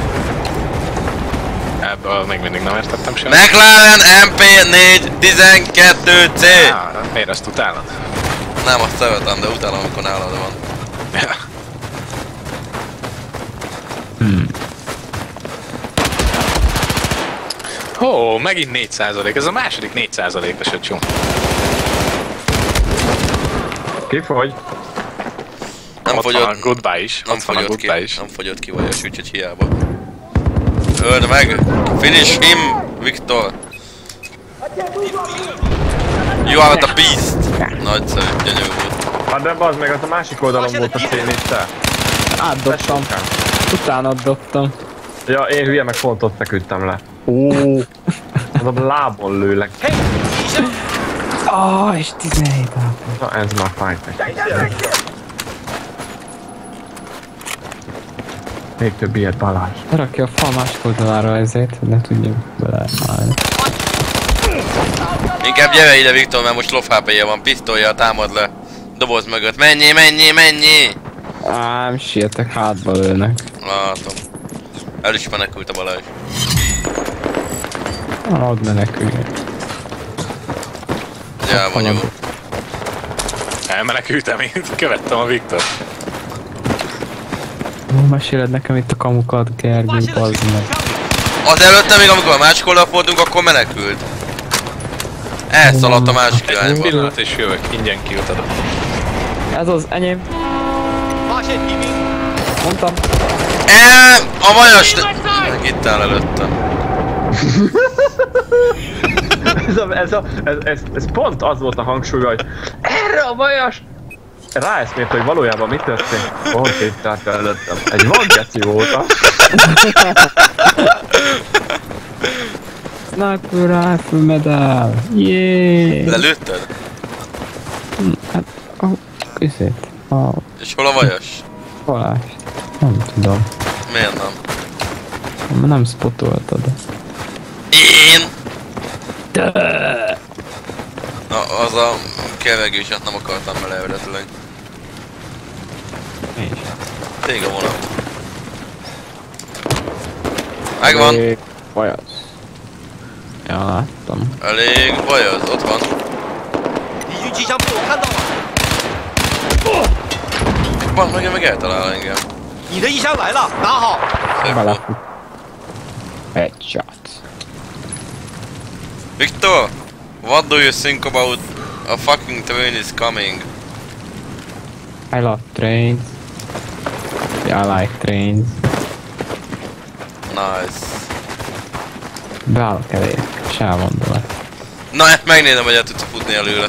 Ebből még mindig nem értettem semmit. McLaren em pé négy tizenkettő C! Ah, miért azt utálod? Nem, azt szeretem, de utálom, amikor nálad van. Ja. Hmm. Ó, megint négy százalék. Ez a második négy százalékos a csomó. Kifogy? Nem ott fogyott, van a goodbye is. nem Ott van a fogyott ki, goodbye is. nem fogyott ki vajas, úgyhogy hiába. Öld meg! Finish him, Viktor! You are the beast! Nagyszerű, gyönyörű volt. Hát de bazd meg, az a másik oldalon volt a szén itt te. Átdobtam. Utána dobtam. Ja, én hülye meg pont ott feküdtem le. Ó. Az a lábon lőlek. Ah, és tizenhét lábon. Na ez már fájt neki. Még több ilyet, Balázs. Rakja a fal másik oldalára ezért, hogy ne tudjunk beleállni. Inkább gyere ide, Viktor, mert most lof há pé-je van, pisztolja, támad le. Doboz mögött. Menjél, menjél, menjél! Á, nem sietek, hátba lőnek. Látom. El is menekült a Balázs. Hadd meneküljön. Elmondjuk. Elmenekültem, én követtem a Viktor. Ó, meséled nekem itt a kamukat, Gergő, bazd meg. Az előtte még amikor a másik oldalra fordulunk, akkor menekült. Elszaladt a másik Egy irányba. pillanat és jövök, ingyen kiút adok. Ez az enyém. Mondtam. E, a vajas... Meg itt áll előtte. ez, a, ez, a, ez, ez, ez pont az volt a hangsúly, hogy erre a vajas! Ráeszmélt, hogy valójában mi történt? Pont itt állt előttem. Egy vaggeci voltam. Sniper rifle medal! Jéééé! Lelőtted? Hát, a... Közét. A... És hol a vajas? Balást. Nem tudom. Miért nem? Nem, nem spotoltad. Én? Na, az a kevegőset nem akartam bele eredetileg. És. Tég a vonat. Megvan. Elég vajasz. Ja, láttam. Elég vajasz, ott van. Van, meg meg eltalál engem. Szép volt. Belefut. Headshot. Victor, what do you think about a fucking train is coming? I love trains. Yeah, I like trains. Nice. Beállok elég, és elmondom ezt. Na, ezt megnézem, hogy el tudsz futni előle.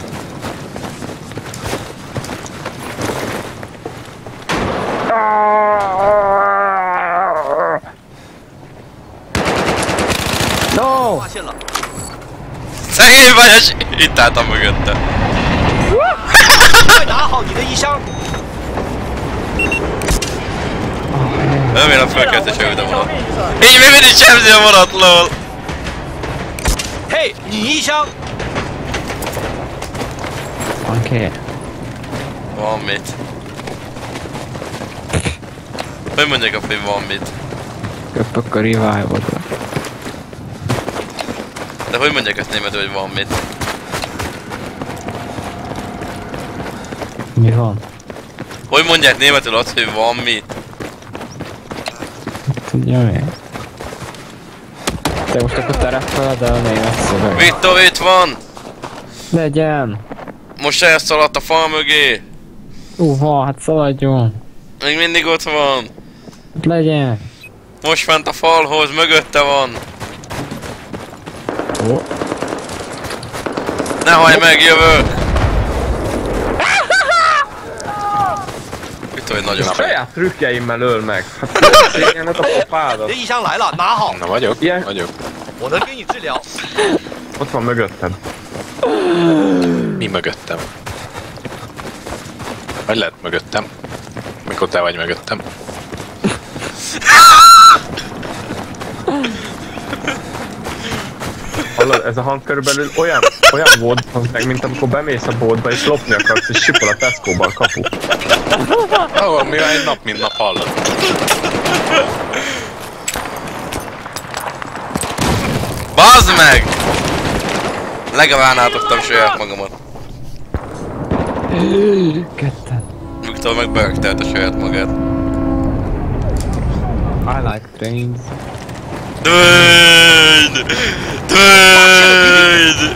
No! Szegény vajas! Itt álltam mögötte. Remélem felkelsz és jövőd a vonat. Így még mindig semmi a vonat, lol! Hey, 你一箱。 Oké. Van mit. Hogy mondják, hogy van mit? Köpök a revive-odra. De hogy mondják ezt németül, hogy van mit? Mi van? Hogy mondják németül azt, hogy van mit? Tudja mi? Te most akkor terepeled el még egyszer. Victor, itt van! Legyen! Most elszaladt a fal mögé! Ú, van, hát szaladjon! Még mindig ott van! Legyen! Most fent a falhoz, mögötte van! Ó. Ne hajj meg, jövök! Victor, hogy nagyon Saját trükkjeimmel öl meg. Hát szégyened a popádat. 你的一箱来了，拿好， Na vagyok, Ilyen. vagyok. 我能给你治疗。 Ott van mögötted. Mi mögöttem? Vagy lehet mögöttem? Mikor te vagy mögöttem? Hallod, ez a hang körülbelül olyan, olyan volt, meg, mint amikor bemész a boltba és lopni akarsz, és sipol a Tesco-ba a kapu. Ó, mi egy nap mint nap hallod. Bazd meg! Legavánáltottam saját magamat. Ketten. Viktor meg beögtelte saját magát. I like trains. Döjd! Döjd!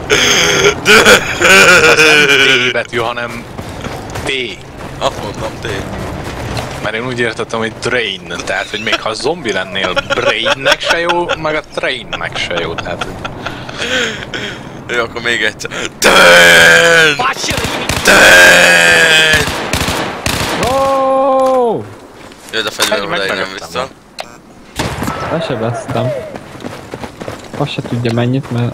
T betű, hanem T. Azt mondtam, té. Mert én úgy értettem, hogy drain, tehát hogy még ha zombi lennél, brainnek se jó, meg a trainnek se jó, tehát... Jó, akkor még egyszer. Döjd! 发现了一名。 Döjd! Oh! Jöjj a fegyverről, Meg- legyen megöttem vissza. Lesebeztem. Azt se tudja mennyit, mert...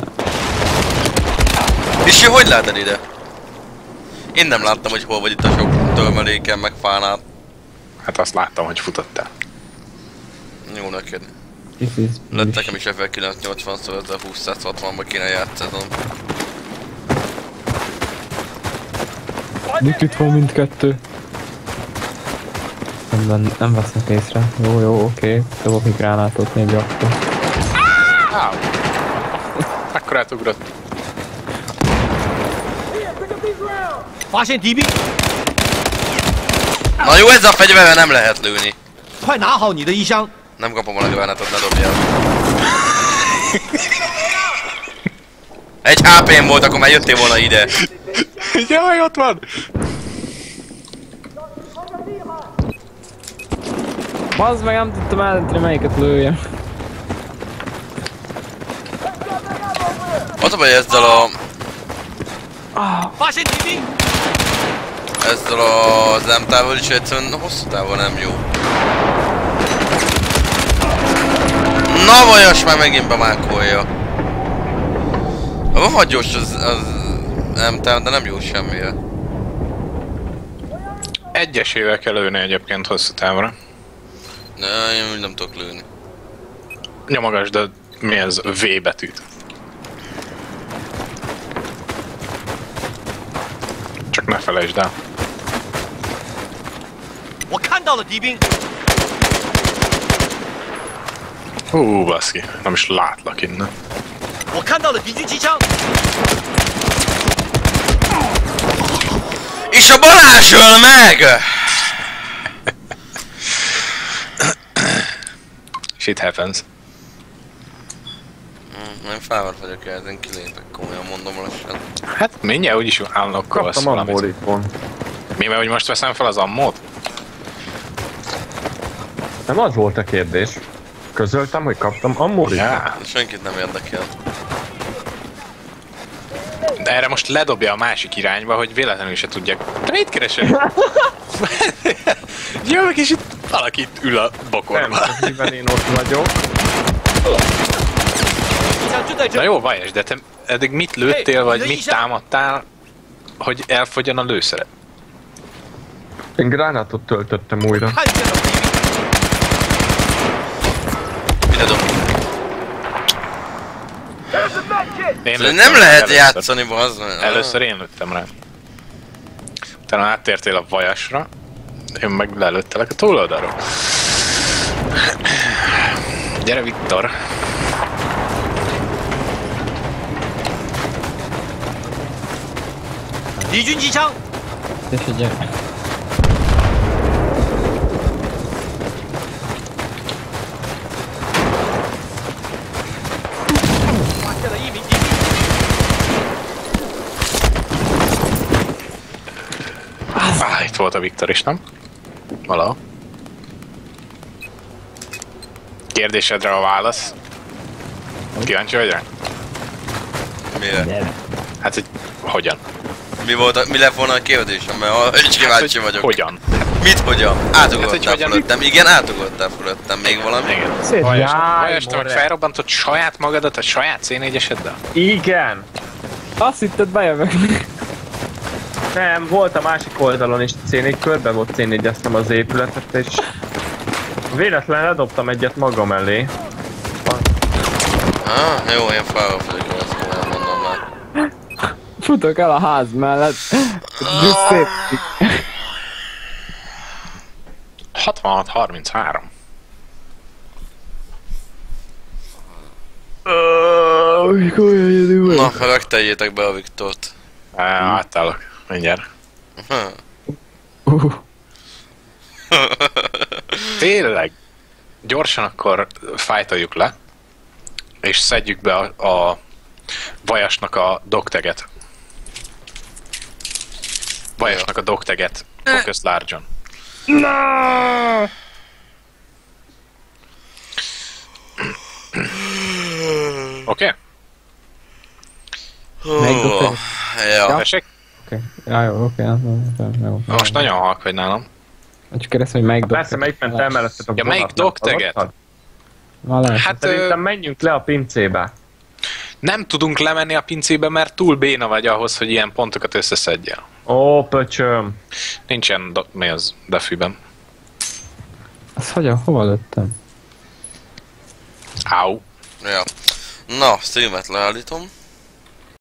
És jó, hogy látod ide? Én nem láttam, hogy hol vagy itt a sok törmeléken, meg fánát. Hát azt láttam, hogy futottál. Jó neked. This is Lett nekem is F L kilencszáznyolcvan, szóval ezzel húszszázhatvanba kéne játszanom. Mit itt van mindkettő? Nem, nem vesznek észre. Jó, jó, oké. Okay. Dobok egy gránátot, négy akkor. Áú! Akkor átugrott. 发现敌兵， Na jó, ez a fegyverrel nem lehet lőni. 快拿好你的衣箱。 Nem kapom a gránátot, ne dobjál. Egy há pém volt, akkor már jöttél volna ide. Jaj, ott van! Bazd meg, nem tudtam eldönteni melyiket lőjem. Az a baj ezzel a... 发现敌兵， ezzel az M távol is egyszerűen hosszú távon nem jó. Na vajas, már megint bemákolja. A hagyós az, az M táv, de nem jó semmire. Egyesével kell lőni egyébként hosszú távra. Ne, én úgy nem tudok lőni. Nyomogasd a... mi ez? V betűt. Csak ne felejtsd el. 我看到了敌兵， Hú, baszki, nem is látlak innen. 我看到了敌军机枪， És a Balázs öl meg! Shit happens. Mm, nem fáradt vagyok el, ezen kilépek, komolyan mondom lassan. Hát mindjárt úgyis állnak Kaptam ammódikon. Mi, mert hogy most veszem fel az ammót? Nem az volt a kérdés. Közöltem, hogy kaptam ammódikon. Ja. Senkit nem érdekel. De erre most ledobja a másik irányba, hogy véletlenül se tudják. Te mit keresel? Jövök és itt valaki itt ül a Nem, bokorba. mivel én ott vagyok. 机枪就在 Na 这。 jó, Vajes, de te eddig mit lőttél, vagy mit támadtál, hogy elfogjon a lőszeret? Én gránátot töltöttem újra. 看见了敌兵， Ide dobom. Én Nem lőttem lehet először. játszani, bazd meg. Először én lőttem rá. Utána áttértél a Vajasra, én meg lelőttelek a túloldalról. Gyere, Viktor! 敌军机枪， És egy... 发现了一名敌兵， Ah, itt volt a Viktor is, nem? Valahol. Kérdésedre a válasz. Kíváncsi vagy rá? Mire? Hát, hogy hogyan? Mi volt a, mi lett volna a kérdésem, mert ha is kíváncsi Hát, hogy vagyok. hogyan? Mit hogyan? Átugottál Hát, hogy hogyan? fölöttem. Igen, átugottál fölöttem. Még valami? Igen. Szép. Vajas, Jaj, Vajas, te meg more. felrobbantod saját magadat a saját C négyeseddel? Igen! Azt hitted bejövök. Nem, volt a másik oldalon is C négy, körbe volt C négyeztem az épületet, és véletlenül ledobtam egyet magam elé. Ah, jó, én fáradt vagyok, azt komolyan mondom már. Futok el a ház mellett. Just szép. hatvanhat harminchárom. Na, rakteljétek be a Viktort. Á, átállok. Mindjárt. Uh. Tényleg. Gyorsan akkor fájtoljuk le. És szedjük be a, a Vajasnak a dogtaget. Vajasnak a dogtaget. Focus large-on. Oké? Melyik doktor? Ja. Tessék? Oké. Ja, jó, oké. Jó. Most nagyon halk vagy nálam. Csak kérdeztem, hogy melyik doktor. Persze, melyik ment el melletted a Ja, melyik vonatnak, dogtaget? hallottad? Valás. Hát Szerintem ö, menjünk le a pincébe. nem tudunk lemenni a pincébe, mert túl béna vagy ahhoz, hogy ilyen pontokat összeszedjél. Ó, pöcsöm. Nincsen, do- mi az, defűben. Azt hogyan, hova lőttem? Au. Ja. Na, streamet leállítom.